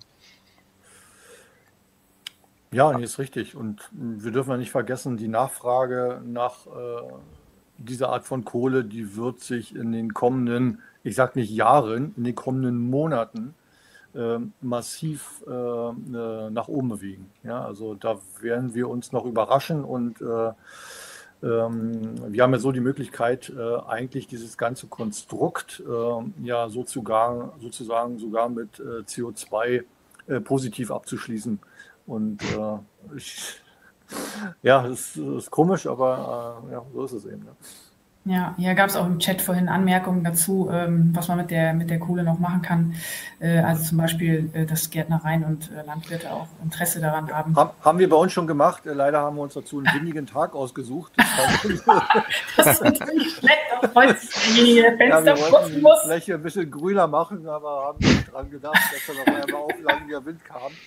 [SPEAKER 7] Ja, nee, ist richtig. Und wir dürfen ja nicht vergessen, die Nachfrage nach äh, dieser Art von Kohle, die wird sich in den kommenden, ich sage nicht Jahren, in den kommenden Monaten äh, massiv äh, äh, nach oben bewegen. Ja, also da werden wir uns noch überraschen und äh, ähm, wir haben ja so die Möglichkeit, äh, eigentlich dieses ganze Konstrukt äh, ja sozusagen, sozusagen sogar mit äh, C O zwei äh, positiv abzuschließen. Und äh, ich, ja, das ist komisch, aber äh, ja, so ist es eben. Ne?
[SPEAKER 1] Ja, hier gab es auch im Chat vorhin Anmerkungen dazu, ähm, was man mit der, mit der Kohle noch machen kann. Äh, also zum Beispiel, äh, dass Gärtnereien und äh, Landwirte auch Interesse daran haben.
[SPEAKER 7] Ha haben wir bei uns schon gemacht. Äh, leider haben wir uns dazu einen windigen Tag ausgesucht.
[SPEAKER 1] Das ist natürlich schlecht, auch falls derjenige Fenster
[SPEAKER 7] ja, wir
[SPEAKER 1] putzen muss.
[SPEAKER 7] Die Fläche ein bisschen grüner machen, aber haben nicht dran gedacht, dass dann auf einmal Auflagen der Wind kam.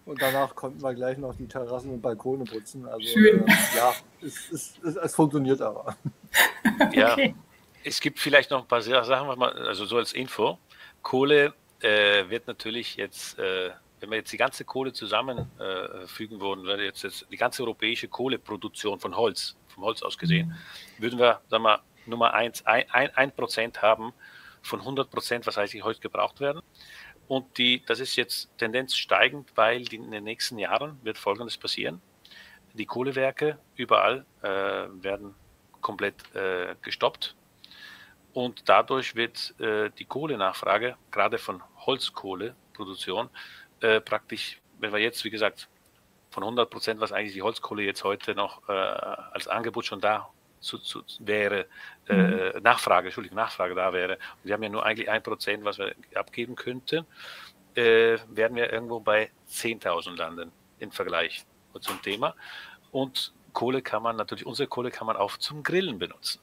[SPEAKER 7] Und danach konnten wir gleich noch die Terrassen und Balkone putzen. Also,
[SPEAKER 1] Schön.
[SPEAKER 7] Äh, ja, es, es, es, es funktioniert aber.
[SPEAKER 3] Ja,
[SPEAKER 1] Okay.
[SPEAKER 3] es gibt vielleicht noch ein paar Sachen, was man, also so als Info. Kohle äh, wird natürlich jetzt, äh, wenn wir jetzt die ganze Kohle zusammenfügen äh, würden, wäre jetzt, jetzt die ganze europäische Kohleproduktion von Holz, vom Holz aus gesehen, würden wir, sagen wir, Nummer eins, ein, ein, ein Prozent haben von hundert Prozent, was eigentlich heute gebraucht werden. Und die, das ist jetzt Tendenz steigend, weil die, in den nächsten Jahren wird Folgendes passieren. Die Kohlewerke überall äh, werden komplett äh, gestoppt. Und dadurch wird äh, die Kohlenachfrage, gerade von Holzkohleproduktion, äh, praktisch, wenn wir jetzt, wie gesagt, von hundert Prozent, was eigentlich die Holzkohle jetzt heute noch äh, als Angebot schon da zu, zu, wäre, äh, mhm. Nachfrage, Entschuldigung, Nachfrage da wäre, und wir haben ja nur eigentlich ein Prozent, was wir abgeben könnten, äh, werden wir irgendwo bei zehntausend landen im Vergleich zum Thema. Und Kohle kann man natürlich, unsere Kohle kann man auch zum Grillen benutzen.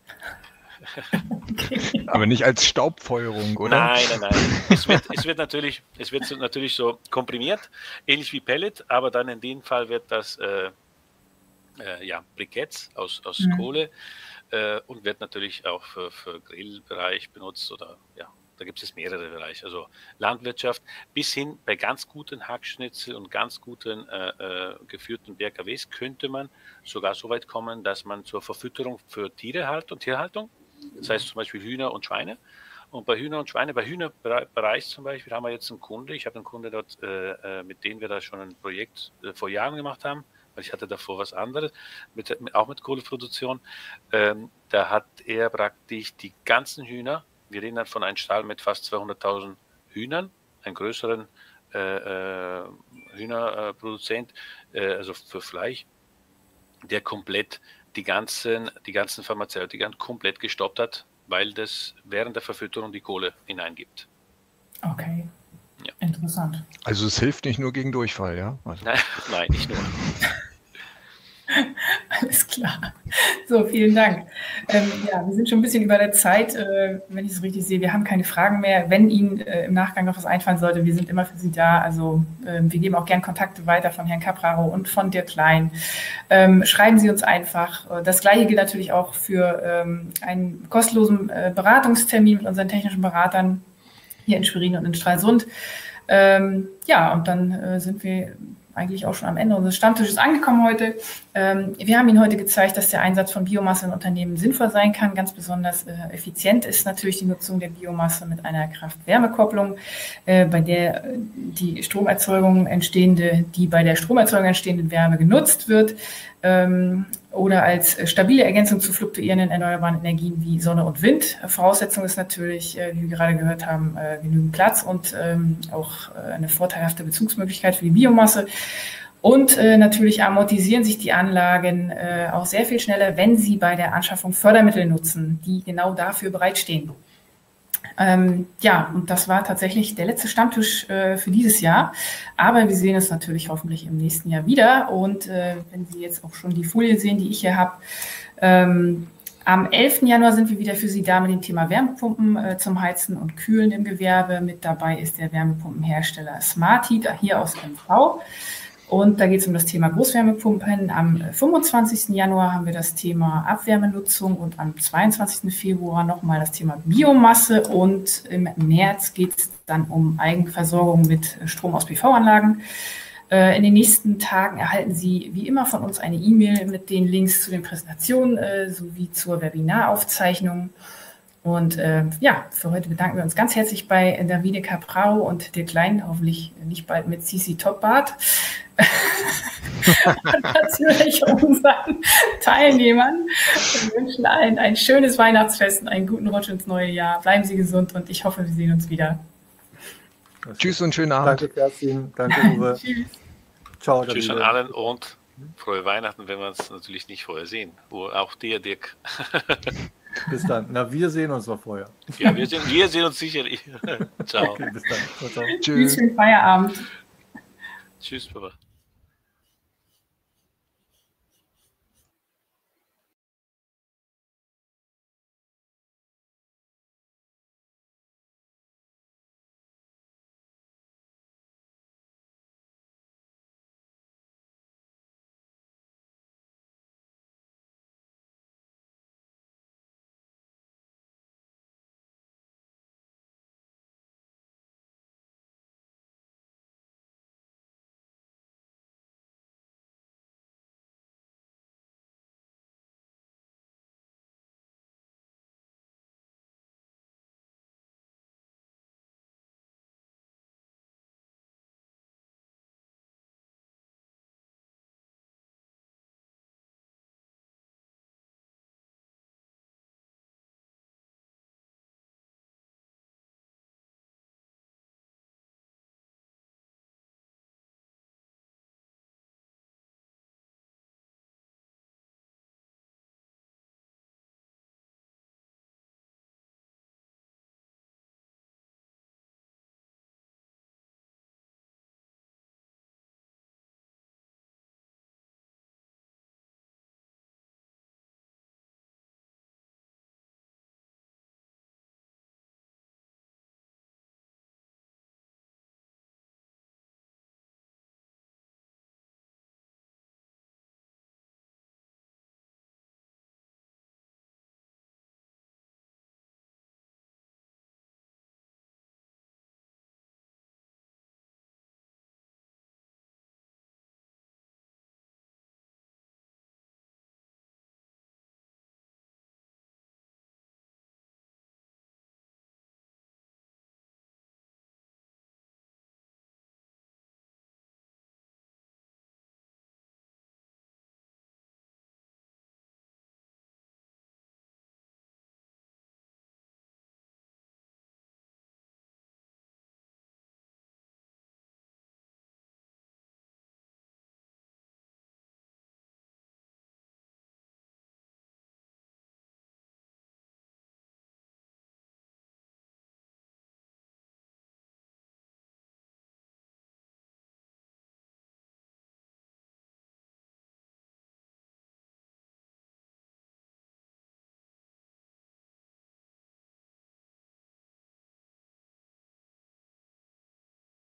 [SPEAKER 1] Okay.
[SPEAKER 2] Aber nicht als Staubfeuerung, oder?
[SPEAKER 3] Nein, nein, nein. Es wird, es wird, natürlich, es wird natürlich so komprimiert, ähnlich wie Pellet, aber dann in dem Fall wird das äh, äh, ja, Briketts aus, aus mhm. Kohle äh, und wird natürlich auch für, für Grillbereich benutzt oder ja, da gibt es mehrere Bereiche. Also Landwirtschaft bis hin bei ganz guten Hackschnitzel und ganz guten äh, äh, geführten B R K Ws könnte man sogar so weit kommen, dass man zur Verfütterung für Tierhaltung und Tierhaltung, das heißt zum Beispiel Hühner und Schweine. Und bei Hühner und Schweine, bei Hühnerbereich zum Beispiel, haben wir jetzt einen Kunde. Ich habe einen Kunde dort, äh, mit dem wir da schon ein Projekt äh, vor Jahren gemacht haben, weil ich hatte davor was anderes, mit, auch mit Kohleproduktion. Ähm, da hat er praktisch die ganzen Hühner, wir reden dann von einem Stall mit fast zweihunderttausend Hühnern, einen größeren äh, äh, Hühnerproduzent, äh, also für Fleisch, der komplett die ganzen, die ganzen Pharmazeutika komplett gestoppt hat, weil das während der Verfütterung die Kohle hineingibt.
[SPEAKER 1] Okay,
[SPEAKER 3] ja.
[SPEAKER 1] Interessant.
[SPEAKER 2] Also es hilft nicht nur gegen Durchfall, ja? Also.
[SPEAKER 3] Nein, nein, nicht nur.
[SPEAKER 1] Alles klar. So, vielen Dank. Ähm, ja, wir sind schon ein bisschen über der Zeit, äh, wenn ich es richtig sehe. Wir haben keine Fragen mehr. Wenn Ihnen äh, im Nachgang noch was einfallen sollte, wir sind immer für Sie da. Also äh, wir geben auch gern Kontakte weiter von Herrn Capraro und von Dirk Klein. Ähm, schreiben Sie uns einfach. Das Gleiche gilt natürlich auch für ähm, einen kostenlosen äh, Beratungstermin mit unseren technischen Beratern hier in Schwerin und in Stralsund. Ähm, ja, und dann äh, sind wir eigentlich auch schon am Ende unseres Stammtisches angekommen heute. Ähm, wir haben Ihnen heute gezeigt, dass der Einsatz von Biomasse in Unternehmen sinnvoll sein kann. Ganz besonders äh, effizient ist natürlich die Nutzung der Biomasse mit einer Kraft-Wärme-Kopplung, äh, bei der äh, die Stromerzeugung entstehende, die bei der Stromerzeugung entstehende Wärme genutzt wird, ähm, oder als äh, stabile Ergänzung zu fluktuierenden erneuerbaren Energien wie Sonne und Wind. Voraussetzung ist natürlich, äh, wie wir gerade gehört haben, äh, genügend Platz und ähm, auch äh, eine vorteilhafte Bezugsmöglichkeit für die Biomasse. Und äh, natürlich amortisieren sich die Anlagen äh, auch sehr viel schneller, wenn Sie bei der Anschaffung Fördermittel nutzen, die genau dafür bereitstehen. Ähm, ja, und das war tatsächlich der letzte Stammtisch äh, für dieses Jahr. Aber wir sehen uns natürlich hoffentlich im nächsten Jahr wieder. Und äh, wenn Sie jetzt auch schon die Folie sehen, die ich hier habe, ähm, am elften Januar sind wir wieder für Sie da mit dem Thema Wärmepumpen äh, zum Heizen und Kühlen im Gewerbe. Mit dabei ist der Wärmepumpenhersteller Smarty, hier aus M V. Und da geht es um das Thema Großwärmepumpen. Am fünfundzwanzigsten Januar haben wir das Thema Abwärmenutzung und am zweiundzwanzigsten Februar nochmal das Thema Biomasse. Und im März geht es dann um Eigenversorgung mit Strom aus P V-Anlagen. In den nächsten Tagen erhalten Sie wie immer von uns eine E-Mail mit den Links zu den Präsentationen sowie zur Webinaraufzeichnung. Und äh, ja, für heute bedanken wir uns ganz herzlich bei Davide Capraro und Dirk Klein, hoffentlich nicht bald mit Cici Topbart. Und natürlich unseren Teilnehmern. Wir wünschen allen ein schönes Weihnachtsfest und einen guten Rutsch ins neue Jahr. Bleiben Sie gesund und ich hoffe, wir sehen uns wieder.
[SPEAKER 2] Tschüss und schönen Abend.
[SPEAKER 7] Danke, Kerstin. Danke, Uwe.
[SPEAKER 1] Tschüss.
[SPEAKER 7] Ciao.
[SPEAKER 3] Tschüss an allen und frohe Weihnachten, wenn wir uns natürlich nicht vorher sehen. Auch dir, Dirk.
[SPEAKER 7] Bis dann. Na, wir sehen uns noch vorher.
[SPEAKER 3] Ja, wir sehen, wir sehen uns sicherlich. Ciao.
[SPEAKER 7] Okay, bis dann. Ciao, ciao.
[SPEAKER 1] Tschüss, schönen Feierabend.
[SPEAKER 3] Tschüss, Papa.